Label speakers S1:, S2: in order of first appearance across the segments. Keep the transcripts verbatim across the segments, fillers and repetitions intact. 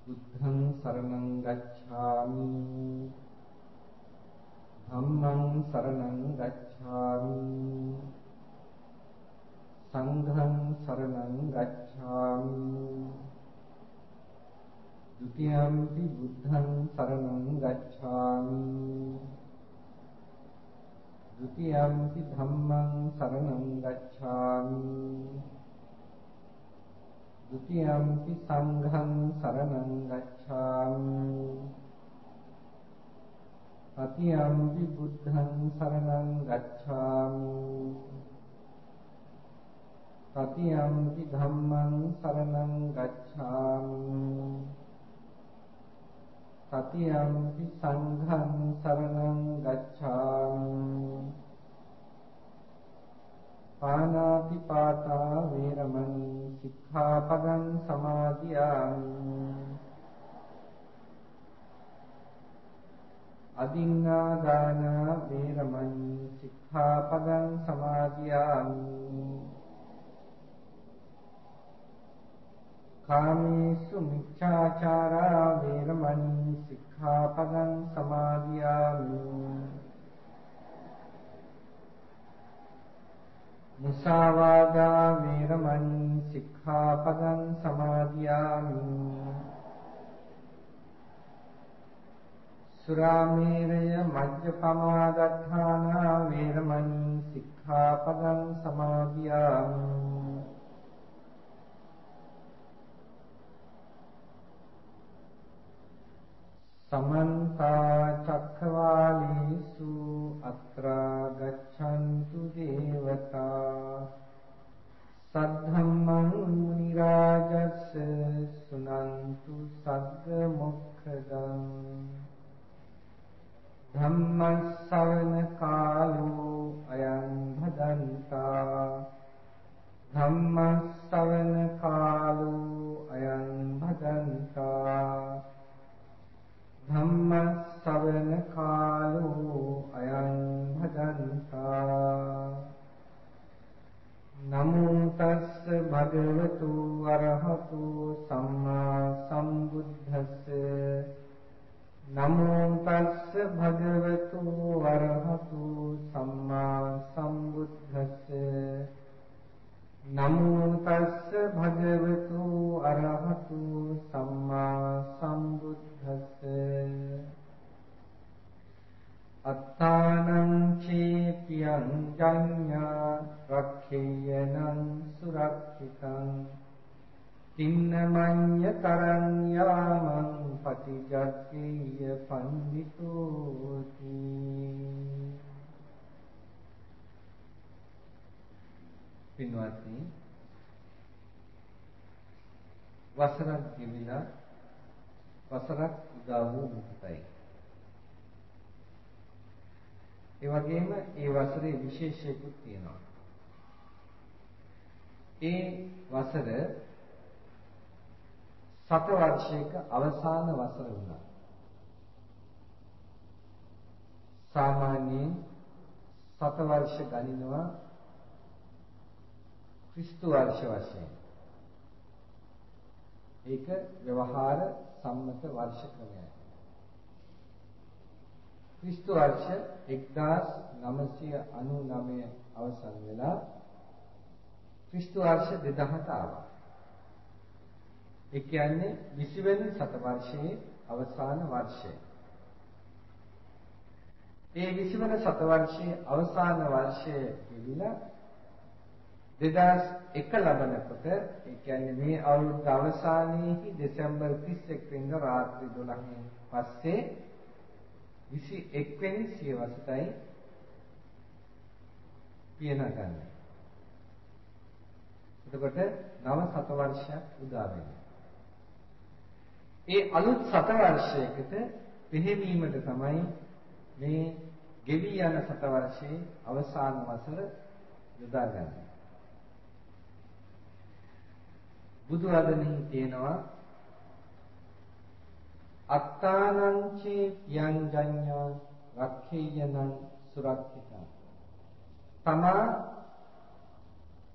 S1: බුද්ධං සරණං ගච්ඡාමි ධම්මං සරණං ගච්ඡාමි සංඝං සරණං ගච්ඡාමි ဒုတိယံ පි බුද්ධං සරණං ගච්ඡාමි ဒုတိယံ පි ධම්මං සරණං ගච්ඡාමි ဒုတိယံ පි සංඝං සරණං ගච්ඡාමි တတိယံ පි බුද්ධං සරණං ගච්ඡාමි တတိယံ පි ධම්මං සරණං ගච්ඡාමි တတိယံ පි සංඝං සරණං ගච්ඡාමි ပါဏာတိပါတာဝေရမဏီ සික්ඛාපදං සමාදියාමි อดินนาดานาเวรมณีสิกขาปดังสมาธิยามิกามิสุมิจฉาจาราเวรมณีสิกขาปดังสมาธิยามิมุสาวาทาเวรมณีสิกขาปดังสมาธิยามิสุราเมรยมัจจปมาดัฏฐานาเวรมณีสิกขาปดังสมาธิยามิสมันตาจักขวาลีสุอัตรากัจฉันตุเทวตาสัทธัมมังมุนิราจัสสะสุนันตุสักขมุขคดังธัมมัสสวนกาโลอยังภดันตาธัมมัสสวนกาโลอยังภดันตาธัมมัสสวนกาโลอยังภดันตานะโมตัสสะภะคะวะโตอะระหะโตสัมมาสัมพุทธัสสะนะโมตัสสะภะคะวะโตอะระหะโตสัมมาสัมพุทธัสสะนะโมตัสสะภะคะวะโตอะระหะโตสัมมาสัมพุทธัสสะอัตตานังเชปิยังจัญญารักเขยนังสุรักขิตังตินนมัญญตรัญญามังปฏิจักเกยปันดิโตติපින්වත්නි වසරක් ගෙවිලා වසරක් උදා වූ මොහොතයි. ඒ වගේම ඒ වසරේ විශේෂයකුත් තියෙනවා. ඒ වසර සත වර්ෂයක අවසාන වසර වුණා. සාමාන්‍යයෙන් සත වර්ෂ ගණනවා ක්‍රිස්තු වර්ෂ වශයෙන්. ඒක ව්‍යවහාර සම්මත වර්ෂ ක්‍රමයයි. ක්‍රිස්තු වර්ෂ එක්දාස් නවසිය අනූ නවය අවසන් වෙලා ක්‍රිස්තු වර්ෂ දෙදහසට ආවා. ඒ කියන්නේ විසි වෙනි සතවර්ෂයේ අවසාන වර්ෂය. ඒ විසි වෙනි සතවර්ෂයේ අවසාන වර්ෂය ගෙවිලා දෙදාස් එක ලබනකොට ඒ කියන්නේ මේ අවුරුද්ද අවසානයේහි දෙසැම්බර් තිස් එක් වෙනිදා රාත්‍රී දොළහෙන් පස්සේ විසි එක් වෙනි සියවසටයි පියනගන්නේ. එතකොට නව සතවර්ෂයක් උදා වෙනවා. ඒ අලුත් සතවර්ෂයකට පිහිවීමට තමයි මේ ගෙවි යන සතවර්ෂයේ අවසාන වසර යොදාගන්නේ. බුදු වදනෙහි තියෙනවා අත්තානං චේ පියං ජඤ්ඤා රක්ඛේයනං සුරක්ෂිතං තමා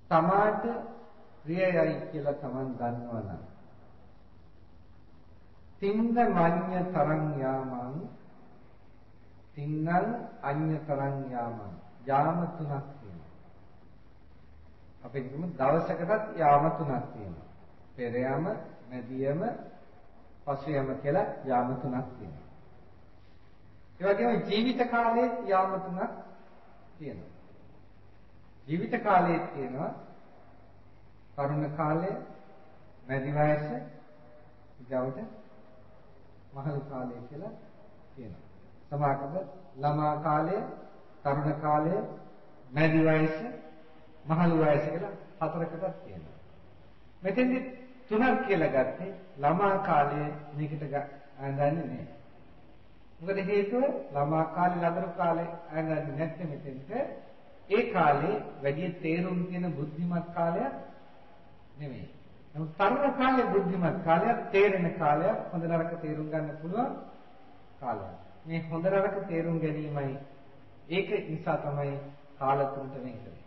S1: තමාට ප්‍රියයයි කියලා තමන් දන්නවනම් තින්න මඤ්ඤ තරං යාමං තින්නං අඤ්ඤ තරං යාමං යාම තුනක් තියෙනවා. අපි කියමු දවසකටත් යාම තුනක් තියෙනවා. පෙර යාම, මැදි යාම, පසු යාම කියලා යාම තුනක් තියෙනවා. ඒ වගේම ජීවිත කාලයේ යාම තුනක් තියෙනවා. ජීවිත කාලයේ තියෙනවා තරුණ කාලය, මැදි වයස, ඊගවට මහලු කාලය කියලා තියෙනවා. සමාකද ළමා කාලය, තරුණ කාලය, මැදි වයස, මහලු වයස කියලා හතරකටත් තියෙනවා. මෙතෙන්දි තුනක් කියලා ගත්තේ ළමා කාලය මේකට අඳන්නේ නැහැ. මොකද හේතුව ළමා කාලේ ලදරු කාලේ අඳන්නේ නැත්නම් මෙතෙන්ට ඒ කාලේ වැඩි තේරුම් තියෙන බුද්ධිමත් කාලයක් නෙමෙයි. නමුත් තරුණ කාලේ බුද්ධිමත් කාලයක්, තේරෙන කාලයක්, හොඳ නරක තේරුම් ගන්න පුළුවන් කාලයක්. මේ හොඳ නරක තේරුම් ගැනීමයි ඒක නිසා තමයි කාල තුනට වෙන් කරන්නේ.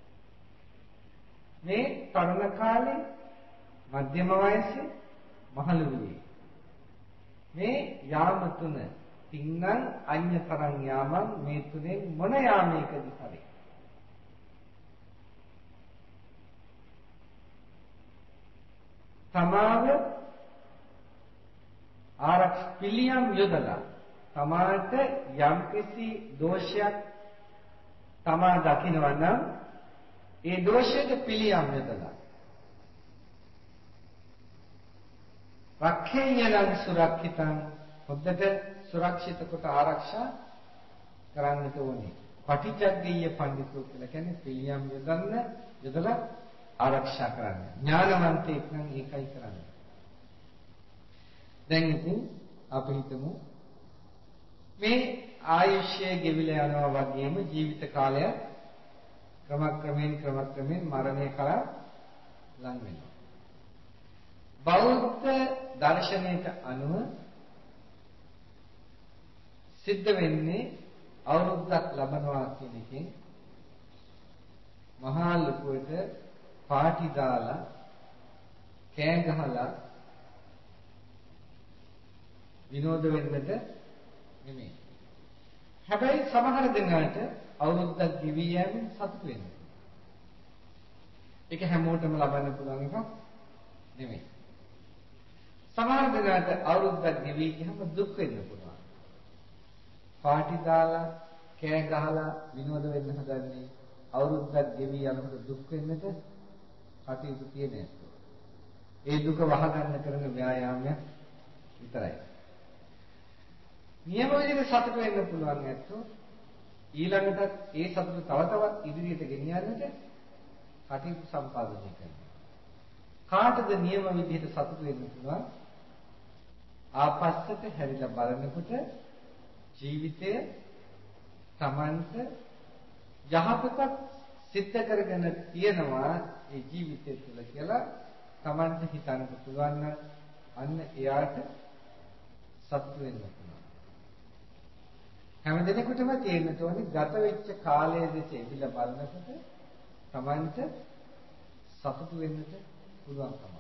S1: මේ තරුණ කාලේ, මධ්‍යම වයසේ, මහලු වියේ මේ යාම තුන තින්නං අඤ්ඤතරං යාමං මේ තුනෙන් මොන යාමයකදී හරි තමාව ආරක්ෂ පිළියම් යොදලා තමාට යම්කිසි දෝෂයක් තමා දකිනවා නම් ඒ දෝෂයට පිළියම් යොදලා රක්ඛේයං සුරක්ෂිතං හොද්දට සුරක්ෂිත කොට ආරක්ෂා කරන්නට ඕනේ. පටිච්චග්ගීය පඬිතුෝ කියලා කියන්නේ පිළියම් යොදන්න යොදලා ආරක්ෂා කරන්න. ඥානවන්තයෙක් නම් ඒකයි කරන්නේ. දැන් ඉතින් අපි හිතමු මේ ආයුෂය ගෙවිලා යනවා වගේම ජීවිත කාලය ක්‍රමක්‍රමයෙන් ක්‍රමක්‍රමයෙන් මරණය කරා ලං වෙනවා. බෞද්ධ දර්ශනයට අනුව සිද්ධ වෙන්නේ අවුරුද්දක් ලබනවා කියන එකෙන් මහා ලොකුවට පාටි දාලා කෑ ගහලා විනෝද වෙන්නට නෙමෙයි. හැබැයි සමහර දෙනාට අවුරුද්දක් ගෙවි යෑමෙන් සතුට වෙනවා. ඒක හැමෝටම ලබන්න පුළුවන් එකක් නෙමෙයි. සමහර දෙනාට අවුරුද්දක් ගෙවි ගියම දුක් වෙන්න පුළුවන්. පාටි දාලා කෑ ගහලා විනෝද වෙන්න හදන්නේ අවුරුද්දක් ගෙවි යනකොට දුක් වෙන්නට කටයුතු තියෙන එක. ඒ දුක වහගන්න කරන ව්‍යායාමයක් විතරයි. නියම විදිහට සතුට වෙන්න පුළුවන් ඇත්තෝ ඊළඟට ඒ සතුට තව තවත් ඉදිරියට ගෙනියන්නට කටයුතු සම්පාදනය කරනවා. කාටද නියම විදිහට සතුට වෙන්න පුළුවන්? ආපස්සට හැරිලා බලනකොට ජීවිතය Tamanට යහපතක් සිද්ධ කරගෙන තියෙනවා ඒ ජීවිතය තුළ කියලා Tamanට හිතන්න පුළුවන් නම් අන්න එයාට සතුට වෙන්න පුළුවන්. හැම දිනෙකටම තියෙන්න ඕනේ ගත වෙච්ච කාලයේ දෙස එවිලා බලනකොට Tamanට සතුට වෙන්නට පුළුවන්කම.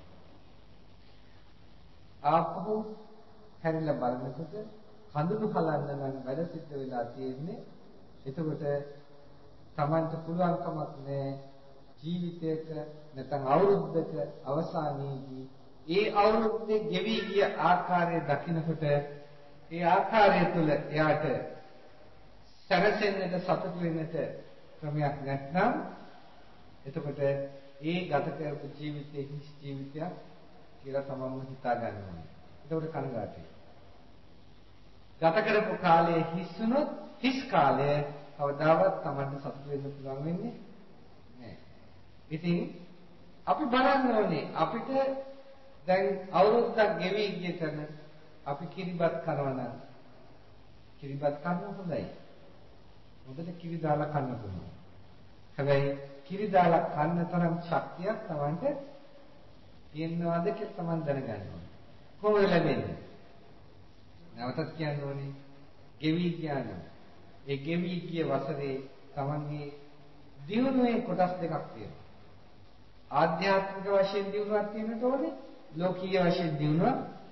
S1: ආපහු හැරිලා බලනකොට කඳුළු හලන්න නම් වැඩ සිද්ධ වෙලා තියෙන්නේ. එතකොට Tamanට පුළුවන්කමක් නැහැ ජීවිතයක නැත්නම් අවුරුද්දක අවසානයේදී ඒ අවුරුද්දේ ගෙවි ගිය ආකාරය දකිනකොට ඒ ආකාරය තුළ එයාට සැනසෙන්නට සතුට වෙන්නට ක්‍රමයක් නැත්නම් එතකොට ඒ ගත කරපු ජීවිතයේ හිස් ජීවිතයක් කියලා තමන්ම හිතා ගන්න ඕනේ. එතකොට කනගාටුයි. ගත කරපු කාලයේ හිස් වුණොත් හිස් කාලය කවදාවත් තමන්ට සතුට වෙන්න පුළුවන් වෙන්නේ නැහැ. ඉතින් අපි බලන්න ඕනේ අපිට දැන් අවුරුද්දක් ගෙවි ගිය තැන අපි කිරිබත් කනවා නම් කිරිබත් කන්න හොඳයි. හොඳට කිරි දාලා කන්න පුළුවන්. හැබැයි කිරි දාලා කන්න තරම් ශක්තියක් Tamanට තියෙනවද කියලා Taman දැනගන්න ඕනේ. කොහොමද ලැබෙන්නේ? නැවතත් කියන්න ඕනේ. ගෙවි කියනවා. ඒ ගෙවි කිය වසරේ Tamanගේ දියුණුවේ කොටස් දෙකක් තියෙනවා. ආධ්‍යාත්මික වශයෙන් දියුණුවක් තියෙනට ඕනේ. ලෝකීය වශයෙන් දියුණුවක්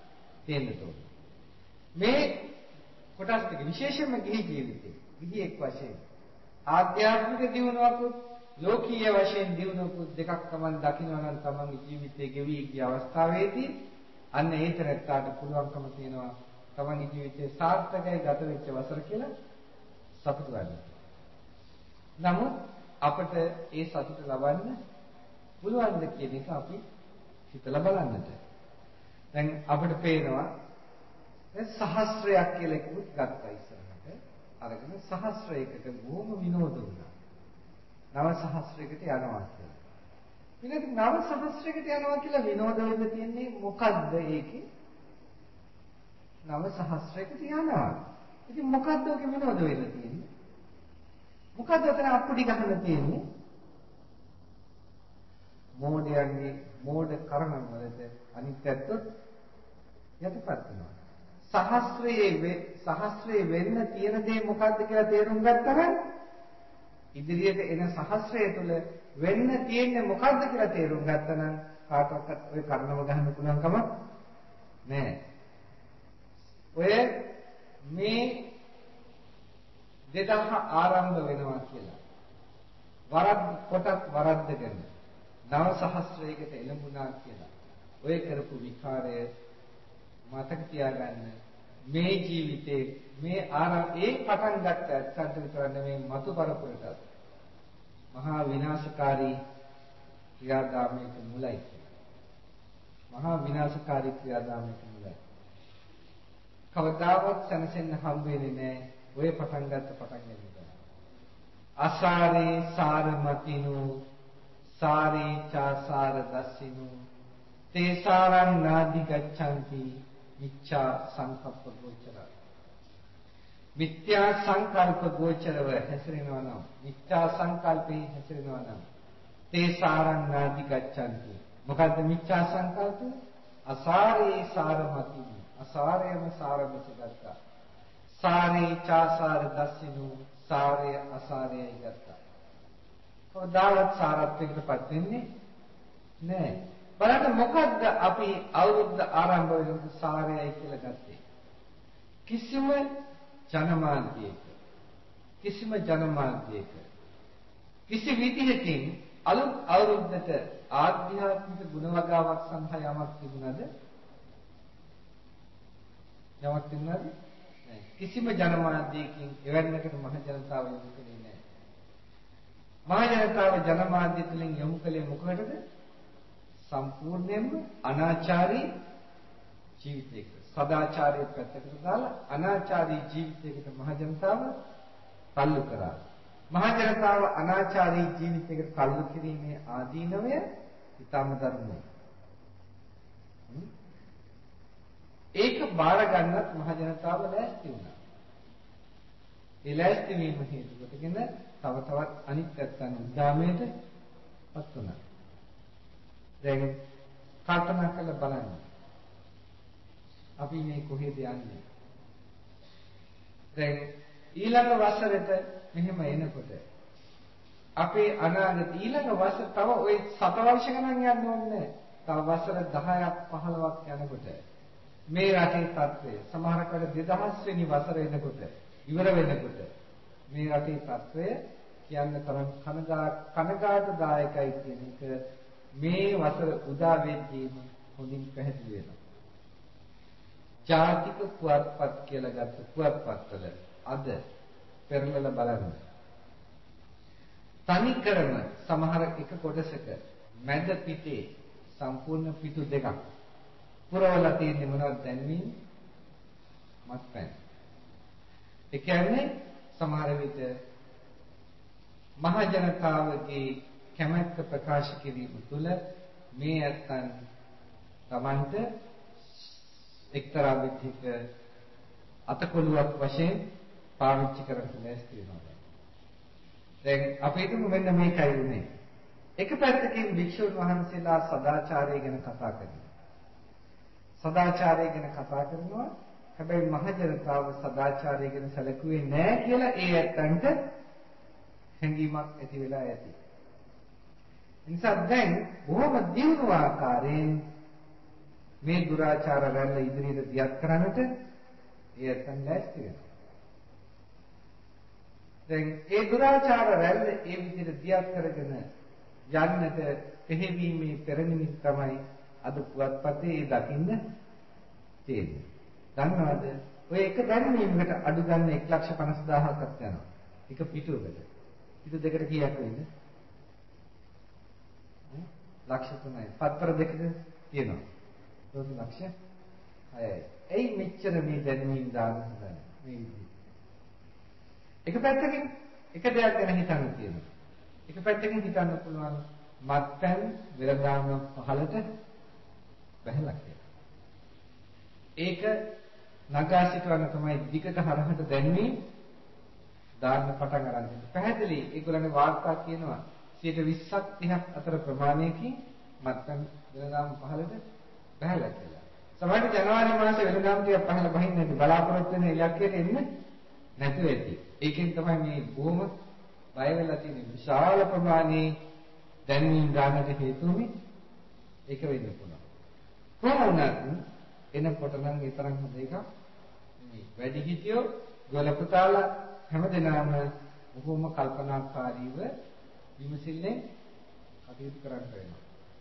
S1: තියෙන්න ඕන. මේ කොටස් ටික විශේෂයෙන්ම ගිහි ජීවිතේ ගිහියෙක් වශයෙන් ආධ්‍යාත්මික දියුණුවකුත් ලෝකීය වශයෙන් දියුණුවකුත් දෙකක් Taman දකිනවා නම් Tamanගේ ජීවිතයේ ගෙවි ගිය අවස්ථාවේදී අන්න ඒතරත්තාට පුළුවන්කම තියෙනවා Tamanගේ ජීවිතේ සාර්ථකයි ගත වෙච්ච වසර කියලා සතුටු වෙන්න. නමුත් අපිට ඒ සතුට ලබන්න පුළුවන්ද කියන එක අපි හිතලා බලන්නට. දැන් අපිට පේනවා දැන් සහස්‍රයක් කියලා එකක් ගත්තා ඉස්සරහට. අරගෙන සහස්‍රයකට බොහොම විනෝද වුණා. නව සහස්‍රයකට යනවා කියලා. ඊළඟ නව සහස්‍රයකට යනවා කියලා විනෝද වෙන්න තියෙන්නේ මොකද්ද ඒකේ? නව සහස්‍රයකට යනවා. ඉතින් මොකද්ද ඔක විනෝද වෙන්න තියෙන්නේ? මොකද්ද අතන අප්පුඩි ගහන්න තියෙන්නේ? මෝඩයන්ගේ මෝඩ කරන වලට අනිත් පැත්තත් යටපත් වෙනවා. සහස්‍රයේ සහස්‍රයේ වෙන්න තියෙන දේ මොකද්ද කියලා තේරුම් ගත්තම ඉදිරියට එන සහස්‍රය තුළ වෙන්න තියෙන්නේ මොකද්ද කියලා තේරුම් ගත්තනම් කාටවත් ඔය කර්ණව ගහන්න පුළුවන් කමක් නැහැ. ඔය මේ දෙදහ ආරම්භ වෙනවා කියලා වරද්ද කොටත් වරද්දගෙන නව සහස්‍රයකට එළඹුණා කියලා ඔය කරපු විකාරය මතක තියාගන්න. මේ ජීවිතේ මේ ආරම්භ ඒ පටන් ගත්ත ඇත්තට විතර නෙමෙයි මතු පරපුරට මහා විනාශකාරී ක්‍රියාදාමයක මුලයි. මහා විනාශකාරී ක්‍රියාදාමයක මුලයි. කවදාවත් සැනසෙන්න හම්බ වෙන්නේ නැහැ. ඔය පටන් ගත්ත පටන් ගන්න. අසාරේ සාරමතිනු සාරේ චාසාර දස්සිනු තේසාරං නාදි ගච්ඡanti මිච්ඡා සංකප්ප ගෝචර. මිත්‍යා සංකල්ප ගෝචරව හැසිරෙනවා නම් මිත්‍යා සංකල්පේ හැසිරෙනවා නම් තේසාරං නාදි ගච්ඡanti. මොකද්ද මිච්ඡා සංකල්පය? අසාරේ සාරමතිනු අසාරයම සාරමත ගත්තා. සාරේ චාසාර දස්සිනු සාරය අසාරයයි ගත්තා. කවදාවත් සාරත්වයකටපත් වෙන්නේ නැහැ. බලන්න මොකද්ද අපි අවුරුද්ද ආරම්භ වෙනකොට සාරයයි කියලා ගත්තේ? කිසිම ජනමාධ්‍යයක කිසිම ජනමාධ්‍යයක කිසි විදිහකින් අලුත් අවුරුද්දට ආධ්‍යාත්මික ගුණවගාවක් සඳහා යමක් තිබුණාද? යමක් තිබුණාද? කිසිම ජනමාධ්‍යයකින් එවැන්නකට මහ ජනතාව යොමු කළේ නැහැ. මහ ජනතාව ජනමාධ්‍ය තුලින් යොමු කළේ මොකකටද? සම්පූර්ණයෙන්ම අනාචාරී ජීවිතයක. සදාචාරයේ පැත්තකට දාලා අනාචාරී ජීවිතයකට මහ ජනතාව තල්ලු කරා. මහ ජනතාව අනාචාරී ජීවිතයකට තල්ලු කිරීමේ ආදීනවය ඊටම ධර්මයි. ඒක බාර ගන්නත් මහ ජනතාව ලෑස්ති වුණා. ඒ ලෑස්ති වීම හේතු කොටගෙන තව තවත් අනිත් පැත්තන් උද්දාමයට පත් වුණා. දැන් කල්පනා කරලා බලන්න. අපි මේ කොහෙද යන්නේ? දැන් ඊළඟ වසරේට මෙහෙම එනකොට අපේ අනාගත ඊළඟ වසර තව ওই සත වර්ෂ ගණන් යන්න ඕනේ. තව වසර දහයක් පහළොවක් යනකොට මේ රටේ තත්ත්වය සමහරකට දෙදහස් වෙනි වසර එනකොට ඉවර වෙනකොට මේ රටේ තත්ත්වය කියන්න තරම් කනගාටුදායකයි කියන එක මේ වසර උදා වෙද්දීම හොඳින් පැහැදිලි වෙනවා. ජාතික පුවත්පත් කියලා ගත්ත පුවත්පත්වල අද පෙරලලා බලන්න. තනිකරම සමහර එක කොටසක මැද පිටේ සම්පූර්ණ පිටු දෙකක් පුරවලා තියෙන්නේ මොනවද දැන්වීම? මත්පැන්. ඒ කියන්නේ සමහර විට මහ ජනතාවගේ කැමැත්ත ප්‍රකාශ කිරීම තුළ මේ ඇත්තන් Tamanට එක්තරා විදිහක අතකොළුවක් වශයෙන් පාවිච්චි කරන්න ලෑස්ති වෙනවා. දැන් අපේ තුමු මෙන්න මේකයි උනේ. එක පැත්තකින් භික්ෂුන් වහන්සේලා සදාචාරය ගැන කතා කරනවා. සදාචාරය ගැන කතා කරනවා. හැබැයි මහ ජනතාව සදාචාරය ගැන සැලකුවේ නැහැ කියලා ඒ ඇත්තන්ට හැඟීමක් ඇති වෙලා ඇති. නිසා දැන් බොහොම දියුණු ආකාරයෙන් මේ දුරාචාර රැල්ල ඉදිරියට දියත් කරන්නට ඒ ඇත්තන් ලෑස්ති වෙනවා. දැන් ඒ දුරාචාර රැල්ල ඒ විදිහට දියත් කරගෙන යන්නට තෙහෙවීමේ පෙරනිමිති තමයි අද පුවත්පතේ ඒ දකින්න තියෙන්නේ. දන්නවද? ඔය එක දැන්වීමකට අඩු ගන්න එක ලක්ෂ පනස් දාහක්වත් යනවා. එක පිටුවකට. පිටු දෙකට කීයක් වෙන්නේ? ලක්ෂ තුනයි. පත්තර දෙකක තියෙනවා. ඒක ලක්ෂ හයයි. එයි මෙච්චර මේ දැන්වීම දාන හදන්නේ මේ විදිහට. එක පැත්තකින් එක දෙයක් ගැන හිතන්න තියෙනවා. එක පැත්තකින් හිතන්න පුළුවන් මත්පැන් වෙළඳාම පහලට බහැලා කියලා. ඒක නගා සිටවන්න තමයි දිගට හරහට දැන්වීම දාන්න පටන් ගන්න. පැහැදිලි ඒගොල්ලන්ගේ වාර්තා කියනවා සියයට විස්සක් තිහක් අතර ප්‍රමාණයකින් මත්පැන් වෙළඳාම පහලට බහැලා කියලා. සමහරවිට ජනවාරි මාසේ වෙළඳාම ටික පහල බහින්නේ නැති බලාපොරොත්තු වෙන ඉලක්කයට එන්නේ නැතුව ඇති. ඒකෙන් තමයි මේ බොහොම බය වෙලා තියෙන විශාල ප්‍රමාණයේ දැන්වීම දාන්නට හේතු වෙන්නේ. ඒක වෙන්න පුළුවන්. කොහොම වුණත් එනකොට නම් ඒ තරම් හොඳ එකක් නෙමෙයි. වැඩි හිටියෝ ගොල පුතාලා හැමදෙනාම බොහොම කල්පනාකාරීව විමසිල්ලෙන් කටයුතු කරන්න වෙනවා.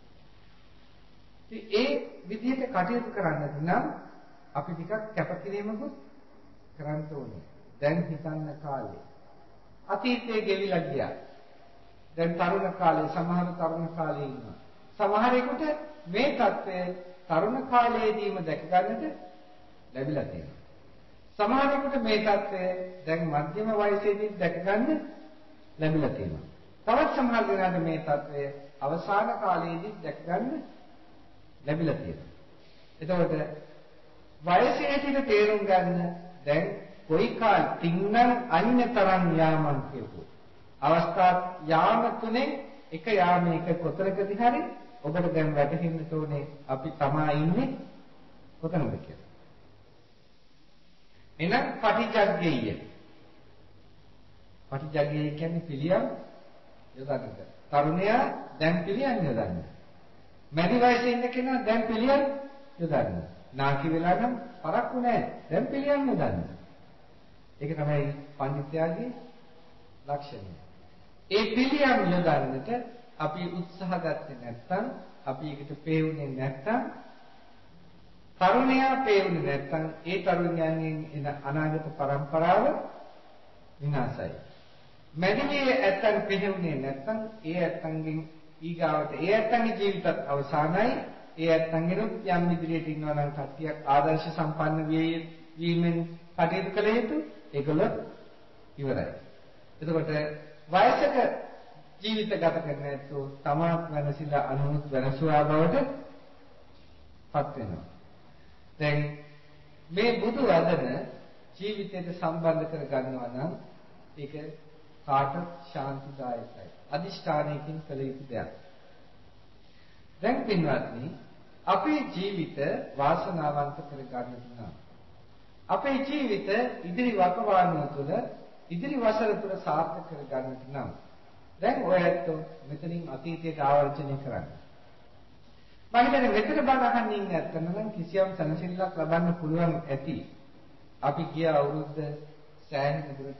S1: ඉතින් ඒ විදිහට කටයුතු කරන්නට නම් අපි ටිකක් කැපකිරීමකුත් කරන්න ඕනේ. දැන් හිතන්න කාලේ අතීතයේ ගෙවිලා ගියා. දැන් තරුණ කාලේ සමහර තරුණ කාලේ ඉන්නවා. සමහරෙකුට මේ தත්ත්වය තරුණ කාලයේදීම දැක ගන්නට ලැබිලා තියෙනවා. සමහරෙකුට මේ தත්ත්වය දැන් මධ්‍යම වයසේදී දැක ගන්න ලැබිලා තියෙනවා. තවත් සමහර දෙනාට මේ தත්ත්වය අවසාන කාලයේදී දැක ගන්න ලැබිලා තියෙනවා. එතකොට වයසේ ඇතිව තේරුම් ගන්න දැන් කොයි කාල තින්නම් අඤ්‍යතරං යාමං කියපු අවස්ථා යාම තුනේ එක යාමයක කොතරකදී හරි ඔබට දැන් වැටහෙන්න ඕනේ අපි තමා ඉන්නේ කොතනද කියලා. එහෙනම් පටිජග්ගේය. පටිජග්ගේය කියන්නේ පිළියම් යොදන්නට. තරුණයා දැන් පිළියම් යොදන්න. මැදි වයසේ ඉන්න කෙනා දැන් පිළියම් යොදන්න. නාකි වෙලා නම් පරක්කු නැහැ. දැන් පිළියම් යොදන්න. ඒක තමයි පඬිත්යාගේ ලක්ෂණය. ඒ පිළියම් යොදන්නට අපි උත්සාහ ගත්තේ නැත්නම් අපි ඒකට පේුනේ නැත්නම් තරුණයා පේුනේ නැත්නම් ඒ තරුණයන්ගෙන් එන අනාගත પરම්පරාව විනාශයි. මැදිවියේ ඇත්තන් පෙහෙුනේ නැත්නම් ඒ ඇත්තන්ගෙන් ඊගාවට ඒ ඇත්තන්ගේ ජීවිතත් අවසానයි. ඒ ඇත්තන්ගෙනුත් යම් ඉදිරියට ඉන්නවා නම් කට්ටියක් ආදර්ශ සම්පන්න වීමෙන් කටයුතු කළ යුතු ඒගොල්ලෝ ඉවරයි. එතකොට වයසක ජීවිත ගත කරන ඇත්තෝ තමාත් වෙනසිලා අනුමුත් වෙනසුවා බවට පත් වෙනවා. දැන් මේ බුදු වදන ජීවිතයට සම්බන්ධ කර ගන්නවා නම් ඒක කාට ශාන්තිදායකයි. අදිෂ්ඨානයකින් කළ යුතු දෙයක්. දැන් පින්වත්නි අපේ ජීවිත වාසනාවන්ත කර ගන්නට නම් අපේ ජීවිත ඉදිරි වකවානුව තුළ ඉදිරි වසර තුළ සාර්ථක කර ගන්නට නම් දැන් ඔයත් මෙතනින් අතීතයට ආවර්ජනය කරන්න. මම හිතන්නේ මෙතන බණ අහන්න ඉන්නේ නැත්නම් නම් කිසියම් සනසිල්ලක් ලබන්න පුළුවන් ඇති. අපි ගිය අවුරුද්ද සෑහෙන දුරට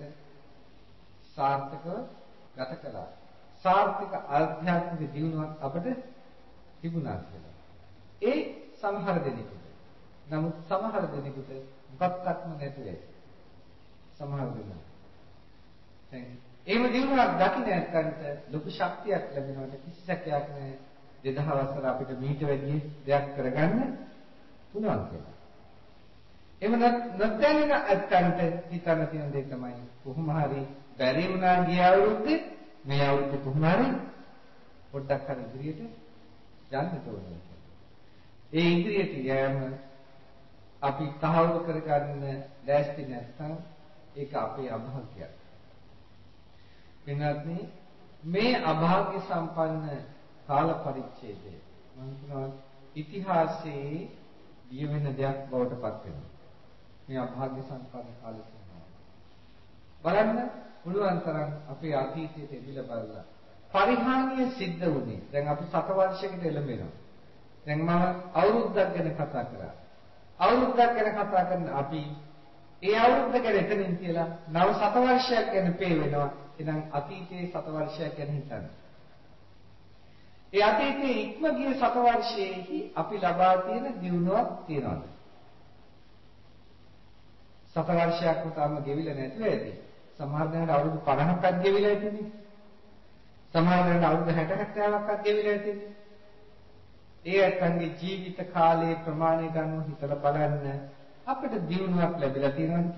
S1: සාර්ථකව ගත කළා. සාර්ථක ආධ්‍යාත්මික ජීවනයක් අපට තිබුණා කියලා. ඒ සමහර දෙනෙකුට. නමුත් සමහර දෙනෙකුට මොකක්වත්ම නැතුවේ. සමහර දෙනා. දැන් එහෙම දිනුවක් දකින්න නැත්නම් ලොකු ශක්තියක් ලැබෙනවට කිසි සැකයක් නැහැ. දෙදහස් වසර අපිට මීට වැඩි දෙයක් කරගන්න පුළුවන් කියලා. එහෙම නැත්නම් අත්කන්ට හිතන තියෙන දේ තමයි කොහොම හරි බැරි වුණා ගිය අවුරුද්දේ මේ අවුරුද්දේ කොහොම හරි පොඩ්ඩක් හරි ඉදිරියට යන්න ඕනේ. ඒ ඉදිරියට යෑම අපි තහවුරු කරගන්න ලෑස්ති නැත්නම් ඒක අපේ අභාග්‍යයක්. වෙනත්නි මේ අභාග්‍ය සම්පන්න කාල පරිච්ඡේදය මම කියනවා ඉතිහාසයේ දිය වෙන දෙයක් බවට පත් වෙනවා. මේ අභාග්‍ය සම්පන්න කාල සීමාව. බලන්න පුළුවන් තරම් අපේ අතීතයට එදිලා බලලා පරිහානිය සිද්ධ වුණේ. දැන් අපි සත වර්ෂයකට එළඹෙනවා. දැන් මම අවුරුද්දක් ගැන කතා කරා. අවුරුද්දක් ගැන කතා කරන අපි ඒ අවුරුද්ද ගැන එතනින් කියලා නව සතවර්ෂයක් ගැන පේ වෙනවා. එහෙනම් අතීතයේ සතවර්ෂයක් ගැන හිතන්න. ඒ අතීතයේ ඉක්ම ගිය සතවර්ෂයේහි අපි ලබා තියෙන දියුණුවක් තියනවාද? සතවර්ෂයක්ම තාම ගෙවිලා නැතුව ඇති. සමහර දෙනාට අවුරුදු පනහක්වත් ගෙවිලා ඇතිනේ. සමහර දෙනාට අවුරුදු හැට හැත්තෑවක්වත් ගෙවිලා ඇතිනේ. ඒ අත්ංගේ ජීවිත කාලයේ ප්‍රමාණය ගන්න හිතලා බලන්න අපිට දියුණුවක් ලැබිලා තියෙනවද?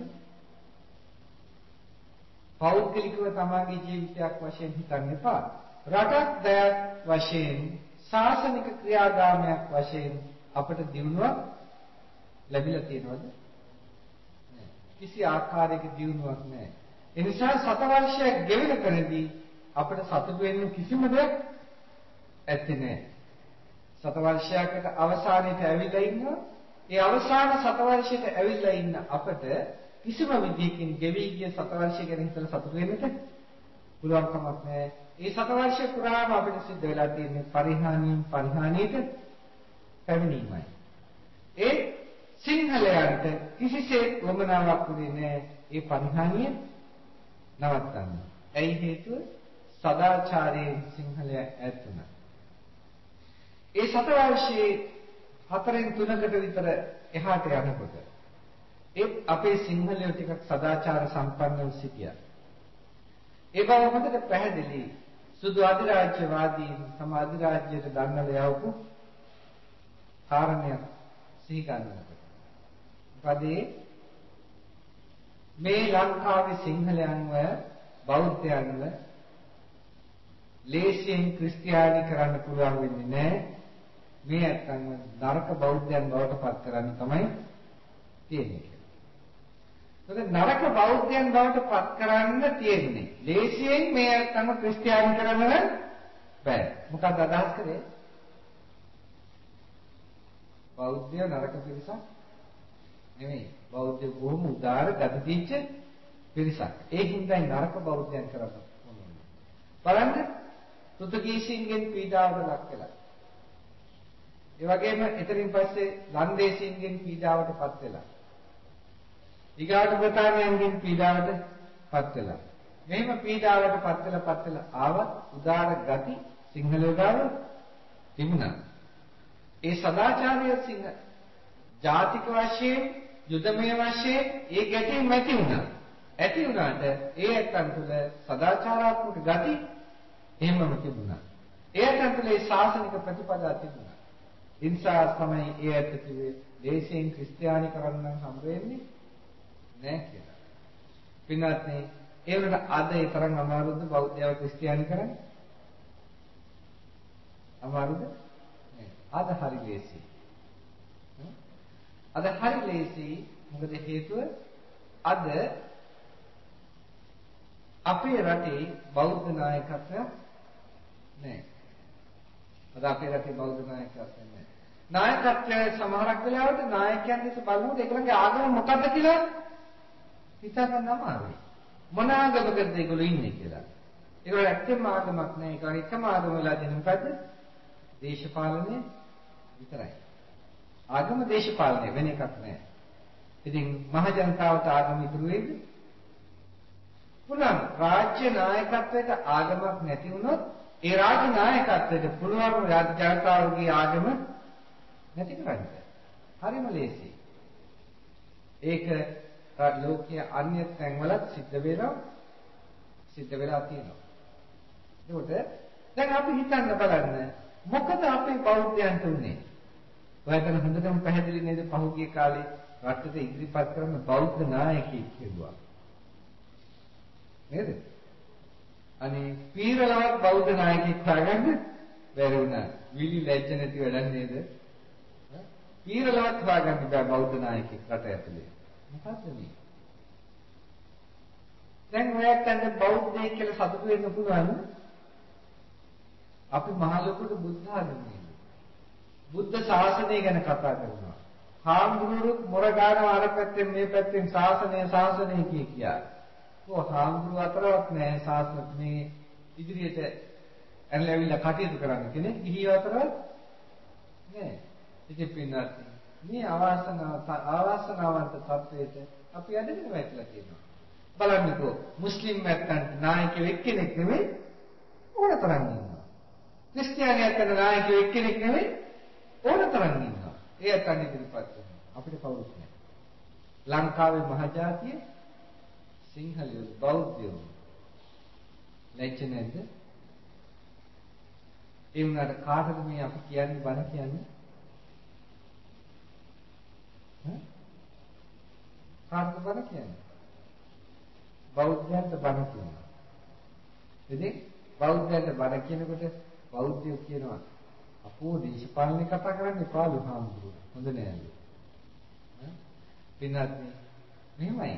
S1: පෞද්ගලිකව තමගේ ජීවිතයක් වශයෙන් හිතන්න එපා. රටක් දයක් වශයෙන් ශාසනික ක්‍රියාදාමයක් වශයෙන් අපිට දියුණුවක් ලැබිලා තියෙනවද? කිසි ආකාරයක දියුණුවක් නැහැ. ඒ නිසා සතවර්ෂයක් ගෙවෙන කරදී අපිට සතුටු වෙන්න කිසිම දෙයක් ඇත්තේ නැහැ. සතවර්ෂයකට අවසානයේට ඇවිල්ලා ඉන්නවා. ඒ අවසාන සතවර්ෂයට ඇවිල්ලා ඉන්න අපිට කිසිම විදියකින් ගෙවි ගිය සතවර්ෂය ගැන හිතලා සතුටු වෙන්නට පුළුවන් කමක් නැහැ. ඒ සතවර්ෂය පුරාම අපිට සිද්ධ වෙලා තියෙන්නේ පරිහානියෙන් පරිහානියට පැමිණීමයි. ඒ සිංහලයන්ට කිසිසේත් වමනාවක් උනේ නැහැ ඒ පරිහානිය නවත්තන්න. ඇයි හේතුව? සදාචාරයෙන් සිංහලයා ඈත් වුණා. ඒ සතවර්ෂයේ හතරෙන් තුනකට විතර එහාට යනකොට ඒ අපේ සිංහලයෝ ටිකක් සදාචාර සම්පන්නව සිටියා. ඒ බව හොඳට පැහැදිලි සුදු අධිරාජ්‍යවාදීන් තම අධිරාජ්‍යයට දන්නල යවපු කාරණයක් සිහි ගන්නකොට. පදේ මේ ලංකාවේ සිංහලයන්ව බෞද්ධයන්ව ලේසියෙන් ක්‍රිස්තියානි කරන්න පුළුවන් වෙන්නේ නැහැ. මේ ඇත්තන්ව නරක බෞද්ධයන් බවට පත් කරන්න තමයි තියෙන්නේ. ඒක නරක බෞද්ධයන් බවට පත් කරන්න තියෙන්නේ. ලේසියෙන් මේ ඇත්තන්ව ක්‍රිස්තියානි කරන්න බෑ. මොකක්ද අදහස් කරේ? බෞද්ධය නරක පිරිසක් නෙමෙයි. බෞද්ධ බොහොම උදාර ගති දීච්ච පිරිසක්. ඒකින්දයි නරක බෞද්ධයන් කරන්නේ. බලන්න පෘතුගීසීන්ගෙන් පීඩාවට ලක් වෙලා. ඒ වගේම එතනින් පස්සේ ලන්දේසීන්ගෙන් පීඩාවට පත් වෙලා. ඊගාට බ්‍රිතාන්‍යයන්ගෙන් පීඩාවට පත් වෙලා. මෙහෙම පීඩාවට පත් වෙලා පත් වෙලා ආවත් උදාර ගති සිංහලයෝ ගාව තිබුණා. ඒ සදාචාරය සිංහ ජාතික වශයෙන් යුදමය වශයෙන් ඒ ගැටීම් ඇති වුණා. ඇති වුණාට ඒ ඇත්තන් තුළ සදාචාරාත්මක ගති එහෙමම තිබුණා. ඒ ඇත්තන් තුළ ඒ ශාසනික ප්‍රතිපදා තිබුණා. ඉන්සා තමයි ඒ ඇත්ත කිව්වේ දේශයෙන් ක්‍රිස්තියානි කරන්න හම්බ වෙන්නේ නැහැ කියලා. පින්වත්නි, ඒ වුණාට අද ඒ තරම් අමාරුද බෞද්ධයව ක්‍රිස්තියානි කරන්න? අමාරුද? නෑ. අද හරි ලේසි. අද හරි ලේසි. මොකද හේතුව අද අපේ රටේ බෞද්ධ නායකත්වයක් නැහැ. අද අපේ රටේ බෞද්ධ නායකත්වයක් නැහැ. නායකත්වය සමහරක් වෙලාවට නායකයන් දෙස බලනකොට ඒගොල්ලන්ගේ ආගම මොකද්ද කියලා හිතා ගන්න අමාරුයි. මොන ආගමකද ඒගොල්ලෝ ඉන්නේ කියලා. ඒගොල්ලෝ ඇත්තම ආගමක් නැහැ. ඒගොල්ලෝ එකම ආගම වෙලා දෙන මොකද්ද? දේශපාලනය විතරයි. ආගම දේශපාලනය වෙන එකක් නැහැ. ඉතින් මහ ජනතාවට ආගම ඉතුරු වෙයිද? පුළුවන්. රාජ්‍ය නායකත්වයට ආගමක් නැති වුණොත් ඒ රාජ්‍ය නායකත්වයට පුළුවන් ජනතාවගේ ආගම නැති කරන්න. හරිම ලේසි. ඒක ලෝකයේ අන්‍ය තැන්වලත් සිද්ධ වෙනවා. සිද්ධ වෙලා තියෙනවා. ඒකට දැන් අපි හිතන්න බලන්න මොකද අපේ බෞද්ධයන්ට උනේ? ඔයගොල්ලෝ හොඳටම පැහැදිලි නේද පහුගිය කාලේ රටට ඉදිරිපත් කරන බෞද්ධ නායකයෙක් කියුවා. නේද? අනේ පීරලවත් බෞද්ධ නායකයෙක් හොයාගන්න බැරි වුණා. විලි ලැජ්ජ නැති වැඩක් නේද? පීරලවත් හොයාගන්න බෑ බෞද්ධ නායකයෙක් රට ඇතුලේ. මොකද්ද මේ? දැන් ඔයත් අන්න බෞද්ධයෙක් කියලා සතුටු වෙන්න පුළුවන්. අපි මහ ලොකුට බුද්ධ ආගමේ බුද්ධ ශාසනය ගැන කතා කරනවා. හාමුදුරුවෝ මොර ගන්නවා අර පැත්තෙන් මේ පැත්තෙන් ශාසනය ශාසනය කිය කියා. ඔය හාමුදුරුවෝ අතරවත් නෑ ශාසන මේ ඉදිරියට ඇනලාවිලා කටයුතු කරන්න කෙනෙක් ගිහියෝ අතරවත් නේ. ඉතින් පින්නත් මේ අවාසනාව අවාසනාවන්ත තත්වයට අපි ඇදගෙන වැටලා තියෙනවා. බලන්නකෝ මුස්ලිම් නැත්තන්ට නායකයෙක් එක්කෙනෙක් නෙමෙයි ඕන තරම් ඉන්නවා. ක්‍රිස්තියානියන්ට නායකයෙක් එක්කෙනෙක් නෙමෙයි ඕන තරම් ඉන්නවා. ඒ අතන ඉදිරිපත් වෙනවා. අපිට කවුරුත් නැහැ. ලංකාවේ මහජාතිය සිංහලයෝ බෞද්ධයෝ නැච්ච නැද්ද? ඒ වුණාට කාටද මේ අපි කියන්නේ බණ කියන්නේ? ඈ? කාටද බණ කියන්නේ? බෞද්ධයන්ට බණ කියනවා. ඉතින් බෞද්ධයන්ට බණ කියනකොට බෞද්ධයෝ කියනවා අපෝ දේශපාලනේ කතා කරන්න එපාලු හාමුදුරුවෝ. හොඳ නෑලු. ඈ? පින්වත්නි මෙහෙමයි.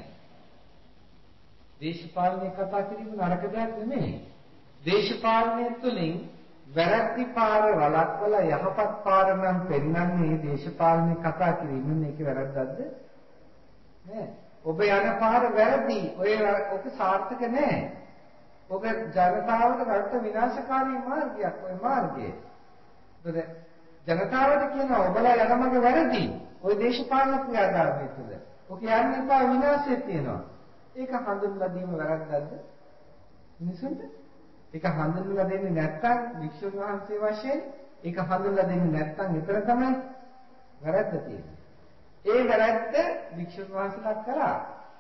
S1: දේශපාලනේ කතා කිරීම නරක දෙයක් නෙමෙයි. දේශපාලනය තුළින් වැරදි පාර වළක්වලා යහපත් පාර නම් පෙන්වන්නේ දේශපාලනේ කතා කිරීමෙන්. මේක වැරද්දක්ද? නෑ. ඔබ යන පාර වැරදි. ඔය ඔක සාර්ථක නෑ. ඔක ජනතාවට රට විනාශකාරී මාර්ගයක්. ඔය මාර්ගය. ඒකද ජනතාවට කියනවා ඔබලා යන මඟ වැරදි. ඔය දේශපාලන ක්‍රියාදාමය තුළ. ඔක යන්න එපා විනාශය තියෙනවා. ඒක හඳුන්වලා දීම වැරද්දක්ද? මිනිසුන්ට ඒක හඳුන්වලා දෙන්නේ නැත්නම් වික්ෂුන් වහන්සේ වශයෙන් ඒක හඳුන්වලා දෙන්නේ නැත්නම් විතර තමයි වැරද්ද තියෙන්නේ. ඒ වැරද්ද වික්ෂුන් වහන්සේලා කරා.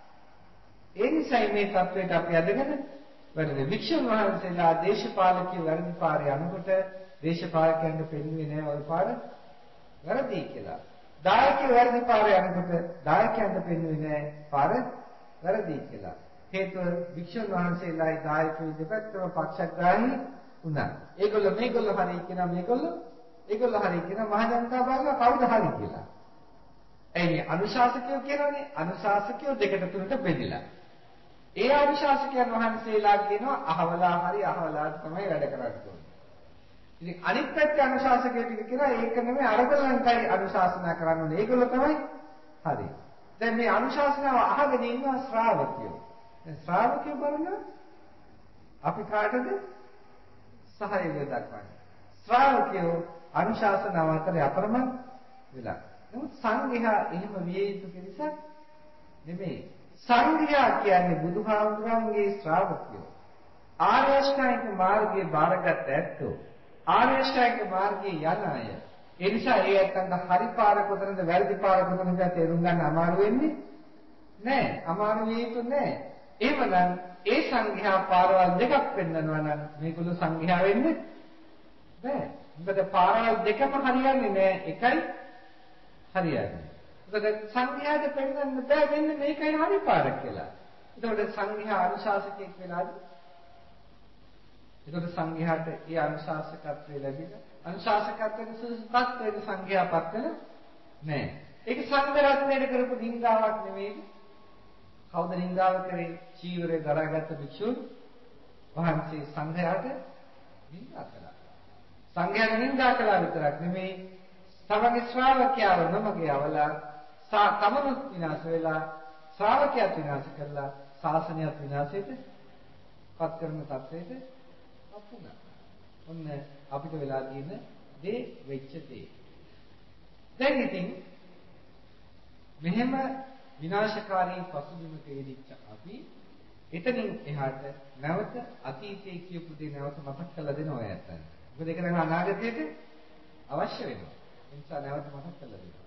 S1: ඒ නිසා මේ තත්වයට අපි අදගෙන වැඩි වික්ෂුන් වහන්සේලා දේශපාලකයෝ වැරදි පාරේ යනකොට දේශපාලකයන්ට පෙන්වන්නේ නැහැ ওই පාර වැරදි කියලා. දායකයෝ වැරදි පාරේ යනකොට දායකයන්ට පෙන්වන්නේ නැහැ පාර වැරදි කියලා. හේතුව වික්ෂුන් වහන්සේලායි දායකයෝ දෙපැත්තම පක්ෂග්‍රාහී වුණා. ඒගොල්ලෝ මේගොල්ලෝ හරි කියනවා මේගොල්ලෝ ඒගොල්ලෝ හරි කියනවා මහ ජනතාව බලලා කවුද හරි කියලා. එන්නේ අනුශාසකයෝ කියනවානේ අනුශාසකයෝ දෙකට තුනට බෙදලා. ඒ අනුශාසකයන් වහන්සේලා කියනවා අහවලා හරි අහවලාට තමයි වැඩ කරන්න ඕනේ. ඉතින් අනිත් පැත්තේ අනුශාසකයෝ ටික කියනවා ඒක නෙමෙයි අරගලන්ටයි අනුශාසනා කරන්න ඕනේ. ඒගොල්ලෝ තමයි හරි. දැන් මේ අනුශාසනාව අහගෙන ඉන්නවා ශ්‍රාවකයෝ. දැන් ශ්‍රාවකයෝ බලනවා අපි කාටද සහයෝගය දක්වන්නේ. ශ්‍රාවකයෝ අනුශාසනාව අතරේ අපරමං වෙලා. නමුත් සංඝයා එහෙම විය යුතු පිරිසක් නෙමෙයි. සංඝයා කියන්නේ බුදුහාමුදුරන්ගේ ශ්‍රාවකයෝ. ආර්ය අෂ්ටාංගික මාර්ගයේ බාරගත් ඇත්තෝ. ආර්ය අෂ්ටාංගික මාර්ගයේ යන අය. ඒ නිසා ඒ ඇත්තන්ට හරි පාර කොතනද වැරදි පාර කොතනද කියලා තේරුම් ගන්න අමාරු වෙන්නේ නෑ. අමාරු වෙ යුතු නෑ. එහෙමනම් ඒ සංඝයා පාරවල් දෙකක් පෙන්නනවා නම් මේගොල්ලෝ සංඝයා වෙන්නේ බෑ. මොකද පාරවල් දෙකම හරියන්නේ නෑ. එකයි හරියන්නේ. මොකද සංඝයාට පෙන්නන්න බෑ මෙන්න මේකයි හරි පාර කියලා. ඒතකොට සංඝයා අනුශාසකයෙක් වෙලාද? ඒතකොට සංඝයාට ඒ අනුශාසකත්වය ලැබිලා අනුශාසකත්වයෙන් සුසුපත් වෙන සංඝයාපත් වෙන නෑ. ඒක සංඝ රත්නයේ කරපු නින්දාවක් නෙවෙයි. කවුද නින්දාව කරේ? චීවරේ දරාගත්ත භික්ෂුන් වහන්සේ සංඝයාට නින්දා කළා. සංඝයාට නින්දා කළා විතරක් නෙමෙයි තමගේ ශ්‍රාවකයව නමගේ අවලා සා තමනුත් විනාශ වෙලා ශ්‍රාවකයාත් විනාශ කළා ශාසනයත් විනාශයට පත් කරන තත්ත්වයට පත් වුණා. ඔන්න අපිට වෙලා තියෙන දේ වෙච්ච දේ. දැන් ඉතින් මෙහෙම විනාශකාරී පසුබිමක ඉදිච්ච අපි එතනින් එහාට නැවත අතීතයේ කියපු දේ නැවත මතක් කරලා දෙනවා ඇත්තට. මොකද ඒක නම් අනාගතයට අවශ්‍ය වෙනවා. ඒ නිසා නැවත මතක් කරලා දෙනවා.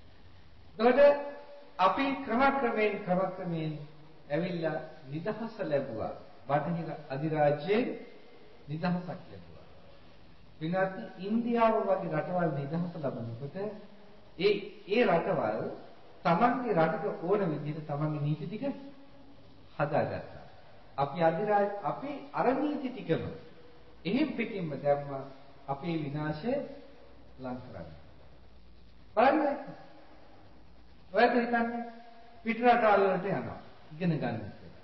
S1: එතකොට අපි ක්‍රමක්‍රමයෙන් ක්‍රමක්‍රමයෙන් ඇවිල්ලා නිදහස ලැබුවා. බටහිර අධිරාජ්‍යයෙන් නිදහසක් ලැබුවා. විනාත් ඉන්දියාව වගේ රටවල් නිදහස ලැබනකොට ඒ ඒ රටවල් තමන්ගේ රටට ඕන විදිහට තමන්ගේ නීති ටික හදාගත්තා. අපි අධිරාජ්‍ය අපි අර නීති ටිකම එහෙම් පිටින්ම දැම්ම අපේ විනාශය ලං කරන්න. බලන්න. ඔයත් හිතන්නේ පිට රටවල් වලට යනවා. ඉගෙන ගන්න.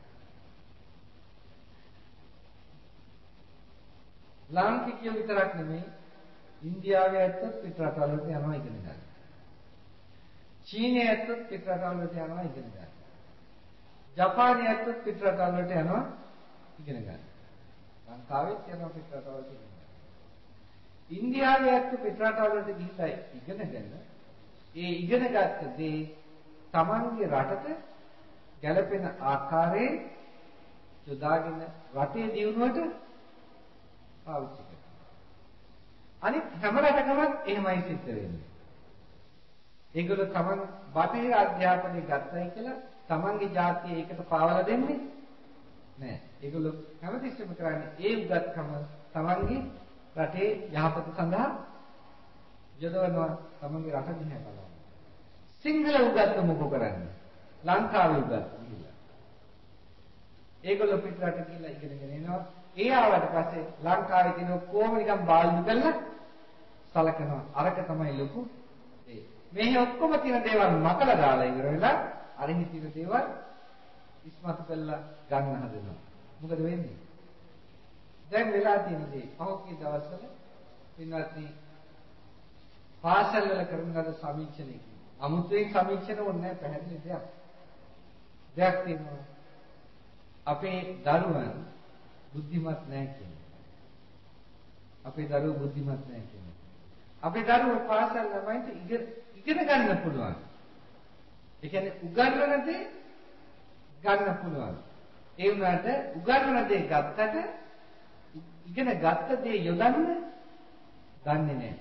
S1: ලාංකිකයෝ විතරක් නෙමෙයි ඉන්දියාවේ ඇත්තත් පිට රටවල් වලට යනවා ඉගෙන ගන්න. චීනයේ ඇත්තත් පිට රටවල් වලට යනවා ඉගෙන ගන්න. ජපානයේ ඇත්තත් පිට රටවල් වලට යනවා ඉගෙන ගන්න. ලංකාවෙත් යනවා පිට රටවල් වලට ඉගෙන ගන්න. ඉන්දියාවේ ඇත්ත පිටරටවලට ගිහිල්ලා ඉගෙනගෙන ඒ ඉගෙනගත්ත දේ තමන්ගේ රටට ගැළපෙන ආකාරයෙන් යොදාගෙන රටේ දියුණුවට පාවිච්චි කරනවා. අනිත් හැම රටකම එහෙමයි සිද්ධ වෙන්නේ. ඒගොල්ලෝ තමන් බටහිර අධ්‍යාපනය ගත්තයි කියලා තමන්ගේ ජාතිය ඒකට පාවලා දෙන්නේ නෑ. ඒගොල්ලෝ හැමතිස්සෙම කරන්නේ ඒ උගත්කම තමන්ගේ රටේ යහපත සඳහා යොදවනවා. තමන්ගේ රට දිහා බලනවා. සිංහල උගත්කම මොකෝ කරන්නේ? ලංකාවේ උගත්කම ගිහිල්ලා. ඒගොල්ලෝ පිටරට ගිහිල්ලා ඉගෙනගෙන එනවා. ඒ ආවට පස්සේ ලංකාවේ තියෙන කොහොම නිකන් බාල්දු කරලා සලකනවා. අරක තමයි ලොකු දේ. මේ ඔක්කොම තියෙන දේවල් මතලා දාලා ඉවර වෙලා අරිහි තියෙන දේවල් ඉස්මතු කරලා ගන්න හදනවා. මොකද වෙන්නේ? දැන් වෙලා තියෙන දේ පහුගිය දවස්වල පින්වත්නි පාසල් වල කරන ලද සමීක්ෂණයකින් අමුතුවෙන් සමීක්ෂණ ඕනේ නැහැ, පැහැදිලි දෙයක්. දෙයක් තියෙනවා. අපේ දරුවන් බුද්ධිමත් නැහැ කියන්නේ. අපේ දරුවෝ බුද්ධිමත් නැහැ කියන්නේ. අපේ දරුවෝ පාසල් ළමයින්ට ඉගෙන ඉගෙන ගන්න පුළුවන්. ඒ කියන්නේ උගන්වන දේ ගන්න පුළුවන්. ඒ වුණාට උගන්වන දේ ගත්තට ඉගෙන ගත්ත දේ යොදන්න දන්නේ නැහැ.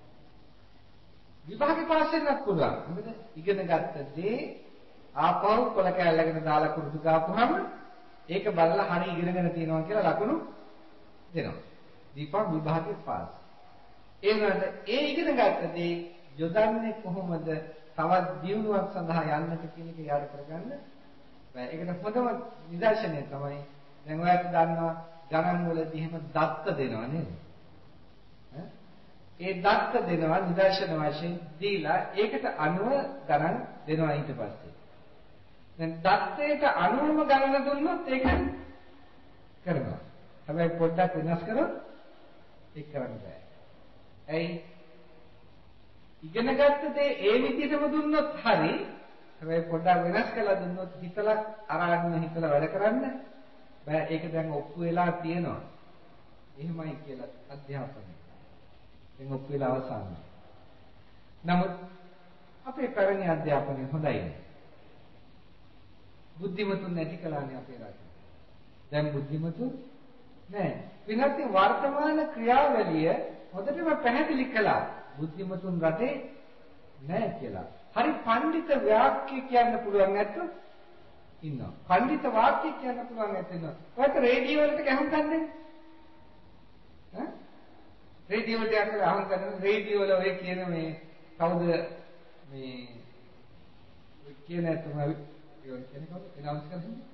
S1: විභාගේ පාස් වෙන්නත් පුළුවන්. මොකද ඉගෙන ගත්ත දේ ආපහු කොල කැලලගෙන දාලා කුරුදු ගාපුවම ඒක බලලා හරි ඉගෙනගෙන තියෙනවා කියලා ලකුණු දෙනවා. දීපා විභාගේ පාස්. ඒ වුණාට ඒ ඉගෙන ගත්ත දේ යොදන්නේ කොහොමද? තවත් දියුණුවක් සඳහා යන්නට කියන එක යාර කරගන්න බෑ. ඒකට හොඳම නිදර්ශනය තමයි දැන් ඔයාලට දන්නවා ගණන් වලදී එහෙම දත්ත දෙනවා නේද? ඒ දත්ත දෙනවා නිදර්ශන වශයෙන් දීලා ඒකට අනුව ගණන් දෙනවා ඊට පස්සේ. දැන් දත්තයට අනුවම ගණන දුන්නොත් ඒක කරනවා. හැබැයි පොඩ්ඩක් වෙනස් කරොත් ඒක කරන්න බෑ. ඇයි? ඉගෙනගත්ත දේ ඒ විදිහටම දුන්නොත් හරි. හැබැයි පොඩ්ඩක් වෙනස් කරලා දුන්නොත් හිතලා අරගෙන හිතලා වැඩ කරන්න බෑ. ඒක දැන් ඔප්පු වෙලා තියෙනවා. එහෙමයි කියලා අධ්‍යාපනය. දැන් ඔප්පු වෙලා අවසానයි. නමුත් අපේ පැරණි අධ්‍යාපනය හොඳයි. බුද්ධිමතුන් නැති කලානේ අපේ රටේ. දැන් බුද්ධිමතුන් නෑ. විනාඩි වර්තමාන ක්‍රියාවලිය හොඳටම පැහැදිලි කළා. බුද්ධිමතුන් රටේ නෑ කියලා. හරි පඬිත වාක්‍ය කියන්න පුළුවන් නැත්නම් ඉන්නවා. පඬිත වාක්‍ය කියන්න පුළුවන් නැත්නම් ඔයක රේඩියෝ වලට ගහම් ගන්නනේ. ඈ? රේඩියෝ වලට යකලා අහන් ගන්න රේඩියෝ වල ඔය කියන මේ කවුද මේ කියන තුමා යෝන් කෙනෙක් කවුද එනවුන්ස් කරන්නේ?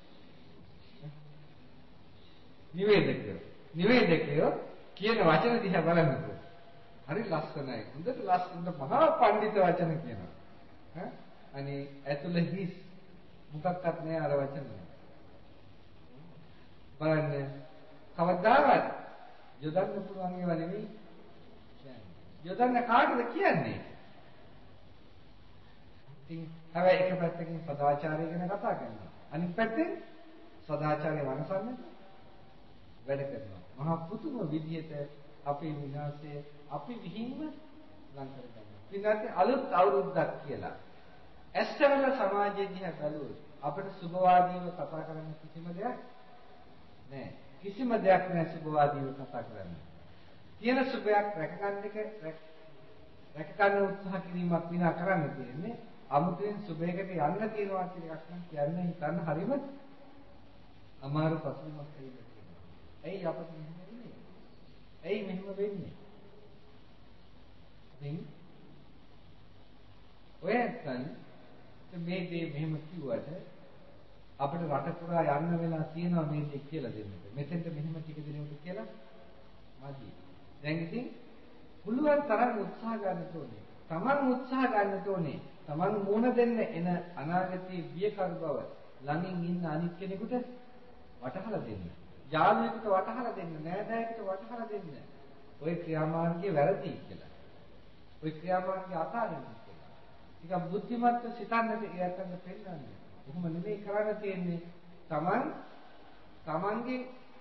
S1: නිවේදකයෝ. නිවේදකයෝ කියන වචන දිහා බලන්නකෝ. හරි ලස්සනයි. හොඳට ලස්සන මහා පඬිත වචන කියනවා. ඈ අනේ ඇතුළේ හිස් මොකක්වත් නෑ අර වචන. බලන්න කවදාවත් යොදන්න පුළුවන් ඒවා නෙමෙයි. යොදන්න කාටද කියන්නේ? ඉතින් හැබැයි එක පැත්තකින් සදාචාරය ගැන කතා කරනවා. අනිත් පැත්තෙන් සදාචාරය වනසන්නට වැඩ කරනවා. මහා පුදුම විදිහට අපේ විනාශය අපි විහිංම ලං කරගන්නවා. විනාශය අලුත් අවුරුද්දක් කියලා. ඇස්තරල සමාජයේ දිහා බැලුවොත් අපිට සුබවාදීව කතා කරන්න කිසිම දෙයක් නැහැ. කිසිම දෙයක් නැහැ සුබවාදීව කතා කරන්න. තියෙන සුබයක් රැකගන්න එක රැකගන්න උත්සාහ කිරීමක් විනා කරන්න තියෙන්නේ. අමුතුවෙන් සුබයකට යන්න තියනවා කියන එකක් නම් කියන්නේ හිතන්න හරිම අමාරු පසුබිමක් කියලා කියනවා. ඇයි අපිට මෙහෙම වෙන්නේ? ඇයි මෙහෙම වෙන්නේ? දැන් ඔය නැත්නම් මේ දේ මෙහෙම කිව්වට අපිට රට පුරා යන්න වෙලා තියෙනවා මේ දේ කියලා දෙන්නට. මෙතෙන්ට මෙහෙම ටික දෙනෙකුට කියලා මදි. දැන් ඉතින් පුළුවන් තරම් උත්සාහ ගන්න ඕනේ. Taman උත්සාහ ගන්න ඕනේ. Taman මුණ දෙන්න එන අනාගතයේ බියකරු බව ළඟින් ඉන්න අනිත් කෙනෙකුට වටහලා දෙන්න. යාළුවෙකුට වටහලා දෙන්න, නෑදෑයෙකුට වටහලා දෙන්න. ওই ක්‍රියාමාර්ගයේ වැරදි කියලා. ওই ක්‍රියාමාර්ගය අතාරින්න කියලා. ටිකක් බුද්ධිමත්ව සිතන්නට එයාටම පෙන්නන්නේ. කොහොම නෙමෙයි කරන්න තියෙන්නේ. Taman Tamanගේ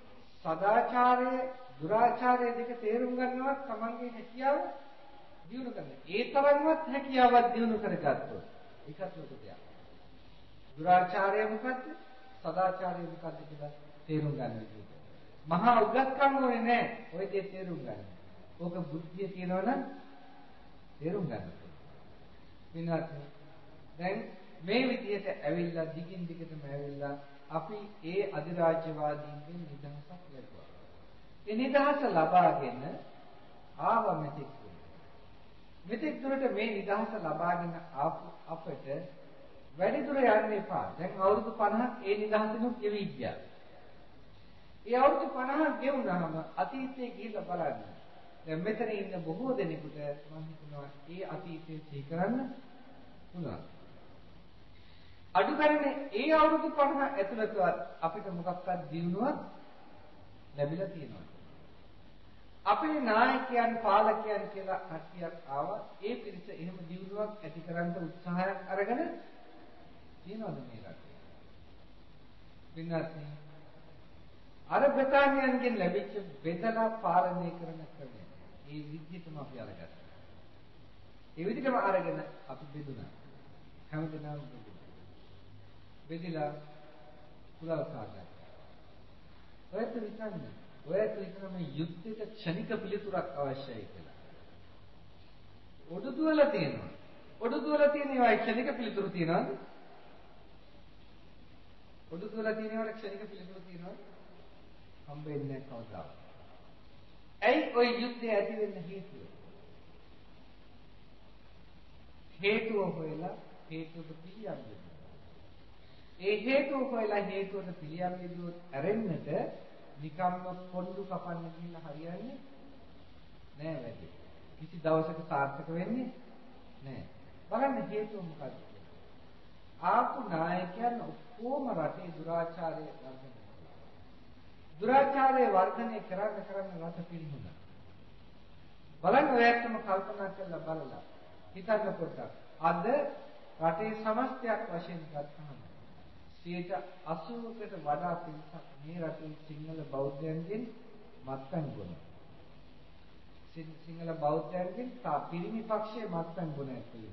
S1: සදාචාරයේ දුරාචාරයේ දෙක තේරුම් ගන්නවත් තමන්ගේ හැකියාව දියුණු කරන්න. ඒ තරම්වත් හැකියාවක් දියුණු කරගත්තොත් ඒකත් ලොකු දෙයක්. දුරාචාරය මොකද්ද? සදාචාරය මොකද්ද කියලා තේරුම් ගන්න විදිහට. මහා උගත්කම් ඕනේ නැහැ. ඔය දේ තේරුම් ගන්න. ඕක බුද්ධිය තියනවනම් තේරුම් ගන්න. විනාත් දැන් මේ විදිහට ඇවිල්ලා දිගින් දිගටම ඇවිල්ලා අපි ඒ අධිරාජ්‍යවාදීන්ගෙන් නිදහසක් ලැබුවා. ඒ නිදහස ලබාගෙන ආව මෙතෙක්. මෙතෙක් දුරට මේ නිදහස ලබාගෙන ආපු අපට වැඩි දුර යන්න එපා. දැන් අවුරුදු පනහක් ඒ නිදහසිනුත් ගෙවි ගියා. ඒ අවුරුදු පනහක් ගෙවුනහම අතීතයේ ගිහිල්ලා බලන්න. දැන් මෙතන ඉන්න බොහෝ දෙනෙකුට මම හිතනවා ඒ අතීතයේ සිහි කරන්න පුළුවන්. අඩු ගානේ ඒ අවුරුදු පනහ ඇතුළතවත් අපිට මොකක්වත් දිනුවක් ලැබිලා තියෙනවා. අපේ නායකයන් පාලකයන් කියලා කට්ටියක් ආවා. ඒ පිරිස එහෙම දිනුවක් ඇති කරන්න උත්සාහයක් අරගෙන තියෙනවද මේ රටේ? වින්නත් අර බ්‍රිතාන්‍යයන්ගෙන් ලැබිච්ච බෙදලා පාලනය කරන ක්‍රමය. ඒ විදිහටම අපි අරගත්තා. ඒ විදිහටම අරගෙන අපි බෙදුණා. හැමදෙනාම බෙදුණා. බෙදලා කුලල් කාගත්තා. ඔයත් විතරනේ. ඔයත් විතර මේ යුද්ධයට ක්ෂණික පිළිතුරක් අවශ්‍යයි කියලා. ඔඩුදුවල තියෙනවා. ඔඩුදුවල තියෙනවා ක්ෂණික පිළිතුරු තියෙනවද? ඔඩුදුවල තියෙනවට ක්ෂණික පිළිතුරු තියෙනවද? හම්බෙන්නේ නැහැ කවදාවත්. ඇයි ওই යුද්ධය ඇති වෙන්න හේතුව? හේතුව හොයලා හේතුවට පිළියම් දෙන්න. ඒ හේතුව හොයලා හේතුවට පිළියම් දෙදුවොත් ඇරෙන්නට නිකම්ම පොඩ්ඩු කපන්න ගිහිල්ලා හරියන්නේ නෑ වැඩි. කිසි දවසක සාර්ථක වෙන්නේ නෑ. බලන්න හේතුව මොකක්ද? ආපු නායකයන් ඔක්කොම රටේ දුරාචාරය වර්ධනය කළා. දුරාචාරය වර්ධනය කරන්න කරන්න රට පිරිහුණා. බලන්න ඔයත්ම කල්පනා කරලා බලලා හිතන්න පොඩ්ඩක්. අද රටේ සමස්තයක් වශයෙන් ගත්තහම සියයට අසූවකට වඩා පිරිසක් මේ රටේ සිංහල බෞද්ධයන්ගෙන් මත්පැන් බොනවා. සිංහල බෞද්ධයන්ගෙන් තා පිරිමි පක්ෂයේ මත්පැන් බොන ඇත්තේ.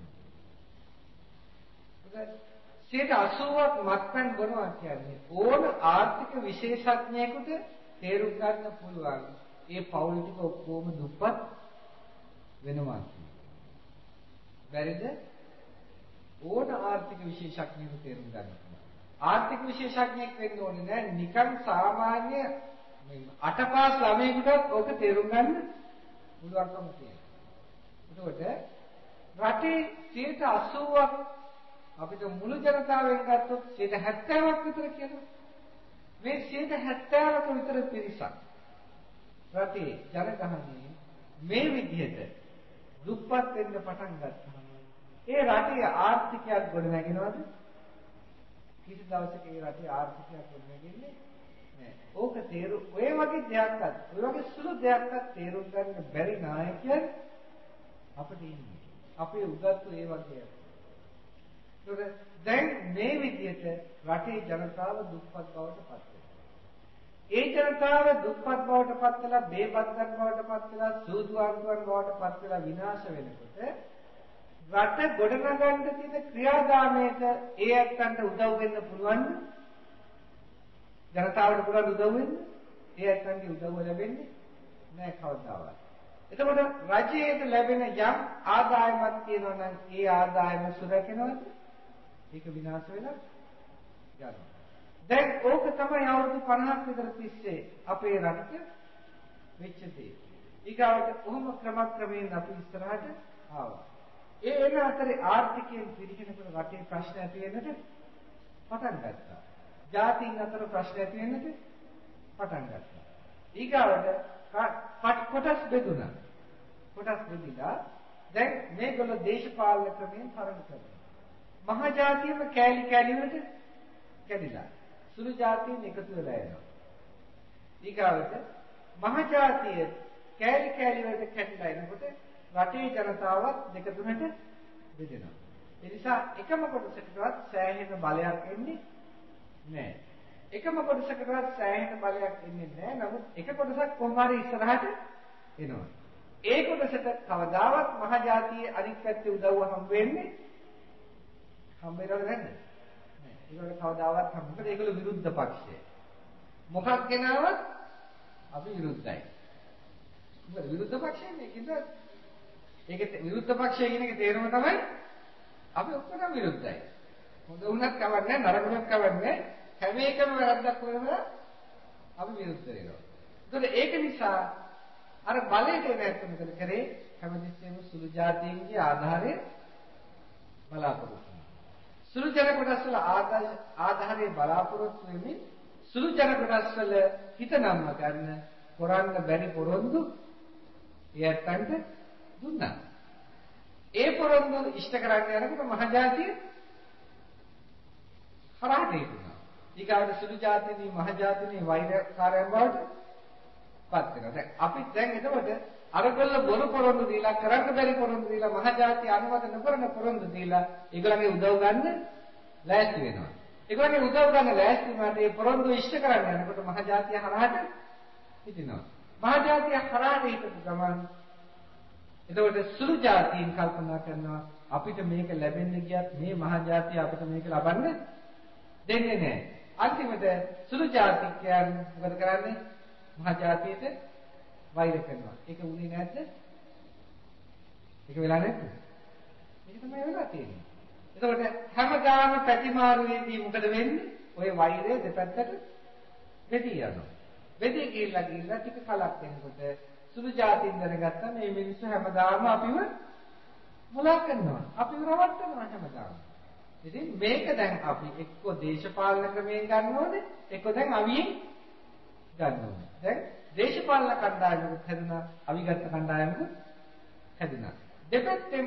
S1: සියයට අසූවක් මත්පැන් බොනවා කියන්නේ ඕන ආර්ථික විශේෂඥයෙකුට තේරුම් ගන්න පුළුවන්. ඒ පවුල් ටික ඔක්කොම දුප්පත් වෙනවා. බැරිද? ඕන ආර්ථික විශේෂඥයෙකුට තේරුම් ගන්න. ආර්ථික විශේෂඥයෙක් වෙන්න ඕනේ නෑ නිකන් සාමාන්‍ය මේ අටපාස් ළමයෙකුට ඕක තේරුම් ගන්න පුළුවන්කම තියෙනවා. එතකොට රටේ සියයට අසූවක් අපිට මුළු ජනතාවෙන් ගත්තොත් සියයට හැත්තෑවක් විතර කියනවා. මේ සියයට හැත්තෑවක විතර පිරිසක් රටේ ජනගහනයේ මේ විදිහට දුප්පත් වෙන්න පටන් ගත්තාම ඒ රටේ ආර්ථිකයක් ගොඩනගෙනවද? කිසි දවසක ඒ රටේ ආර්ථිකයක් ගොඩනගෙන්නේ නෑ. ඕක තේරු ඔය වගේ දෙයක්වත් ඔය වගේ සුළු දෙයක්වත් තේරුම් ගන්න බැරි නායකයන් අපිට ඉන්නේ. අපේ උගත්තු ඒ වගේ. ඒක දැන් මේ විදිහට රටේ ජනතාව දුප්පත් බවට පත් වෙනවා. ඒ ජනතාව දුප්පත් බවට පත් වෙලා බේබත්කම් බවට පත් වෙලා සූදු අංගුවන් බවට පත් වෙලා විනාශ වෙනකොට රට ගොඩනගන්න තියෙන ක්‍රියාදාමයට ඒ ඇත්තන්ට උදව් වෙන්න පුළුවන්ද? ජනතාවට පුළුවන් උදව් වෙන්න? ඒ ඇත්තන්ගේ උදව්ව ලැබෙන්නේ නැහැ කවදාවත්. එතකොට රජයට ලැබෙන යම් ආදායමක් තියෙනවා නම් ඒ ආදායම සුරකින්නවද? ඒක විනාශ වෙලා යනවා. දැන් ඕක තමයි අවුරුදු පනහක් විතර තිස්සේ අපේ රටට වෙච්ච දේ. ඊගාවට කොහොම ක්‍රමක්‍රමයෙන් අපි ඉස්සරහට ආවා. ඒ එන අතරේ ආර්ථිකයෙන් පිරිහෙනකොට රටේ ප්‍රශ්න ඇති වෙන්නට පටන් ගත්තා. ජාතීන් අතර ප්‍රශ්න ඇති වෙන්නට පටන් ගත්තා. ඊගාවට කොටස් බෙදුණා. කොටස් බෙදිලා දැන් මේගොල්ලෝ දේශපාලන ක්‍රමයෙන් තරඟ කරනවා. මහා ජාතියම කෑලි කෑලි වලට කැඩිලා. සුළු ජාතීන් එකතු වෙලා යනවා. ඊගාවට මහා ජාතිය කෑලි කෑලි වලට කැඩිලා එනකොට රටේ ජනතාවත් දෙක තුනට බෙදෙනවා. ඒ නිසා එකම කොටසකටවත් සෑහෙන බලයක් එන්නේ නැහැ. එකම කොටසකටවත් සෑහෙන බලයක් එන්නේ නැහැ. නමුත් එක කොටසක් කොහොම හරි ඉස්සරහට එනවා. ඒ කොටසට කවදාවත් මහජාතියේ අනිත් පැත්තේ උදව්ව හම්බ වෙන්නේ හම්බ වෙනවද නැද්ද? නෑ. ඒගොල්ලෝ කවදාවත් හම්බ මොකද ඒගොල්ලෝ විරුද්ධ පක්ෂය. මොකක් ගෙනාවත් අපි විරුද්ධයි. මොකද විරුද්ධ පක්ෂයනේ කිව්ද? ඒකේ විරුද්ධ පක්ෂය කියන එකේ තේරුම තමයි අපි ඔක්කොම විරුද්ධයි. හොඳ වුණත් කවන්නේ නැහැ, නරක වුණත් කවන්නේ නැහැ. හැම එකම වැරද්දක් කරනවා අපි විරුද්ධ වෙනවා. ඒකද ඒක නිසා අර බලයට නැත්නම් මොකද කරේ? හැමදෙස්සෙම සුළු જાතියින්ගේ ආධාරය බලාපොරොත්තු වෙනවා. සුළු ජන කොටස් වල ආධාරය බලාපොරොත්තු වෙමින් සුළු ජන කොටස් වල හිත නම්ම ගන්න කරන්න බැරි පොරොන්දු එයන්ට දුන්නා. ඒ පොරොන්දු ඉෂ්ට කරන්න යනකොට මහජාතිය හරහට හිටිනවා. ඊගාවට සුළු ජාතිනී මහජාතිනී වෛරකාරයන් බවට පත් වෙනවා. දැන් අපි දැන් එතකොට අරගොල්ල බොරු පොරොන්දු දීලා කරන්න බැරි පොරොන්දු දීලා මහජාතිය අනුමත නොකරන පොරොන්දු දීලා ඒගොල්ලන්ගේ උදව් ගන්න ලෑස්ති වෙනවා. ඒගොල්ලන්ගේ උදව් ගන්න ලෑස්ති වුණාට ඒ පොරොන්දු ඉෂ්ට කරන්න යනකොට මහජාතිය හරහට හිටිනවා. මහජාතිය හරහට හිටපු ගමන් එතකොට සුළු ජාතීන් කල්පනා කරනවා අපිට මේක ලැබෙන්න ගියත් මේ මහජාතිය අපිට මේක ලබන්න දෙන්නේ නැහැ. අන්තිමට සුළු ජාතිකයන් මොකද කරන්නේ? මහජාතියට වෛර කරනවා. ඒක උනේ නැද්ද? ඒක වෙලා නැද්ද? ඒක තමයි වෙලා තියෙන්නේ. එතකොට හැමදාම පැතිමාරුවේදී මොකද වෙන්නේ? ওই වෛරය දෙපැත්තට බෙදී යනවා. බෙදී ගිහිල්ලා ගිහිල්ලා ටික කලක් වෙනකොට සුළු ජාතින් දැනගත්තා මේ මිනිස්සු හැමදාම අපිව මුලා කරනවා. අපිව රවට්ටනවා හැමදාම. ඉතින් මේක දැන් අපි එක්ක දේශපාලන ක්‍රමයෙන් ගන්න ඕනේ, එක්ක දැන් අවියෙන් ගන්න ඕනේ. දැන් දේශපාලන කණ්ඩායමකුත් හැදුනා, අවිගත කණ්ඩායමකුත් හැදුනා. දෙපැත්තෙන්ම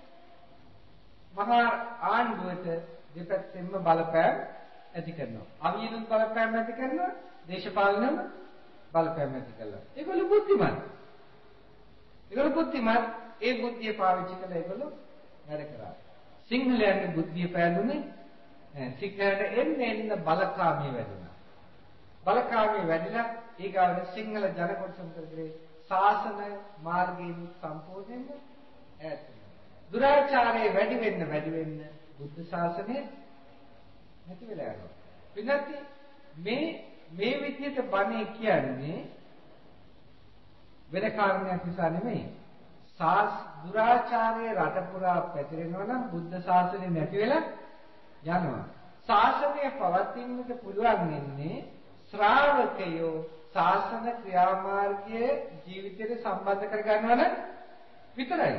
S1: මහා ආණ්ඩුවට දෙපැත්තෙන්ම බලපෑම් ඇති කරනවා. අවියෙනුත් බලපෑම් ඇති කරනවා, දේශපාලනම බලපෑම් ඇති කළා. ඒගොල්ලෝ බුද්ධිමත්. ඒගොල්ලෝ බුද්ධිමත්. ඒ බුද්ධිය පාවිච්චි කළා ඒගොල්ලෝ වැඩ කරා. සිංහලයන්ගේ බුද්ධිය පෑදුනේ සිංහලට එන්න එන්න බලකාමී වැඩුණා. බලකාමී වැඩිලා ඊගාවට සිංහල ජන කොටස මොකද කරේ? ශාසන මාර්ගයෙන් සම්පූර්ණයෙන්ම ඈත් වෙනවා. දුරාචාරයේ වැඩි වෙන්න වැඩි වෙන්න බුද්ධ ශාසනය නැති වෙලා යනවා. විනාති මේ මේ විදිහට බණේ කියන්නේ වෙන කාරණයක් නිසා නෙමෙයි. සාස් දුරාචාරයේ රට පුරා පැතිරෙනවා නම් බුද්ධ ශාසනය නැති වෙලා යනවා. ශාසනය පවතින්නට පුළුවන් වෙන්නේ ශ්‍රාවකයෝ ශාසන ක්‍රියාමාර්ගයේ ජීවිතයට සම්බන්ධ කර ගන්නවා නම් විතරයි.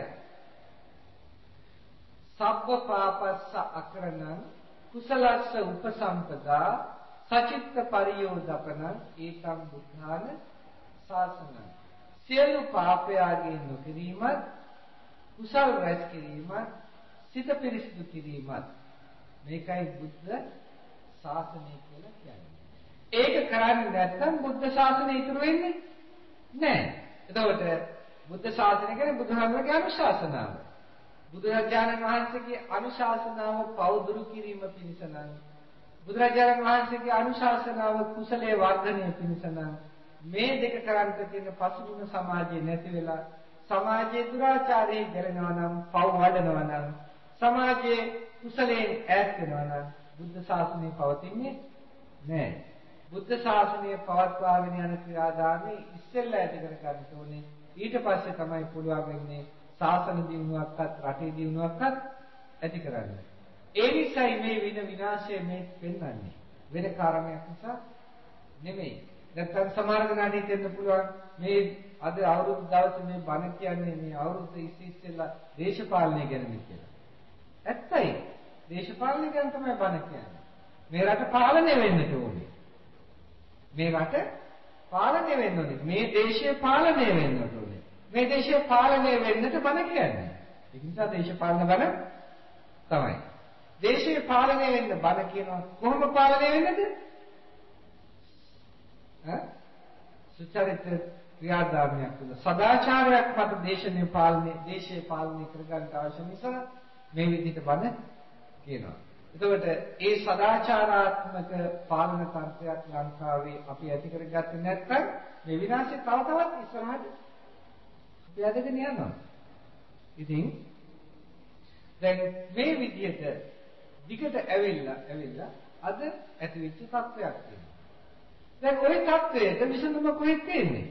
S1: සබ්බ පාපස්ස අකරණං කුසලස්ස උපසම්පදා සචිත්ත පරියෝදපන ඒකම් බුද්ධාන ශාසනං. සියලු පාපයන්ගෙන් නොකිරීමත් කුසල් රැස් කිරීමත් සිත පිරිසිදු කිරීමත් මේකයි බුද්ධ ශාසනය කියලා කියන්නේ. ඒක කරන්නේ නැත්නම් බුද්ධ ශාසනය ඉතුරු වෙන්නේ නැහැ. එතකොට බුද්ධ ශාසනය කියන්නේ බුදුහාමුදුරගේ අනුශාසනාව. බුදුරජාණන් වහන්සේගේ අනුශාසනාව පවදුරු කිරීම පිණිස නම් බුදුරජාණන් වහන්සේගේ අනුශාසනාව කුසලයේ වර්ධනය පිණිස නම් මේ දෙක කරන්ට තියෙන පසුබිම සමාජයේ නැති වෙලා සමාජයේ දුරාචාරයේ ගැලෙනවා නම් පව් වඩනවා නම් සමාජයේ කුසලයෙන් ඈත් වෙනවා නම් බුද්ධ ශාසනය පවතින්නේ නැහැ. බුද්ධ ශාසනය පවත්වාගෙන යන ක්‍රියාදාමයේ ඉස්සෙල්ලා ඇති කර ගන්න ඕනේ. ඊට පස්සේ තමයි පුළුවන් වෙන්නේ ශාසන දිනුවක්වත් රටේ දිනුවක්වත් ඇති කරන්න. ඒ නිසායි මේ වින විනාශය මේ පෙන්වන්නේ. වෙන කාරණයක් නිසා නෙමෙයි. නැත්නම් සමහර දෙනාට හිතෙන්න පුළුවන් මේ අද අවුරුදු දවසේ මේ බණ කියන්නේ මේ අවුරුදු ඉස්සෙල්ලා දේශපාලනය ගැන කියලා. ඇත්තයි. දේශපාලනය ගැන තමයි බණ කියන්නේ. මේ රට පාලනය වෙන්න ඕනේ. මේ රට පාලනය වෙන්න ඕනේ. මේ දේශය පාලනය වෙන්න ඕනේ. මේ දේශය පාලනය වෙන්නට බණ කියන්නේ. ඒ නිසා දේශපාලන බණ තමයි. දේශය පාලනය වෙන්න බණ කියනවා. කොහොම පාලනය වෙන්නද? ඈ සුචරිත ක්‍රියාදාමයක් තුළ සදාචාරයක් මත දේශනේ පාලනය දේශයේ පාලනය කරගන්න අවශ්‍ය නිසා මේ විදිහට බණ කියනවා. එතකොට ඒ සදාචාරාත්මක පාලන තන්ත්‍රයක් ලංකාවේ අපි ඇති කරගත්තේ නැත්නම් මේ විනාශය තව තවත් ඉස්සරහට අපි අදගෙන යනවා. ඉතින් දැන් මේ විදිහට දිගට ඇවිල්ලා ඇවිල්ලා අද ඇතිවෙච්ච තත්ත්වයක් තියෙනවා. දැන් ওই තත්ත්වයට විසඳුම කොහෙද තියෙන්නේ?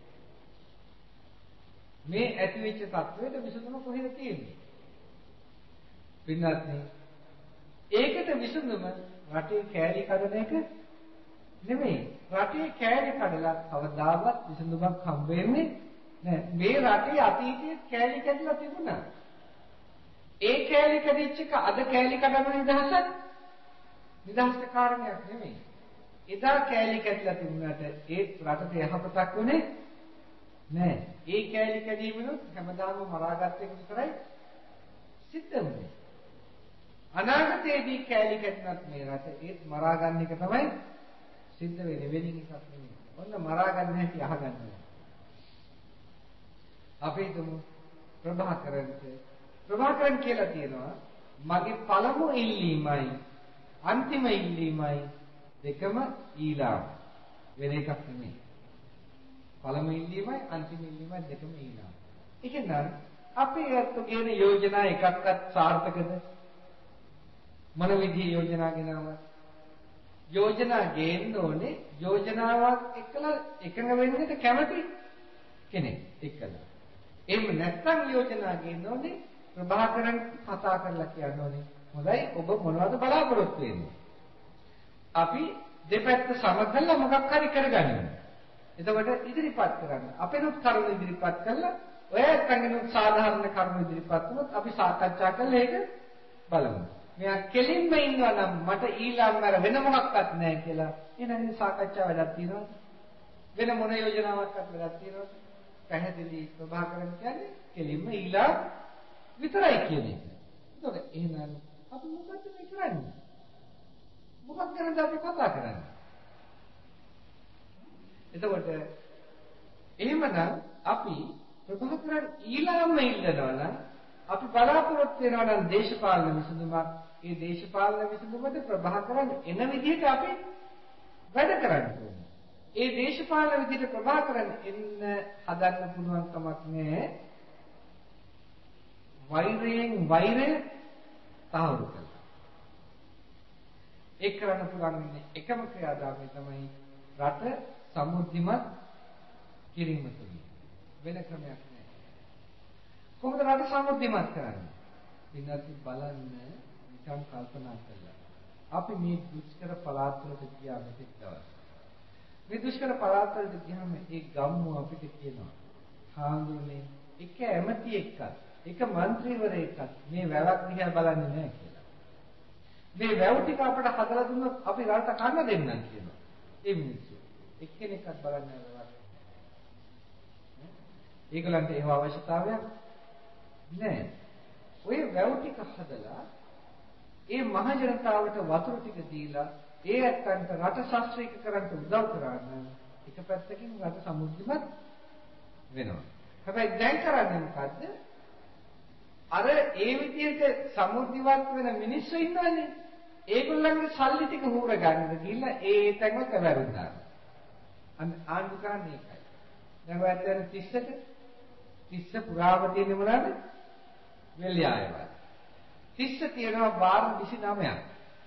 S1: මේ ඇතිවෙච්ච තත්ත්වයට විසඳුම කොහෙද තියෙන්නේ? පින්වත්නි, ඒකට විසඳුම රටේ කෑලි කඩන එක නෙමෙයි. රටේ කෑලි කඩලා කවදාවත් විසඳුමක් හම්බ වෙන්නේ නැහැ. මේ රටේ අතීතයේ කෑලි කැඩලා තිබුණා. ඒ කෑලි කැඩිච්ච එක අද කෑලි කඩන නිදහසක් නිදහස්ක කාරණයක් නෙමෙයි. එදා කෑලි කැඩලා තිබුණාට ඒ රටට යහපතක් උනේ නැහැ. ඒ කෑලි කැඩීමනොත් හැමදාම මරාගත් එක විතරයි සිද්ධ වෙන්නේ. අනාගතයේදී කෑලි කැඩුණත් මේ රට ඒත් මරා ගන්න එක තමයි සිද්ධ වෙන්නේ. වෙනින් එකක් නෙමෙයි. ඔන්න මරා ගන්න හැටි අහගන්න. අපි තුමු ප්‍රභාකරන්ට ප්‍රභාකරන් කියලා තියෙනවා මගේ පළමු ඉල්ලීමයි අන්තිම ඉල්ලීමයි දෙකම ඊළාම්. වෙන එකක් නෙමෙයි. පළමු ඉල්ලීමයි අන්තිම ඉල්ලීමයි දෙකම ඊළාම්. ඒකෙන් අපි අත්ගෙන යෝජනා එකක්වත් සාර්ථකද? මොන විදිහේ යෝජනා ගෙනවද? යෝජනා ගේන්න ඕනේ යෝජනාවක් එක්කලා එකඟ වෙන්නට කැමති කෙනෙක් එක්කලා. එහෙම නැත්නම් යෝජනා ගේන්න ඕනේ ප්‍රභාකරන් කතා කරලා කියන්න ඕනේ හොඳයි ඔබ මොනවද බලාපොරොත්තු වෙන්නේ? අපි දෙපැත්ත සමගලා මොකක් හරි කරගන්න. එතකොට ඉදිරිපත් කරන්න. අපේනොත් කරුණු ඉදිරිපත් කළා ඔය එක්කගෙනුත් සාධාරණ කරුණු ඉදිරිපත් වුණොත් අපි සාකච්ඡා කරලා ඒක බලමු. මෙයා කෙලින්ම ඉන්නවා නම් මට ඊළඟ මර වෙන මොකක්වත් නැහැ කියලා. එහෙනම් සාකච්ඡා වැඩක් තියෙනවද? වෙන මොන යෝජනාවක්වත් වැඩක් තියෙනවද? පැහැදිලි ප්‍රභාකරන් කියන්නේ කෙලින්ම ඊළඟ විතරයි කියන්නේ. එතකොට එහෙනම් අපි මොකක්ද මේ කරන්නේ? මොකක් ගැනද අපි කතා කරන්නේ? එතකොට එහෙමනම් අපි ප්‍රභාකරන් ඊළඟම ඉල්ලනවා නම් අපි බලාපොරොත්තු වෙනවා නම් දේශපාලන විසඳුමක්. ඒ දේශපාලන විසඳුමට ප්‍රභාකරන් එන විදිහට අපි වැඩ කරන්න ඕනේ. ඒ දේශපාලන විදිහට ප්‍රභාකරන් එන්න හදන්න පුළුවන් කමක් නැහැ. වෛරයෙන් වෛරය තහවුරු කරලා. ඒක කරන්න පුළුවන් ඉන්නේ එකම ක්‍රියාදාමය තමයි රට සමෘද්ධිමත් කිරීම තුළින්. වෙන ක්‍රමයක් නැහැ. කොහොමද රට සමෘද්ධිමත් කරන්නේ? විනාශි බලන්න නිකම් කල්පනා කළා. අපි මේ දුෂ්කර පළාත්වලට ගියා මෙතෙක් දවස්. මේ දුෂ්කර පළාත්වලට ගියාම ඒ ගම්මු අපිට කියනවා හාමුදුරනේ එක ඇමති එක්කත් එක മന്ത്രിවරයෙක්වත් මේ වැවක් දිහා බලන්නේ නැහැ කියලා. මේ වැව් ටික අපිට හදලා දුන්නොත් අපි රට කන්න දෙන්නම් කියනවා. ඒ මිනිස්සු එක්කෙනෙක්වත් බලන්නේ නැහැ. ඒගොල්ලන්ට ඒව අවශ්‍යතාවයක් නැහැ. ඔය වැව් ටික හදලා ඒ මහ ජනතාවට වතුර ටික දීලා ඒ ඇත්තන්ට රට ශාස්ත්‍රීය කරන්න උදව් කරන්න එක පැත්තකින් රට සමෘද්ධිමත් වෙනවා. හැබැයි දැන් කරන්නේ මොකද්ද? අර ඒ විදිහට සමෘද්ධිමත් වෙන මිනිස්සු ඉන්නවනේ. ඒගොල්ලන්ගේ සල්ලි ටික හූර ගන්නද ගිහිල්ලා ඒ තැන්වල කැවරුම් දානවා. අන්න ආණ්ඩු කරන්නේ ඒකයි. දැන් ඔයත් යන තිස්සට තිස්ස පුරාම තියෙන්නේ මොනවද? වෙල්යායවල. තිස්ස තියෙනවා බාර් විසි නවයක්.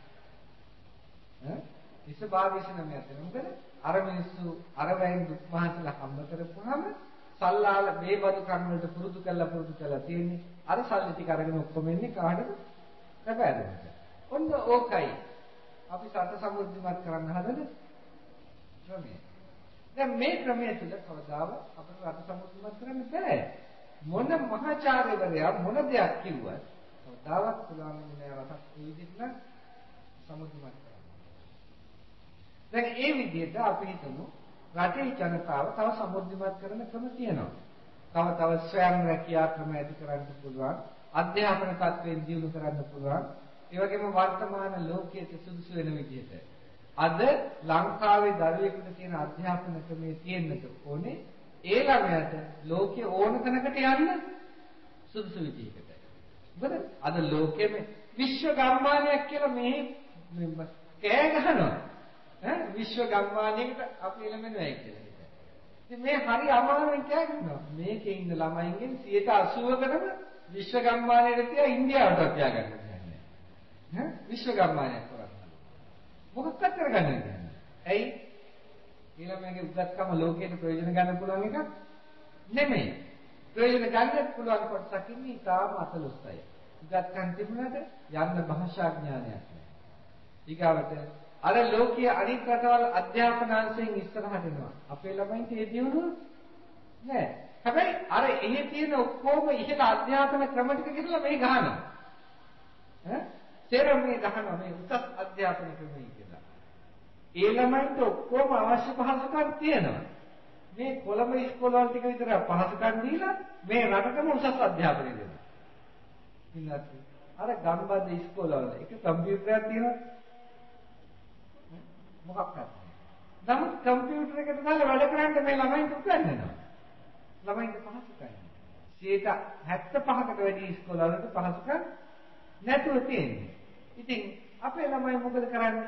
S1: ඈ තිස්ස බාර් විසි නවයක් තියෙනවා. මොකද අර මිනිස්සු අර වයින් දුක් මහන්සලා හම්බ කරපුවාම සල්ලාල බේබදු කන් වලට පුරුදු කරලා පුරුදු කරලා තියෙන්නේ. අර සල්ලි ටික අරගෙන ඔක්කොම එන්නේ කාටද? රැපෑදෙන්නට. ඔන්න ඕකයි. අපි සත සමෘද්ධිමත් කරන්න හදන ක්‍රමය. දැන් මේ ක්‍රමය තුළ කවදාවත් අපිට රට සමෘද්ධිමත් කරන්න බෑ. මොන මහාචාර්යවරයා මොන දෙයක් කිව්වත් කවදාවත් පුළුවන් නෑ රටක් ඒ විදිහට නම් සමෘද්ධිමත් කරන්න. දැන් ඒ විදිහට අපි හිතමු රටේ ජනතාව තව සමෘද්ධිමත් කරන ක්‍රම තියෙනවා. තව තව ස්වයං රැකියා ක්‍රම ඇති කරන්න පුළුවන්. අධ්‍යාපන තත්ත්වයෙන් දියුණු කරන්න පුළුවන්. ඒ වගේම වර්තමාන ලෝකයේ සුදුසු වෙන විදිහට අද ලංකාවේ දරුවෙකුට තියෙන අධ්‍යාපන ක්‍රමයේ තියෙන්නට ඕනේ ඒ ළමයාට ලෝකයේ ඕන තැනකට යන්න සුදුසු විදිහකට. මොකද අද ලෝකෙම විශ්ව ගම්මානයක් කියලා මේ කෑ ගහනවා. ඈ විශ්ව ගම්මානයකට අපි එළඹෙනවා කියලා. ඉතින් මේ හරි අමාරුවෙන් කෑ ගහනවා. මේකේ ඉන්න ළමයින්ගෙන් සියයට අසූවකටම විශ්ව ගම්මානයට තියා ඉන්දියාවට තියාගන්න බැහැ. ඈ විශ්ව ගම්මානයක් කරන්නේ. මොකක්ද කරගන්නේ? ඇයි? ඊළඟගේ උද්දත්කම ලෝකයට ප්‍රයෝජන ගන්න පුළුවන් එකක් නෙමෙයි. ප්‍රයෝජන ගන්නත් පුළුවන් කොටසක් ඉන්නේ තාම අතලොස්සයි. උද්දත්කම් තිබුණාට යන්න භාෂා ඥානයක් නැහැ. ඊගාවට අර ලෝකීය අනිත් රටවල් අධ්‍යාපනාංශයෙන් ඉස්සරහට එනවා. අපේ ළමයින්ට ඒ දියුණුව නෑ. හැබැයි අර එහෙ තියෙන ඔක්කොම ඉහළ අධ්‍යාපන ක්‍රම ටික කියලා මේ ගහනවා. ඈ? සේරම මේ ගහනවා මේ උසස් අධ්‍යාපන ක්‍රමයි කියලා. ඒ ළමයින්ට ඔක්කොම අවශ්‍ය පහසුකම් තියෙනවා. මේ කොළඹ ඉස්කෝලවල ටික විතර පහසුකම් දීලා මේ රටටම උසස් අධ්‍යාපනය දෙනවා. ඉන්නත් අර ගම්බද ඉස්කෝලවල එක කම්පියුටරයක් තියෙනවා. මොකක්ද? නමුත් කම්පියුටර් එකට දාලා වැඩ කරන්න මේ ළමයින්ට උගන්වනවා. ළමයින්ට පහසුකම්. සියයට හැත්තෑ පහකට වැඩි ඉස්කෝලවලට පහසුකම් නැතුව තියෙන්නේ. ඉතින් අපේ ළමයි මොකද කරන්නේ?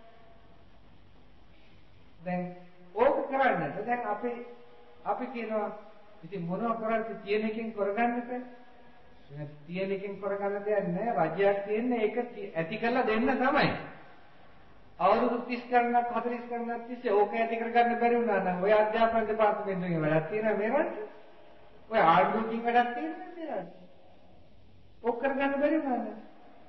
S1: දැන් ඕක කරන්නට දැන් අපි අපි කියනවා ඉතින් මොනව කරන්නේ තියෙන එකෙන් කරගන්න බෑ. තියෙන එකෙන් කරගන්න දෙයක් නෑ. රජයක් තියෙන්නේ ඒක ඇති කරලා දෙන්න තමයි. අවුරුදු තිස් ගණනක් හතළිස් ගණනක් තිස්සේ ඕක ඇති කරගන්න බැරි වුණා නම් ඔය අධ්‍යාපන දෙපාර්තමේන්තුවේ වැඩක් තියෙනවා මේ රටේ. ඔය ආණ්ඩුවකින් වැඩක් තියෙනවා මේ රටේ. ඕක කරගන්න බැරි වුණා නම්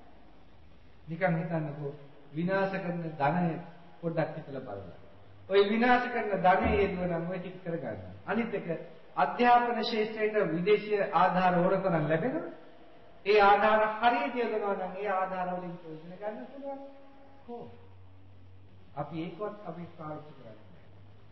S1: නිකන් හිතන්නකෝ විනාශ කරන ධනය පොඩ්ඩක් හිතලා බලන්න. ඔය විනාශ කරන ධනෙ හේතුව නම් ඔය ටික කරගන්න. අනිත් එක අධ්‍යාපන ශාස්ත්‍රයට විදේශීය ආධාර ඕන තරම් ලැබෙනවා. ඒ ආධාර හරියට යොදනවා නම් ඒ ආධාර වලින් ප්‍රයෝජන ගන්න පුළුවන්. කො අපි ඒකවත් අපි පාවිච්චි කරන්නේ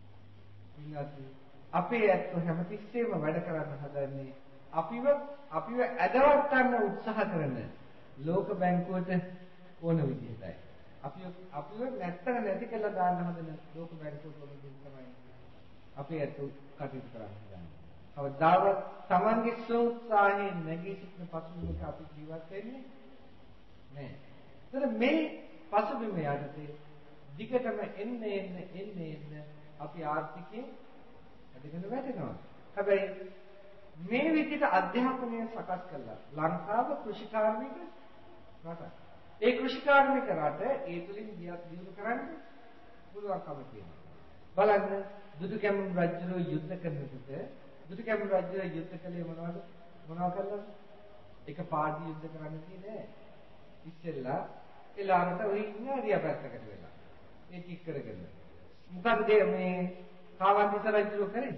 S1: නැහැ. අපේ ඇත්තෝ හැමතිස්සෙම වැඩ කරන්න හදන්නේ අපිව අපිව ඇදවත් ගන්න උත්සාහ කරන ලෝක බැංකුවට ඕන විදිහටයි. අපි අපිව නැත්තර නැති කළා දාන්න හදන ලෝක බැංකුවට ඕන විදිහ තමයි අපේ ඇත්තෝ කටයුතු කරන්නේ. කවදාවත් Tamange සෝත්සාහයෙන් නැගී සිටින පසුබිමක අපි ජීවත් වෙන්නේ නැහැ. ඒතර මේ පසුබිම යටතේ දිගටම එන්නේ එන්නේ එන්නේ එන්නේ අපි ආර්ථිකයේ අධිකන වැටෙනවා. හැබැයි මේ විදිහට අධ්‍යාපනය සකස් කළා ලංකාව කෘෂිකාර්මික රටක්. ඒ කෘෂිකාර්මික රට ඒ තුලින් දියුණු කරන්න පුළුවන්කම තියෙනවා. බලන්න දුටුගැමුණු රජුගේ යුද්ධ කරනකොට දුටුගැමුණු රජු යුද්ධ කළේ මොනවද? මොනවා කළාද? එක පාඩි යුද්ධ කරන්න තියෙන්නේ. ඉස්සෙල්ලා එලාරට ඔය ඉන්න හරිය පැත්තකට වෙලා. මේ ටික කරගෙන. මොකද මේ කාවන්තිස රජු කරේ?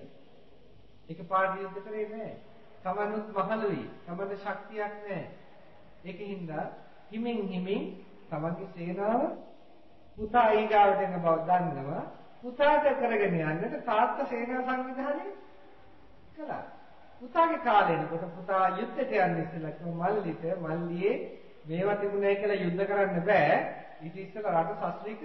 S1: එක පාඩි යුද්ධ කරේ නෑ. තමනුත් මහලුයි. තමන්ට ශක්තියක් නෑ. ඒකින්ද හිමින් හිමින් තමන්ගේ සේනාව පුතා ඊගාවට එන බව දන්නවා. පුතාට කරගෙන යන්නට තාත්තා සේනා සංවිධානය කළා. පුතාගේ කාලේනකොට පුතා යුද්ධයට යන්න ඉස්සෙල්ලා කිව්ව මල්ලිට මල්ලියේ මේවා තිබුණේ කියලා යුද්ධ කරන්න බෑ. ඊට ඉස්සෙල්ලා රට ශාස්ත්‍රීක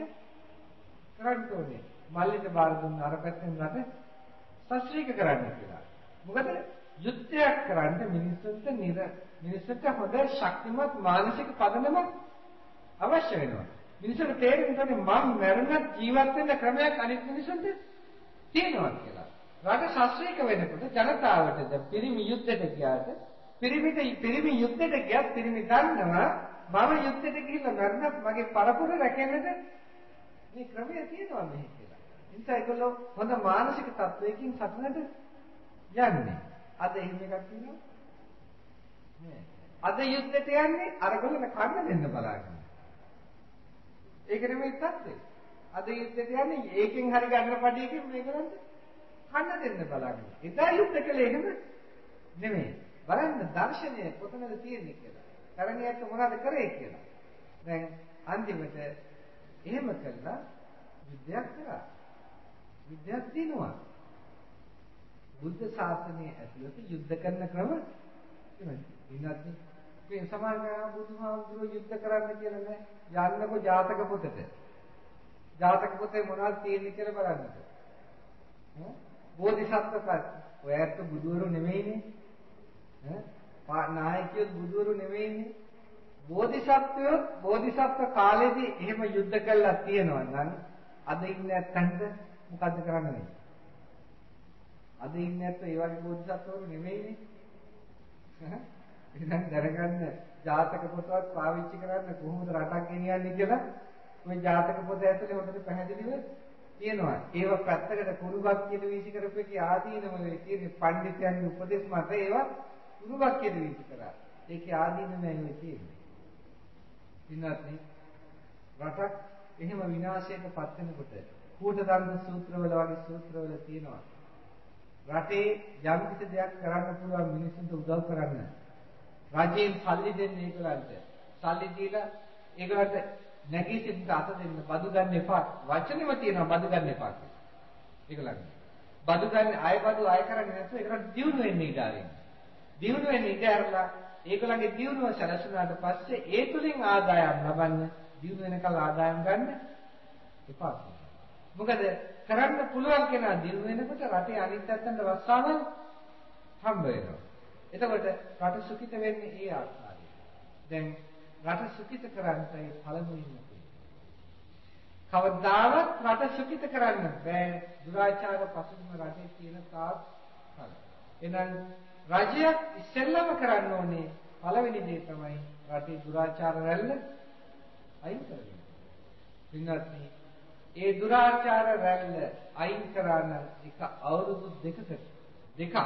S1: කරන්න ඕනේ. මල්ලිට බාර දුන්න අර පැත්තෙන් රට ශාස්ත්‍රීක කරන්න කියලා. මොකද යුද්ධයක් කරන්න මිනිස්සුන්ට නිර මිනිස්සුන්ට හොඳ ශක්තිමත් මානසික පදනමක් අවශ්‍ය වෙනවා. මිනිස්සුන්ට තේරෙන්නේ මම මරණත් ජීවත් වෙන්න ක්‍රමයක් අනිත් මිනිස්සුන්ට තියෙනවා කියලා. රට ශාස්ත්‍රීක වෙනකොට ජනතාවට පිරිමි යුද්ධයට ගියාට පිරිමිට පිරිමි යුද්ධයට ගියත් පිරිමි දන්නවා මම යුද්ධයට ගිහිල්ලා මරණත් මගේ පරපුර රැකෙන්නට මේ ක්‍රමය තියෙනවා මෙහි කියලා. එනිසා ඒගොල්ලෝ හොඳ මානසික තත්වයකින් සටනට යන්නේ. අද එහෙම එකක් තියෙනවා නෑ. අද යුද්ධයට යන්නේ අරගොල්ලන් කන්න දෙන්න බලාගෙන. ඒක නෙමෙයි තත්ත්වය. අද යුද්ධයට යන්නේ ඒකෙන් හරි ගන්න පඩියකින් මේකලන්ට කන්න දෙන්න බලාගෙන. එදා යුද්ධ කළේ එහෙම නෙමෙයි. බලන්න දර්ශනය කොතනද තියෙන්නේ කියලා. තරණියට මොනවද කරේ කියලා. දැන් අන්තිමට එහෙම කළා විද්‍යාවක් කරා. විද්‍යාවක් දිනුවා. බුද්ධ ශාසනය ඇතුළත යුද්ධ කරන ක්‍රම තියෙනවා. ඉන්නත් මේ සමාජය බුදුහාමුදුරුවෝ යුද්ධ කරන්න කියලා නෑ. යන්නකො ජාතක පොතට. ජාතක පොතේ මොනවද තියෙන්නේ කියලා බලන්නකො. ඈ බෝධිසත්වපත් ඔයත් බුදුවරු නෙමෙයිනේ. ඈ නායකයෝ බුදුවරු නෙමෙයිනේ. බෝධිසත්වයෝ බෝධිසත්ව කාලේදී එහෙම යුද්ධ කළා තියෙනවා නම් අද ඉන්නේ නැත්තන්ට මොකද්ද කරන්න වෙන්නේ? අද ඉන්නේ නැත්නම් ඒ වගේ බෝධිසත්වවරු නෙමෙයිනේ. එහෙනම් දැනගන්න ජාතක පොතවත් පාවිච්චි කරන්න කොහොමද රටක් ගෙනියන්නේ කියලා ওই ජාතක පොත ඇතුලේ හොඳට පැහැදිලිව තියෙනවා. ඒව පැත්තකට කුරුබක් කියලා වීසි කරපේකේ ආදීනම වේ තියෙන්නේ පඬිතුයන්ගේ උපදේශ මත ඒවා කුරුබක් කියලා වීසි කරා. ඒකේ ආදීනම නෙවෙයි තියෙන්නේ. ඉන්නත්නේ රටක් එහෙම විනාශයට පත් වෙනකොට කූටදන්ත සූත්‍රවල වගේ සූත්‍රවල තියෙනවා. රටේ යම් කිසි දෙයක් කරන්න පුළුවන් මිනිස්සුන්ට උදව් කරන්න. රජයෙන් සල්ලි දෙන්නේ ඒගොල්ලන්ට. සල්ලි දීලා ඒගොල්ලන්ට නැගී සිටින්න අත දෙන්න බදු ගන්න එපා. වචනෙම තියෙනවා බදු ගන්න එපා කියලා. ඒගොල්ලන්ට. බදු ගන්න අය බදු අය කරන්නේ නැතුව ඒකට දියුණු වෙන්නේ ඉඩ ආරින්න. දියුණු වෙන්නේ ඉඩ ඇරලා ඒගොල්ලන්ගේ දියුණුව සැලසුණාට පස්සේ ඒ තුලින් ආදායම් ලබන්න දියුණු වෙනකල් ආදායම් ගන්න එපා. මොකද කරන්න පුළුවන් කෙනා දියුණු වෙනකොට රටේ අනිත් පැත්තට රස්සාවල් හම්බ වෙනවා. එතකොට රට සුඛිත වෙන්නේ ඒ ආකාරයෙන්. දැන් රට සුඛිත කරන්නයි පළමුවෙන්ම තියෙන්නේ. කවදාවත් රට සුඛිත කරන්න බෑ දුරාචාර පසුබිම රටේ තියෙන තාක් කල්. එහෙනම් රජයක් ඉස්සෙල්ලාම කරන්න ඕනේ පළවෙනි දේ තමයි රටේ දුරාචාර රැල්ල අයින් කරගන්න. පින්වත්නි ඒ දුරාචාර රැල්ල අයින් කරන එක අවුරුදු දෙකකට දෙකක්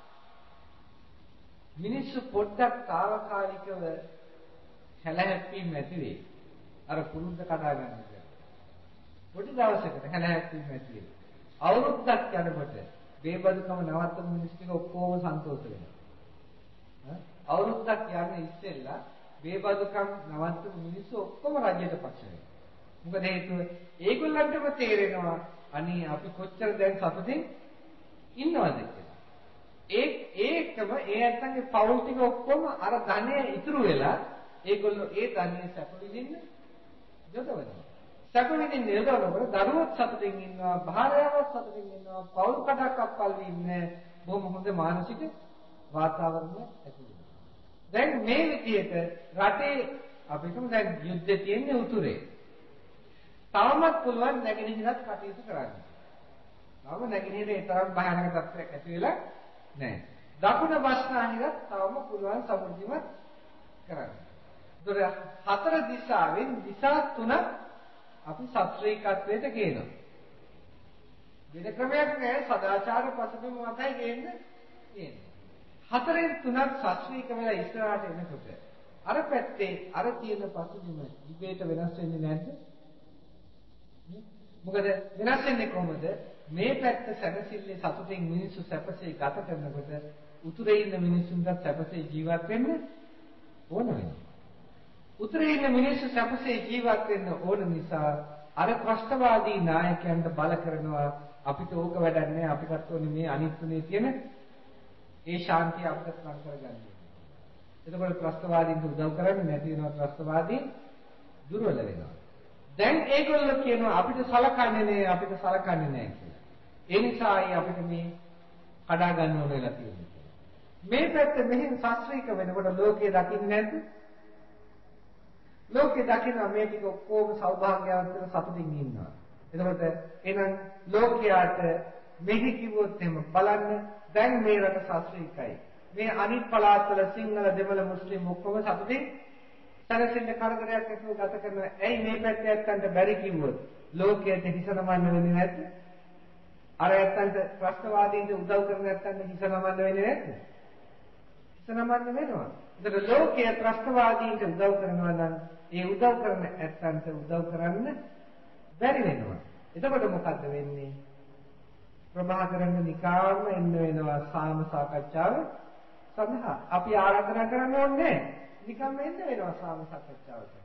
S1: මිනිස්සු පොඩ්ඩක් తాවකාලිකව හැලහැප්පීම් ඇති වෙයි. අර පුරුද්ද කඩා ගන්න එක. පොඩි දවසකට හැලහැප්පීම් ඇති වෙයි. අවුරුද්දක් යනකොට බේබදුකම නවත්තන මිනිස්සු ටික ඔක්කොම සන්තෝෂ වෙනවා. අවුරුද්දක් යන ඉස්සෙල්ලා බේබදුකම් නවත්තන මිනිස්සු ඔක්කොම රජයට පක්ෂ වෙනවා. මොකද හේතුව ඒගොල්ලන්ටම තේරෙනවා අනේ අපි කොච්චර දැන් සතුටින් ඉන්නවද කියලා. ඒ ඒකම ඒ ඇත්තන්ගේ පවුල් ටික ඔක්කොම අර ධනය ඉතුරු වෙලා ඒගොල්ලෝ ඒ ධනය සැප විඳින්න යොදවනවා. සැප විඳින්න යොදවනකොට දරුවොත් සතුටින් ඉන්නවා, භාර්යාවත් සතුටින් ඉන්නවා, පවුල් කඩක් අත්පල් වෙන්නේ බොහොම හොඳ මානසික වාතාවරණයක් ඇති වෙනවා. දැන් මේ විදිහට රටේ අපිටම දැන් යුද්ධය තියෙන්නේ උතුරේ. තාමත් පුළුවන් නැගෙනහිරත් කටයුතු කරන්න. තාම නැගෙනහිරේ තරම් භයානක තත්ත්වයක් ඇති වෙලා නැහැ. දකුණ බස්නාහිරත් තාම පුළුවන් සමෘද්ධිමත් කරන්න. ඒතර හතර දිශාවෙන් දිශා තුනක් අපි සත්‍රීකත්වයට ගේනවා. වෙන ක්‍රමයක් නැහැ සදාචාර පසුබිම මතයි ගේන්නේ තියෙන්නේ. හතරෙන් තුනක් සත්‍රීක වෙලා ඉස්සරහට එනකොට අර පැත්තේ අර තියෙන පසුබිම ඉබේට වෙනස් වෙන්නේ නැද්ද? මොකද වෙනස් වෙන්නේ කොහොමද? මේ පැත්ත සැනසille සතුටින් මිනිස්සු සැපසේ ගත කරනකොට උතුරේ ඉන්න මිනිස්සුන්ට සැපසේ ජීවත් වෙන්න ඕන වෙනවා. උතුරේ ඉන්න මිනිස්සු සැපසේ ජීවත් වෙන්න ඕන නිසා අර ත්‍රස්තවාදී නායකයන්ට බල කරනවා අපිට ඕක වැඩක් නැහැ අපිටත් ඕනේ මේ අනිත් තුනේ තියෙන ඒ ශාන්තිය අපිට ලං කරගන්න. එතකොට ත්‍රස්තවාදීන්ට උදව් කරන්නේ නැති වෙනවා ත්‍රස්තවාදීන් දුර්වල වෙනවා. දැන් ඒගොල්ලෝ කියනවා අපිට සලකන්නේ නෑ අපිට සලකන්නේ නෑ කියලා. ඒ නිසායි අපිට මේ කඩා ගන්න ඕන වෙලා තියෙන්නේ. මේ පැත්ත මෙහෙන් ශාස්ත්‍රීක වෙනකොට ලෝකයේ දකින්නේ නැද්ද? ලෝකයේ දකින්න මේ ටික ඔක්කොම සෞභාග්‍යවන්තව සතුටින් ඉන්නවා. එතකොට එහෙනම් ලෝකයාට මෙහි කිව්වොත් එහෙම බලන්න දැන් මේ රට ශාස්ත්‍රීකයි. මේ අනිත් පළාත්වල සිංහල දෙමළ මුස්ලිම් ඔක්කොම සතුටින් සැනසෙන්න කරදරයක් නැතුව ගත කරනවා. ඇයි මේ පැත්තේ ඇත්තන්ට බැරි කිව්වොත් ලෝකයට හිස නමන්න වෙන්නේ නැද්ද? අර ඇත්තන්ට ත්‍රස්තවාදීන්ට උදව් කරන ඇත්තන්ට හිස නමන්න වෙන්නේ නැද්ද? හිස නමන්න වෙනවා. ඒතර ලෝකයේ ත්‍රස්තවාදීන්ට උදව් කරනවා නම් ඒ උදව් කරන ඇත්තන්ට උදව් කරන්න බැරි වෙනවා. එතකොට මොකද්ද වෙන්නේ? ප්‍රභාකරන් නිකාම එන්න වෙනවා සාම සාකච්ඡාව සඳහා. අපි ආරාධනා කරන්න ඕනේ නිකම්ම එන්න වෙනවා සාම සාකච්ඡාවට.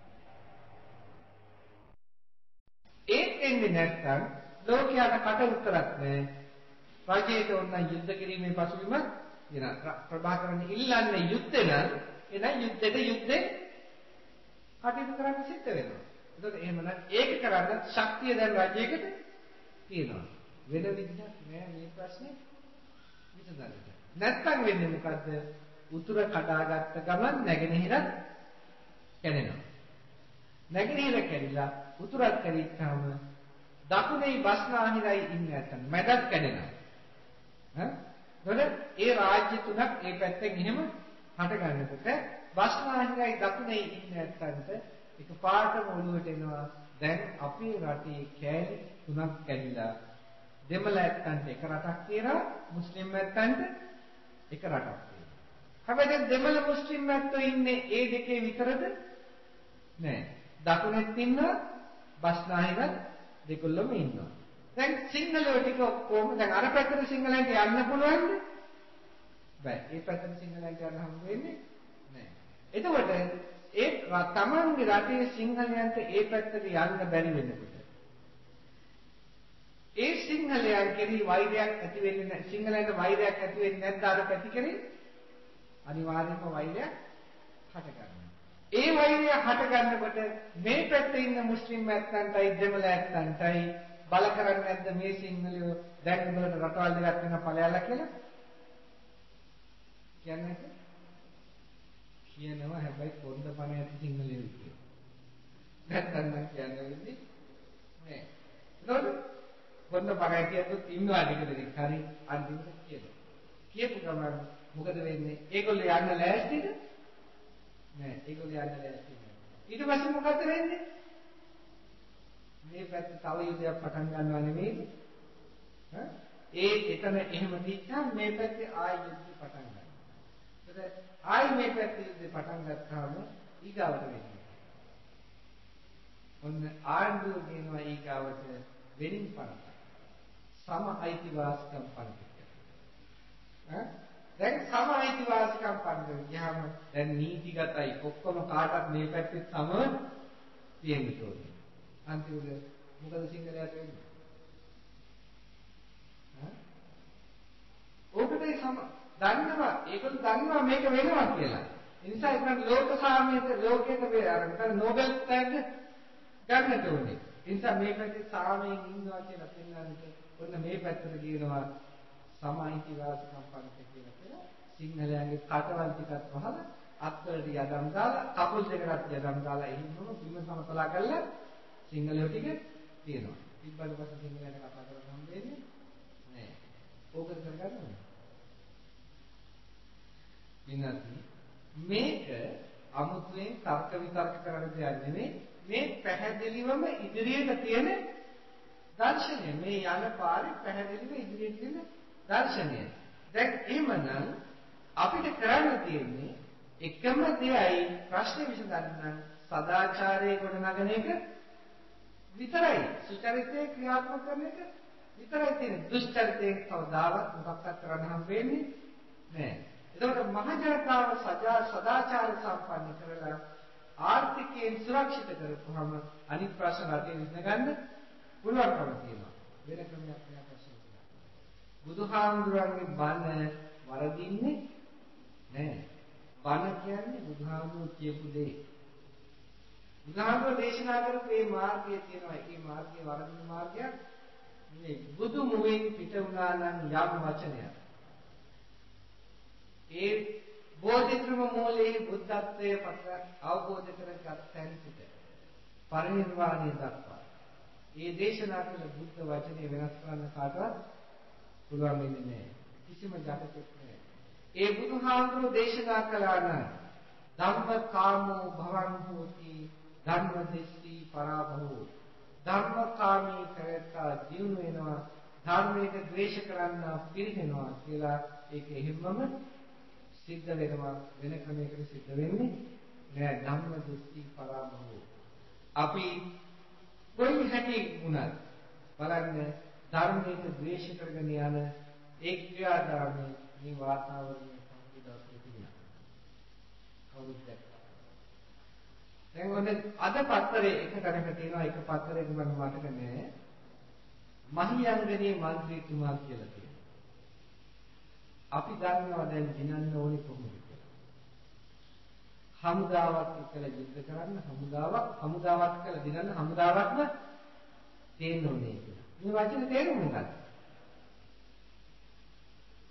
S1: ඒත් එන්නේ නැත්නම් ලෝකයට කට උත්තරක් නැහැ. රජයට ඕන යුද්ධ කිරීමේ පසුබිම එන ප්‍රභාකරන් ඉල්ලන්නේ යුද්ධ නම් එන යුද්ධෙට යුද්ධේ කටයුතු කරන්න සිද්ධ වෙනවා. ඒකට එහෙමනම් ඒක කරන්න ශක්තිය දැන් රජයකට තියෙනවා. වෙන විදිහක් නෑ මේ ප්‍රශ්නේ විසඳන්න. නැත්තම් වෙන්නේ මොකද්ද? උතුර කඩාගත්ත ගමන් නැගෙනහිරත් කැඩෙනවා. නැගෙනහිර කැඩිලා උතුරත් කැඩිච්චාම දකුණේ බස්නාහිරයි ඉන්නේ නැත්නම් මැදත් කැඩෙනවා. ඈ? එතකොට ඒ රාජ්‍ය තුනක් ඒ පැත්තෙන් එහෙම හට ගන්නකොට බස්නාහිරයි දකුණේ ඉන්නේ නැත්නම්ට එකපාරටම ඔළුවට එනවා දැන් අපේ රටේ කෑලි තුනක් කැඩිලා දෙමළ ඇත්තන්ට එක රටක් තියෙනවා මුස්ලිම් ඇත්තන්ට එක රටක් තියෙනවා. හැබැයි දැන් දෙමළ මුස්ලිම් ඇත්තෝ ඉන්නේ ඒ දෙකේ විතරද? නෑ. දකුණෙත් ඉන්නවා බස්නාහිරත් දෙකොල්ලම ඉන්නවා. දැන් සිංහලෝ ටික ඔක්කොම දැන් අර පැත්තට සිංහලෙන්ට යන්න පුළුවන්ද? බෑ. ඒ පැත්තට සිංහලෙන්ට යන්න හම්බ වෙන්නේ නෑ. එතකොට ඒ තමන්ගේ රටේ සිංහලයන්ට ඒ පැත්තට යන්න බැරි වෙනකොට ඒ සිංහලයන් කෙරෙහි වෛරයක් ඇති වෙන්නේ නැහැ. සිංහලයන්ට වෛරයක් ඇති වෙන්නේ නැත්නම් අර පැති කෙරෙහි අනිවාර්යයෙන්ම වෛරයක් හට ගන්නවා. ඒ වෛරය හට ගන්නකොට මේ පැත්තේ ඉන්න මුස්ලිම් ඇත්තන්ටයි දෙමළ ඇත්තන්ටයි බල කරන්නේ නැද්ද මේ සිංහලයෝ දැන් උඹලට රටවල් දෙකක් වෙන ඵලයල්ලා කියලා? කියන්නේ කියනවා හැබැයි කොන්ද පණ ඇති සිංහලයෝ කියනවා. නැත්තම් නම් කියන්නේ වෙන්නේ නෑ. ඒකෝද කොන්ද පණ ඇතියත් ඉන්නවා ටික දෙනෙක් හරි අන්තිමට කියනවා. කියපු ගමන් මොකද වෙන්නේ? ඒගොල්ලෝ යන්න ලෑස්තිද? නෑ ඒගොල්ලෝ යන්න ලෑස්ති නෑ. ඊට පස්සේ මොකද වෙන්නේ? මේ පැත්ත තව යුද්ධයක් පටන් ගන්නවා නෙමෙයිද? ඈ ඒ එතන එහෙම තියච්චාම මේ පැත්තේ ආයෙ යුද්ධ පටන් ගන්නවා. ඒත් ආයෙ මේ පැත්තේ යුද්ධ පටන් ගත්තාම ඊගාවට වෙන්නේ. ඔන්න ආණ්ඩුව කියනවා ඊගාවට වෙනින් පනත. සම අයිතිවාසිකම් පනත. ඈ දැන් සම අයිතිවාසිකම් පනත ගියාම දැන් නීතිගතයි ඔක්කොම කාටත් මේ පැත්තේ සම තියෙන්න ඕනේ. අන්තිමට මොකද සිංහලයට වෙන්නේ? ඈ ඕකටයි සම දන්නවා ඒකත් දන්නවා මේක වෙනවා කියලා. ඒ නිසා ඒක ලෝක සාමයට ලෝකයට වේ අර මෙතන නෝබෙල් ටැග් ගන්නට ඕනේ. ඒ නිසා මේ පැත්තේ සාමයෙන් ඉන්නවා කියලා පෙන්වන්නට ඔන්න මේ පැත්තට කියනවා සමයිතිවාසිකම් පන්ති කියලා කියලා. සිංහලයන්ගේ කටවල් ටිකක් වහලා අත්වලට යදම් දාලා කකුල් දෙකකට යදම් දාලා එහින්නම බිම සමතලා කරලා සිංහලයෝ ටික තියෙනවා. ඉබ්බට පස්සේ සිංහලයට කතා කරන්න හම් වෙන්නේ නෑ. ඕකද කරගන්න ඕනේ. ඉන්නත් මේක අමුතුවෙන් තර්ක විතර්ක කරන දෙයක් නෙමෙයි. මේ පැහැදිලිවම ඉදිරියට තියෙන දර්ශනය. මේ යන පාරේ පැහැදිලිව ඉදිරියට තියෙන දර්ශනය. දැන් එහෙමනම් අපිට කරන්න තියෙන්නේ එකම දෙයයි ප්‍රශ්නේ විසඳන්න සදාචාරයේ ගොඩනගන එක විතරයි. සුචරිතයේ ක්‍රියාත්මක කරන එක විතරයි තියෙන්නේ. දුෂ්චරිතයෙන් කවදාවත් මොකක්වත් කරන්න හම් වෙන්නේ නැහැ. එතකොට මහ ජනතාව සදා සදාචාර සම්පන්න කරලා ආර්ථිකයෙන් සුරක්ෂිත කරපුවම අනිත් ප්‍රශ්න රටේ විසඳගන්න පුළුවන්කම තියෙනවා. වෙන ක්‍රමයක් නෑ ප්‍රශ්න තියෙනවා. බුදුහාමුදුරන්ගේ බණ වරදින්නේ නෑ. බණ කියන්නේ බුදුහාමුදුරුවෝ කියපු දේ. බුදුහාමුදුරුවෝ දේශනා කරපු මේ මාර්ගය තියෙනවා. ඒ මාර්ගයේ වරදින මාර්ගයක් නෙවෙයි. බුදු මුවෙන් පිට වුණා නම් යම් වචනයක් ඒ බෝධිත්‍රම මූලයේ බුද්ධත්වයේ පතර අවබෝධ කරගත් තැන් සිට පරිනිර්වාණය දක්වා මේ දේශනා කළ බුද්ධ වචනේ වෙනස් කරන්න කාටවත් පුළුවන් වෙන්නේ නැහැ. කිසිම ජගතෙක් නැහැ. ඒ බුදුහාමුදුරුවෝ දේශනා කළා නම් ධම්මකාමෝ භවං හෝති ධම්මදෙස්සී පරාභවෝ ධම්මකාමී කරත්තා ජීවු වෙනවා ධර්මයට ද්වේෂ කරන්නා පිරිනනවා කියලා ඒක එහෙමම සිද්ධ වෙනවා. වෙන ක්‍රමයකට සිද්ධ වෙන්නේ නෑ. ධම්මදෙස්සී පරාභවෝ අපි කොයි හැටි වුණත් බලන්න ධර්මයට ද්වේෂ කරගෙන යන ඒ ක්‍රියාදාමයේ මේ වාතාවරණය සම්පූර්ණව තිබුණා. කවුරුද දැක්කා? දැන් ඔන්න අද පත්තරේ එක තැනක තියෙනවා. එක පත්තරයක මම මතක නෑ. මහියංගනේ മന്ത്രിතුමා කියලා තියෙනවා. අපි දන්නවා දැන් දිනන්න ඕනේ කොහොමද කියලා. හමුදාවක් එක්කලා යුද්ධ කරන්න හමුදාවක් හමුදාවක් කියලා දිනන්න හමුදාවක්ම තේන්න ඕනේ කියලා. මේ වචනේ තේරුම මොකක්ද?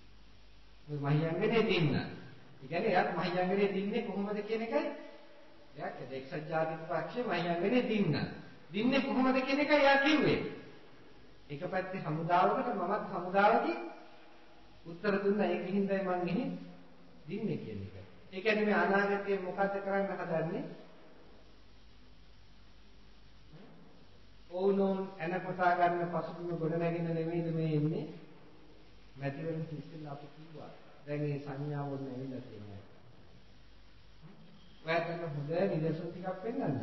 S1: මේ මහියංගනේ දින්න. ඒ කියන්නේ එයාත් මහියංගනේ දින්නේ කොහොමද කියන එකයි එයා එක්සත් ජාතික පක්ෂේ මම යන්නේ දින්න. දින්නේ කොහොමද කියන එක එයා කිව්වේ. එක පැත්තේ හමුදාවකට මමත් හමුදාවකේ උත්තර දුන්නා. ඒක හින්දායි මම මෙහි දින්නේ කියන එක. ඒ කියන්නේ මේ අනාගතයේ මොකද කරන්න හදන්නේ? ඕනෝන් එන කොටා ගන්න පසුබිම ගොඩ නැගින්න නෙමෙයිද මේ ඉන්නේ? මැතිවරණ සිස්ටම් අපි කිව්වා. දැන් මේ සංඥාව වල ඇවිල්ලා තියෙනවා. ඔයාලට හොඳ නිදර්ශන ටිකක් පෙන්නන්න.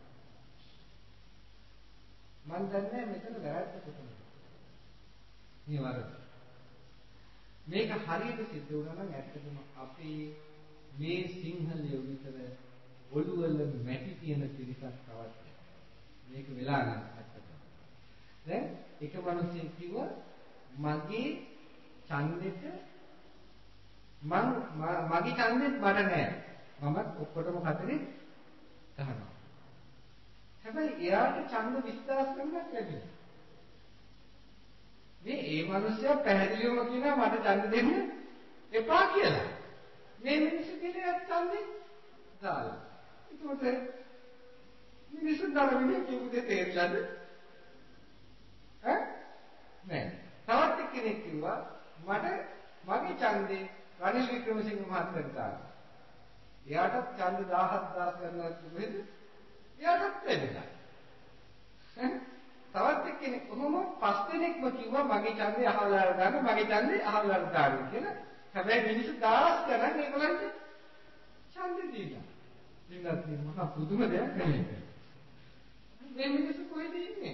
S1: මම දන්නේ මෙතන වැරද්ද කොතනද? මේ වරද. මේක හරියට සිද්ධ වුණා නම් ඇත්තටම අපි මේ සිංහලයේ විතර ඔළුවල මැටි තියෙන පිරිසක් තවත් මේක වෙලා නැහැ ඇත්තටම. දැන් එක මිනිහෙක් කිව්වා මගේ ඡන්දෙට මං මගේ ඡන්දෙත් මට නෑ. මමත් ඔක්කොටම හතරේ ගහනවා. හැබැයි එයාට ඡන්ද විස්තරස් කරන්නත් ලැබෙනවා. මේ ඒ මිනිස්සයා පැහැදිලිවම කියනවා මට ඡන්ද දෙන්න එපා කියලා. මේ මිනිස්සු කියන්නේ ඡන්දේ දාලා. ඒකත් මිනිස්සු දාලා කියපු දේ තේරිලාද? ඈ? නෑ. තවත් එක්කෙනෙක් කිව්වා මට මගේ ඡන්දේ රනිල් වික්‍රමසිංහ මහත්තයාට දාන්න. එයාටත් ඡන්ද දහහක් දාස් කරනවා කිව්වෙද? එයාටත් ලැබෙනවා. තවත් එක්කෙනෙක් කොහොම පස් දෙනෙක්ම කිව්වා මගේ ඡන්දේ අහවලාට දාන්න මගේ ඡන්දේ අහවලාට දාන්න කියලා. හැබැයි මිනිස්සු දහස් ගණන් ඒගොල්ලන්ට ඡන්දේ දීලා. ඒකත් මහා පුදුම දෙයක් නෙමෙයි. මේ මිනිස්සු කොහෙද ඉන්නේ?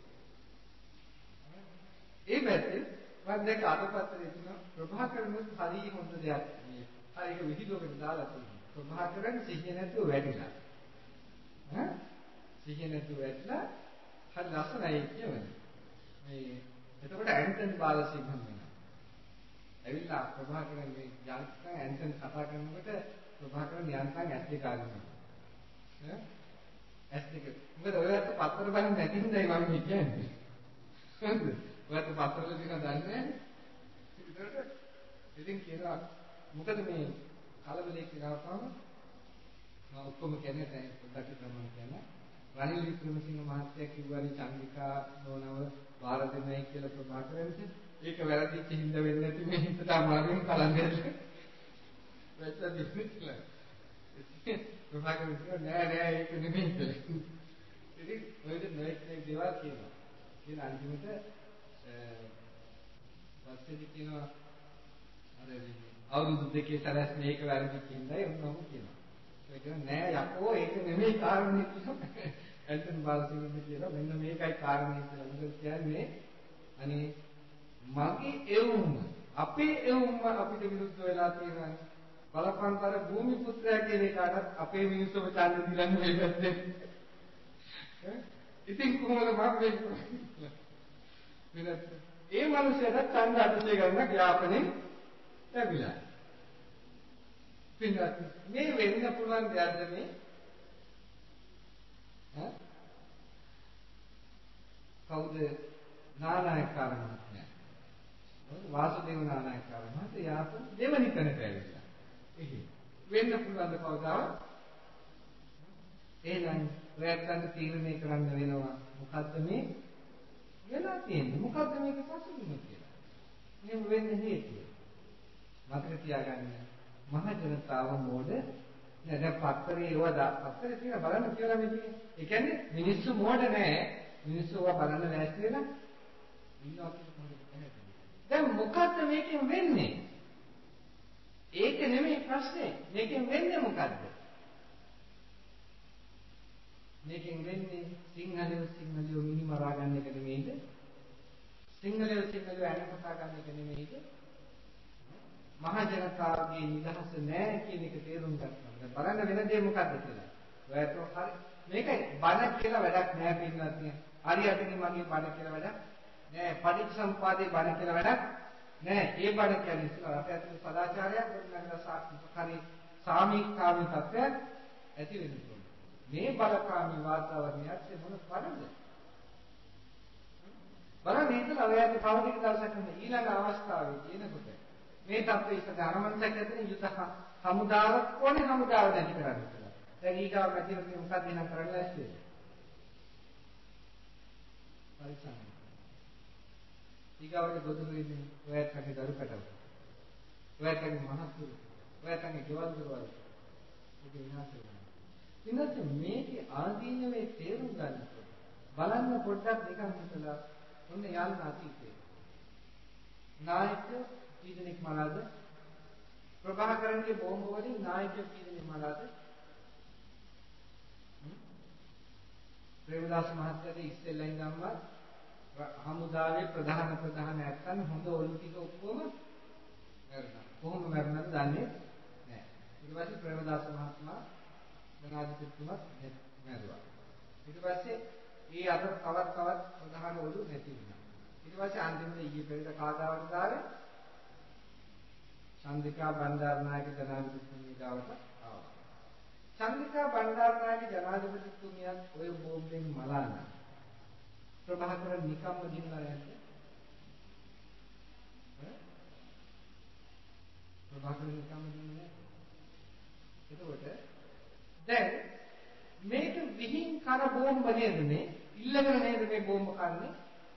S1: ඒ පැත්තේ මම දැක්ක අදපත්තරේ තියෙන ප්‍රභාකරනුත් හරිය හොඳ දෙයක් මේ හරියට විහිළුවකට දාලා තියෙනවා. ප්‍රභාකරන් සිහිය නැතුව වැඩිලා. ඈ සිහිය නැතුව වැඩිලා හරි ලස්සනයි කියවනේ. මේ එතකොට ඇන්ටන් බාලසිංහන් වෙනවා. ඇවිල්ලා ප්‍රභාකරන් මේ යන්තම් ඇන්ටන් කතා කරනකොට ප්‍රභාකරන් යන්තම් ඇස් දෙක අරිනවා. ඈ ඇස් දෙක. මොකද ඔයත් පත්තර බලන්නේ නැති හින්දායි මම කියන්නේ. හරිද? ඔයත් පත්තරවල තියෙන දන්නේ නැහැ. ඉතින් කියනවා මොකද මේ කලබලයක් කියනවාම මම ඔක්කොම කියන්නේ දැන් පොඩ්ඩක් තමයි කියන්නේ. රනිල් වික්‍රමසිංහ මහත්තයා කිව්වානේ චන්ද්‍රිකා නෝනව බාර දෙන්නයි කියලා ප්‍රභාකරන්ට. ඒක වැරදිච්ච හින්දා වෙන්නේ නැති මේ හිතට අමාරුවෙන් කලන්නේ. වැච්ච දෙන්නේ කියලා. ප්‍රභාකරන් කිව්වා නෑ නෑ ඒක නෙමෙයි කියලා. ඉතින් ඔයද නොයෙක් නෙක් දේවල් කියනවා. කියන අන්තිමට වාස්තවික කියනවා අර අවුරුදු දෙකේ සැලැස් මේක වැරදිච්ච හින්දායි ඔන්නෝම කියනවා. ඒ කියන්නේ නෑ යකෝ ඒක නෙමෙයි කාරණේ කියනවා. ඇන්ටන් බාලසිංහන් කියනවා මෙන්න මේකයි කාරණේ කියලා. මොකද කියන්නේ අනේ මගේ එවුම අපේ එවුම අපිට විරුද්ධ වෙලා තියෙනවා. බලපන්තර භූමි පුත්‍රයා කියන එකාට අපේ මිනිස්සුම ඡන්ද දීලා නෙමෙයි පැත්තේ. ඉතින් කොහොමද මම වෙන්නේ? ඒ මිනිහට ඡන්ද අධිශය ගන්න යාපනේ ලැබිලා. පින්වත් මේ වෙන්න පුළුවන් දෙයක්ද මේ? ඈ? කවුද නානායක්කාර මහත්මයා? වාසුදේව නානායක්කාර මහත්මයා යාපන දෙවනි තැනට ඇවිල්ලා. එහේ වෙන්න පුළුවන් කවදාවත්? එහෙනම් ඔයයන්ට තීරණය කරන්න වෙනවා මොකද්ද මේ වෙලා තියෙන්නේ? මොකද්ද මේක පසුබිම කියලා? මෙහෙම වෙන්නේ හේතුව. මතක තියාගන්න මහ ජනතාව මෝඩ නෑ. දැන් පත්තරේ ඒවා පත්තරේ තියෙන බලන්න කියලා මේ තියෙන්නේ. ඒ කියන්නේ මිනිස්සු මෝඩ නෑ. මිනිස්සු ඒවා බලන්න ලෑස්ති වෙලා ඉන්නවා කියන්නේ. දැන් මොකද්ද මේකෙන් වෙන්නේ? ඒක නෙමෙයි ප්‍රශ්නේ. මේකෙන් වෙන්නේ මොකද්ද? මේකෙන් වෙන්නේ සිංහලයෝ සිංහලයෝ මිනි මරා ගන්න එක නෙමෙයිද? සිංහලයෝ සිංහලයෝ ඇන කතා ගන්න එක නෙමෙයිද? මහ ජනතාවගේ නිදහස නැහැ කියන එක තේරුම් ගන්නවා. දැන් බලන්න වෙන දේ මොකද්ද කියලා. ඔයාලට හරි මේකයි බණ කියලා වැඩක් නැහැ පින්නත් නේ. හරියටනේ මගේ බණ කියලා වැඩක් නෑ. පටිච්චසමුපාදේ බණ කියලා වැඩක් නෑ. ඒ බණ කියන්නේ රට ඇතුළේ සදාචාරයක් ගොඩනගලා සාක්ෂිකාරී සාමීකාමී තත්ත්වයක් ඇති වෙනවා. මේ බලකාමී වාතාවරණයත් මොන පරද? බලන්න හිතලා ඔයාලට තව ටික දවසක් ඊළඟ අවස්ථාවේ කියනකොට මේ තත්ත්වයේ ඉස්සර අරමංශයක් ඇතුලේ යුත හමුදාවක් ඕනේ හමුදාව නැති කරන්න කියලා. දැන් ඊගාව මැදිවරේ මොකක්ද එහෙනම් කරන්න ලැස්ති? පරිසම්. ඊගාවට ගොදුරු වෙන්නේ ඔයත්ගේ දරුකටව. ඔයත්ගේ මහත්තුරු. ඔයත්ගේ ගෙවල් දරුවල්. ඒක විනාශ වෙනවා. ඉන්නත් මේකේ ආදීනවේ තේරුම් ගන්නකොට බලන්න පොඩ්ඩක් නිකන් හිතලා ඔන්න යන්න අතීතේ. නායකයෝ කීදෙනෙක් මරාද? ප්‍රභාකරන්ගේ බෝම්බ වලින් නායකයෝ කීදෙනෙක් මරාද? ප්‍රේමදාස මහත්තයාගේ ඉස්සෙල්ලා ඉඳන්ම හමුදාවේ ප්‍රධාන ප්‍රධාන ඇත්තන් හොඳ ඔලු ටික ඔක්කොම මරනවා. කොහොම මරනවද දන්නේ නැහැ. ඊට පස්සේ ප්‍රේමදාස මහත්මයා ජනාධිපතිතුමත් මැරුවා. ඊට පස්සේ ඒ අතර තවත් තවත් ප්‍රධාන ඔලු නැති වුණා. ඊට පස්සේ අන්තිමට ඊයේ පෙරේද කාදාවට දාවේ චන්ද්‍රිකා බණ්ඩාරනායක ජනාධිපතිතුමිය ගාවට ආවා. චන්ද්‍රිකා බණ්ඩාරනායක ජනාධිපතිතුමියත් ඔය බෝම්බෙන් මලාන ප්‍රභාකරන් නිකම්ම දිනලා නැද්ද? ඈ? ප්‍රභාකරන් නිකම්ම දිනන්නේ නැද්ද? එතකොට දැන් මේක විහිං කර බෝම්බ නේද මේ? ඉල්ලගෙන නේද මේ බෝම්බ කන්නේ?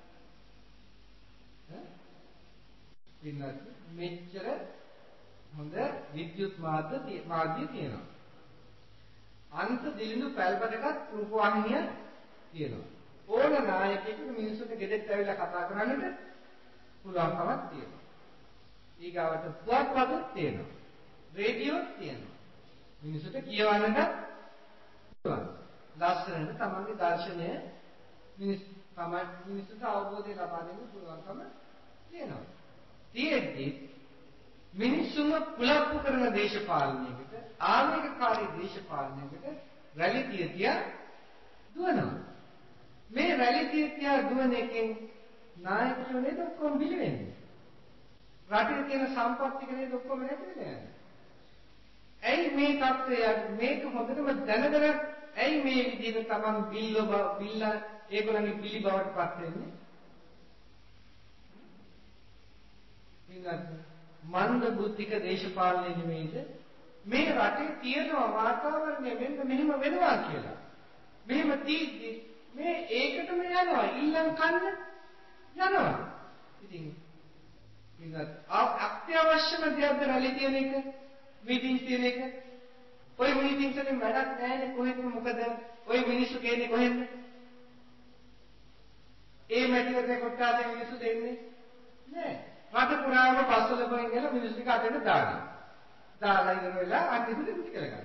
S1: ඈ? පින්නත් මෙච්චර හොඳ විද්‍යුත් මාධ්‍ය මාධ්‍ය තියෙනවා. අන්ත දිලිඳු පැල්පතකට රූපවාහිනිය තියෙනවා. ඕන නායකයෙකු මිනිස්සුන්ට ගෙදෙට්ට ඇවිල්ලා කතා කරන්නට පුළුවන්කමක් තියෙනවා. ඊගාවට පුවත්පතක් තියෙනවා. රේඩියෝත් තියෙනවා. මිනිස්සුන්ට කියවන්නට පුළුවන්. ලස්සනට තමන්ගේ දර්ශනය මිනිස් තමයි මිනිස්සුන්ට අවබෝධය ලබා දෙන්න පුළුවන්කම තියෙනවා. තියෙද්දි මිනිස්සුන්ව කුලප්පු කරන දේශපාලනයකට ආවේගකාරී දේශපාලනයකට රැලි තියතියා දුවනවා. මේ රැලි තියතියා දුවන එකෙන් නායකයෝ නේද ඔක්කොම බිලි වෙන්නේ. රටේ තියෙන සම්පත් ටික නේද ඔක්කොම නැති වෙලා යන්නේ. ඇයි මේ தත්ත්වය මේක හොඳටම දැනගෙන ඇයි මේ විදිහට තමන් බිල්ල බිල්ල ඒගොල්ලන්ගේ බිලි බවට පත් වෙන්නේ? ඊළඟ මන්ද බුද්ධික දේශපාලනය නෙමෙයිද මේ රටේ තියෙන වාතාවරණය මෙන්න මෙහෙම වෙනවා කියලා. මෙහෙම තීද්දි මේ ඒකටම යනවා ඊළඟ කන්න යනවා. ඉතින් ඊළඟ අත්‍යවශ්‍යම දෙයක්ද රැලි තියෙන එක මීටින්ග් තියෙන එක. ඔය මීටින්ග් වලින් වැඩක් නැහැ කොහෙද මොකද ඔය මිනිස්සු කියන්නේ කොහෙන්ද? ඒ මැටිවරේ කොටාසේ මිනිස්සු දෙන්නේ නෑ. රට පුරාම බස්වල පයින් ගිහලා මිනිස්සු ටික අතට දානවා. දාලා ඉවර වෙලා අන්තිමට පිටි කරගන්නවා.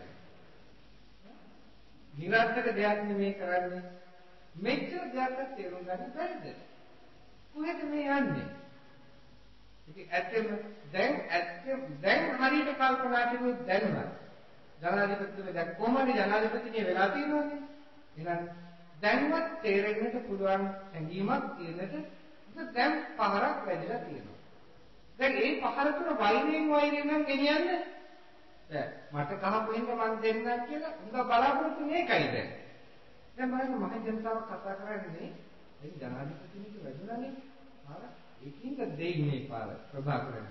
S1: නිරර්ථක දෙයක් නෙමෙයි කරන්නේ. මෙච්චර දෙයක් තේරුම් ගන්න බැරිද? කොහෙද මේ යන්නේ? ඉතින් ඇත්තම දැන් ඇත්තම දැන් හරියට කල්පනා කරුවොත් දැන්වත් ජනාධිපතිතුමා දැන් කොහොමද ජනාධිපතිනේ වෙලා තියෙනවනේ. එහෙනම් දැන්වත් තේරෙන්නට පුළුවන් හැඟීමක් තියෙනට දැන් පහරක් වැදිලා තියෙනවා. දැන් ඒ පහර තුන වෛරයෙන් වෛරයෙන් නම් ගෙනියන්නේ. දැන් මට කහපු හින්දා මං දෙන්නම් කියලා උඹ බලාපොරොත්තු මේකයි දැන්. දැන් බලන්න මහ ජනතාව කතා කරන්නේ එනි ජනාධිපතිනිට වැදුණානේ. පාර ඒකින්ද දෙන්නේ පාර ප්‍රභාකරන්.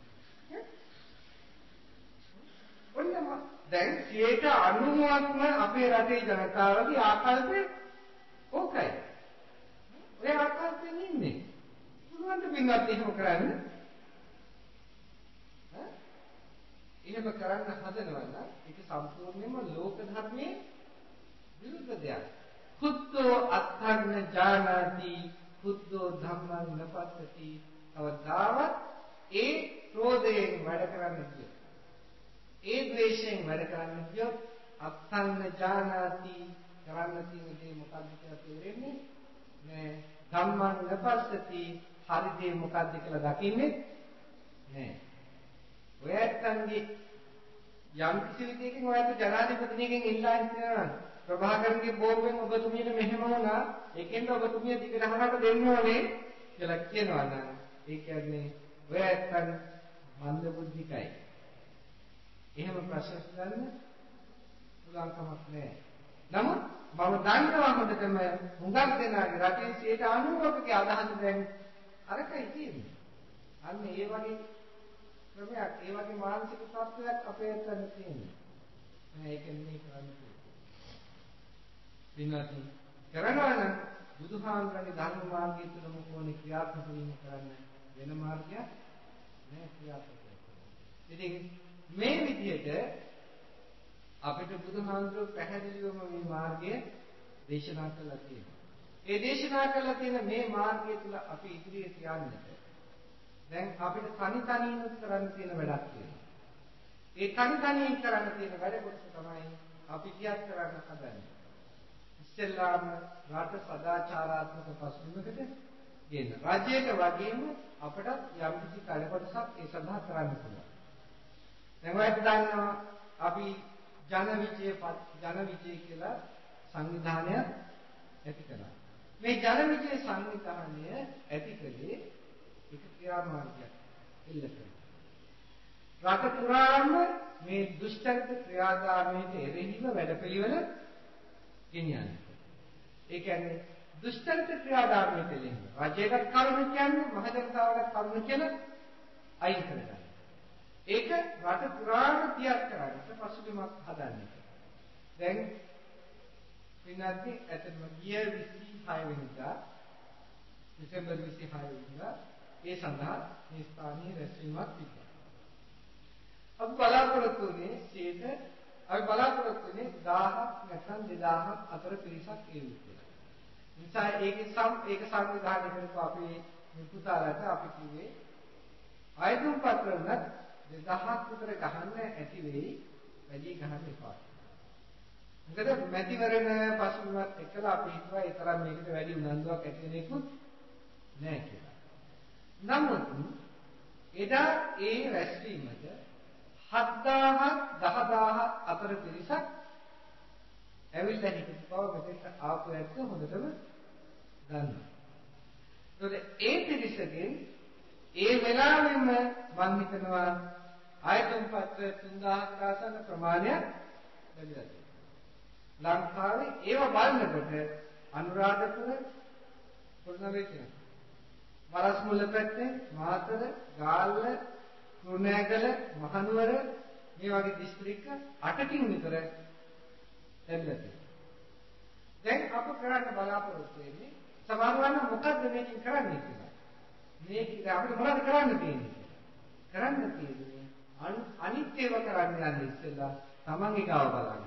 S1: ඔන්නම දැන් සියයට අනූවක්ම අපේ රටේ ජනතාවගේ ආකල්පය ඕකයි. ඔය ආකල්පෙන් ඉන්නේ. පුළුවන් ද පින්වත් එහෙම කරන්න? ඈ? එහෙම කරන්න හදනවා නම් ඒක සම්පූර්ණයෙන්ම ලෝක ධර්මයේ විරුද්ධ දෙයක්. කුද්දෝ අත්ථග්න ජානාති කුද්දෝ ධම්මං නපස්සති. අවදාවත් ඒ ක්‍රෝධයෙන් වැඩ කරන්න කියෝ. ඒ ද්වේෂයෙන් වැඩ කරන්න කියෝ අත්ථග්න ජානාති කරන්න තියෙන දේ මොකක්ද කියලා තේරෙන්නේ නෑ. ධම්මං නපස්සති හරි දේ මොකක්ද කියලා දකින්නේ නෑ. ඔය ඇත්තන්ගේ යම් කිසි විදියකින් ඔයත් ජනාධිපතිනියකින් ඉල්ලා හිටිනවා ප්‍රභාකරන්ගේ බෝම්බෙන් ඔබතුමියට මෙහෙම වුණා ඒකෙන්ද ඔබතුමිය දිගටහනට දෙන්න ඕනේ කියලා කියනවා නම් ඒ කියන්නේ ඔය ඇත්තන් මන්ද බුද්ධිකයි. එහෙම ප්‍රශ්න ගන්න පුළුවන් කමක් නෑ. නමුත් මම දන්නවා හොඳටම හුඟක් දෙනාගේ රටේ සියයට අනූවකගේ අදහස දැන් අරකයි තියෙන්නේ. අන්න ඒ වගේ ක්‍රමයක් ඒ වගේ මානසික තත්ත්වයක් අපේ අතන තියෙනවා. ඒක නෙමෙයි කරන්නේ. පින්වත්නි කරනවා නම් බුදුහාමුදුරන්ගේ ධර්ම මාර්ගය තුළම කොහොනේ ක්‍රියාත්මක වීම කරන්න වෙන මාර්ගයක් නෑ ක්‍රියාත්මක වෙන්නේ. ඉතින් මේ විදිහට අපිට බුදුහාමුදුරුවෝ පැහැදිලිවම මේ මාර්ගය දේශනා කළා තියෙනවා. ඒ දේශනා කළා තියෙන මේ මාර්ගය තුළ අපි ඉදිරියට යන්නට දැන් අපිට තනි තනියම කරන්න තියෙන වැඩක් තියෙනවා. ඒ තනි තනියෙන් කරන්න තියෙන වැඩ කොටස තමයි අපි කියක් කරන්න හදන්නේ. ඉස්සෙල්ලාම රට සදාචාරාත්මක පසුබිමකට ගෙන්න. රාජ්‍යයට වගේම අපට යම් කිසි කඩ කොටසක් ඒ සඳහා කරන්න පුළුවන්. දැන් ඔයත් දන්නවා අපි ජන විජය ජන විජය කියලා සංවිධානයක් ඇති කළා. මේ ජන විජය සංවිධානය ඇති කළේ එක ක්‍රියාමාර්ගයක් එල්ල කරලා. රට පුරාම මේ දුෂ්චරිත ක්‍රියාදාමයට එරෙහිව වැඩපිළිවෙල ගෙනියන්නේ. ඒ කියන්නේ දුෂ්චරිත ක්‍රියාදාමයට එරෙහිව රජයට කරුණු කියන්නේ මහ ජනතාවට කරුණු කියලා අයින් කරගන්න. ඒක රට පුරාම තියක් කරගන්න පසුබිමක් හදන්නේ. දැන් විනාඩි ඇතම ගිය විසිහය වෙනිදා දෙසැම්බර් විසිහය වෙනිදා ඒ සඳහා මේ ස්ථානීය රැස්වීමක් තිබුණා. අපි බලාපොරොත්තු වෙන්නේ සීත අපි බලාපොරොත්තු වෙන්නේ දහයක් නැත්නම් දෙදහයක් අතර පිරිසක් ඒවි කියලා. නිසා ඒකේ සම් ඒක සංවිධානය කරපු අපි පුතාලට අපි කිව්වේ ආයතන පත්‍ර උනත් දෙදහයක් විතර ගහන්න ඇති වෙයි වැඩි ගහන්න එපා. මොකද මැතිවරණ පසුබිමත් එක්කලා අපි හිතුවා ඒ තරම් මේකට වැඩි උනන්දුවක් ඇති වෙන්නේකුත් නැහැ කියලා. නමුත් එදා ඒ රැස්වීමට හත්දාහක් දහදාහක් අතර පිරිසක් ඇවිල්ලා හිටපු බව මෙතෙන්ට ආපු ඇත්ත හොඳටම දන්නවා. ඒකට ඒ පිරිසගෙන් ඒ වෙලාවෙම මම හිතනවා ආයතන පත්‍ර තුන්දාහකට ආසන්න ප්‍රමාණයක් ලැබිලා තියෙනවා. ලංකාවේ ඒව බලනකොට අනුරාධපුර පොළොන්නරුවේ තියෙනවා. වරස්මුල්ල පැත්තේ මාතර, ගාල්ල, කුරුණෑගල, මහනුවර මේ වගේ දිස්ත්‍රික්ක අටකින් විතර ලැබිලා තියෙනවා. දැන් අප කරන්න බලාපොරොත්තු වෙන්නේ සමහරවන්න මොකද්ද මේකෙන් කරන්නේ කියලා. මේක අපිට මොනවද කරන්න තියෙන්නේ? කරන්න තියෙන්නේ අනිත් ඒවා කරන්න යන්නේ ඉස්සෙල්ලා තමන්ගේ ගාව බලන්න.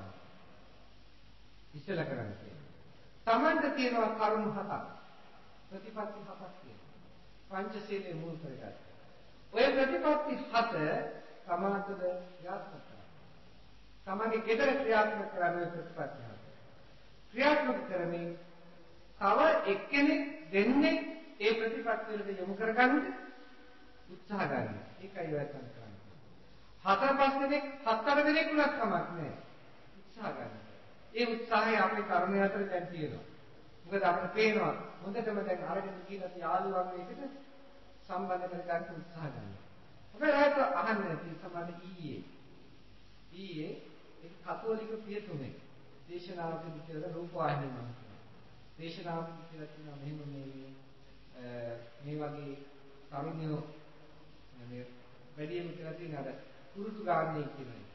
S1: ඉස්සෙල්ලා කරන්න තියෙන්නේ. තමන්ට තියෙනවා කරුණු හතක්. ප්‍රතිපත්ති හතක් තියෙනවා. පංචශීලයේ මුල් කරගන්න. ඔය ප්‍රතිපත්ති හත සමාජද ක්‍රියාත්මක කරනවා. තමන්ගේ ගෙදර ක්‍රියාත්මක කරන ප්‍රතිපත්ති හත. ක්‍රියාත්මක කරමින් තව එක්කෙනෙක් දෙන්නේ ඒ ප්‍රතිපත්ති වලට යොමු කරගන්න උත්සාහ ගන්න. ඒකයි වැටෙන කරන්නේ. හතර පහ දෙනෙක් හතර දෙනෙක් උනත් කමක් නැහැ. උත්සාහ ගන්න. ඒ උත්සාහය අපේ කර්මය අතර දැන් තියෙනවා. මොකද අපිට පේනවා හොඳටම දැන් අරගෙන ගිහිල්ලා යාළුවන් එකට සම්බන්ධ කරගන්න උත්සාහ ගන්නවා. අපේ රට අහන්නේ නැති සමාන ඊයේ ඊයේ ඒ කතෝලික පියතුමෙක් දේශනාවකදී කියලා රූපවාහිනිය මම දේශනාවක් කියලා තියෙනවා මෙහෙම මේ මේ වගේ තරුණයෝ මේ වැඩිම කියලා තියෙන අර කුරුටු ගාන්නේ කියන එක.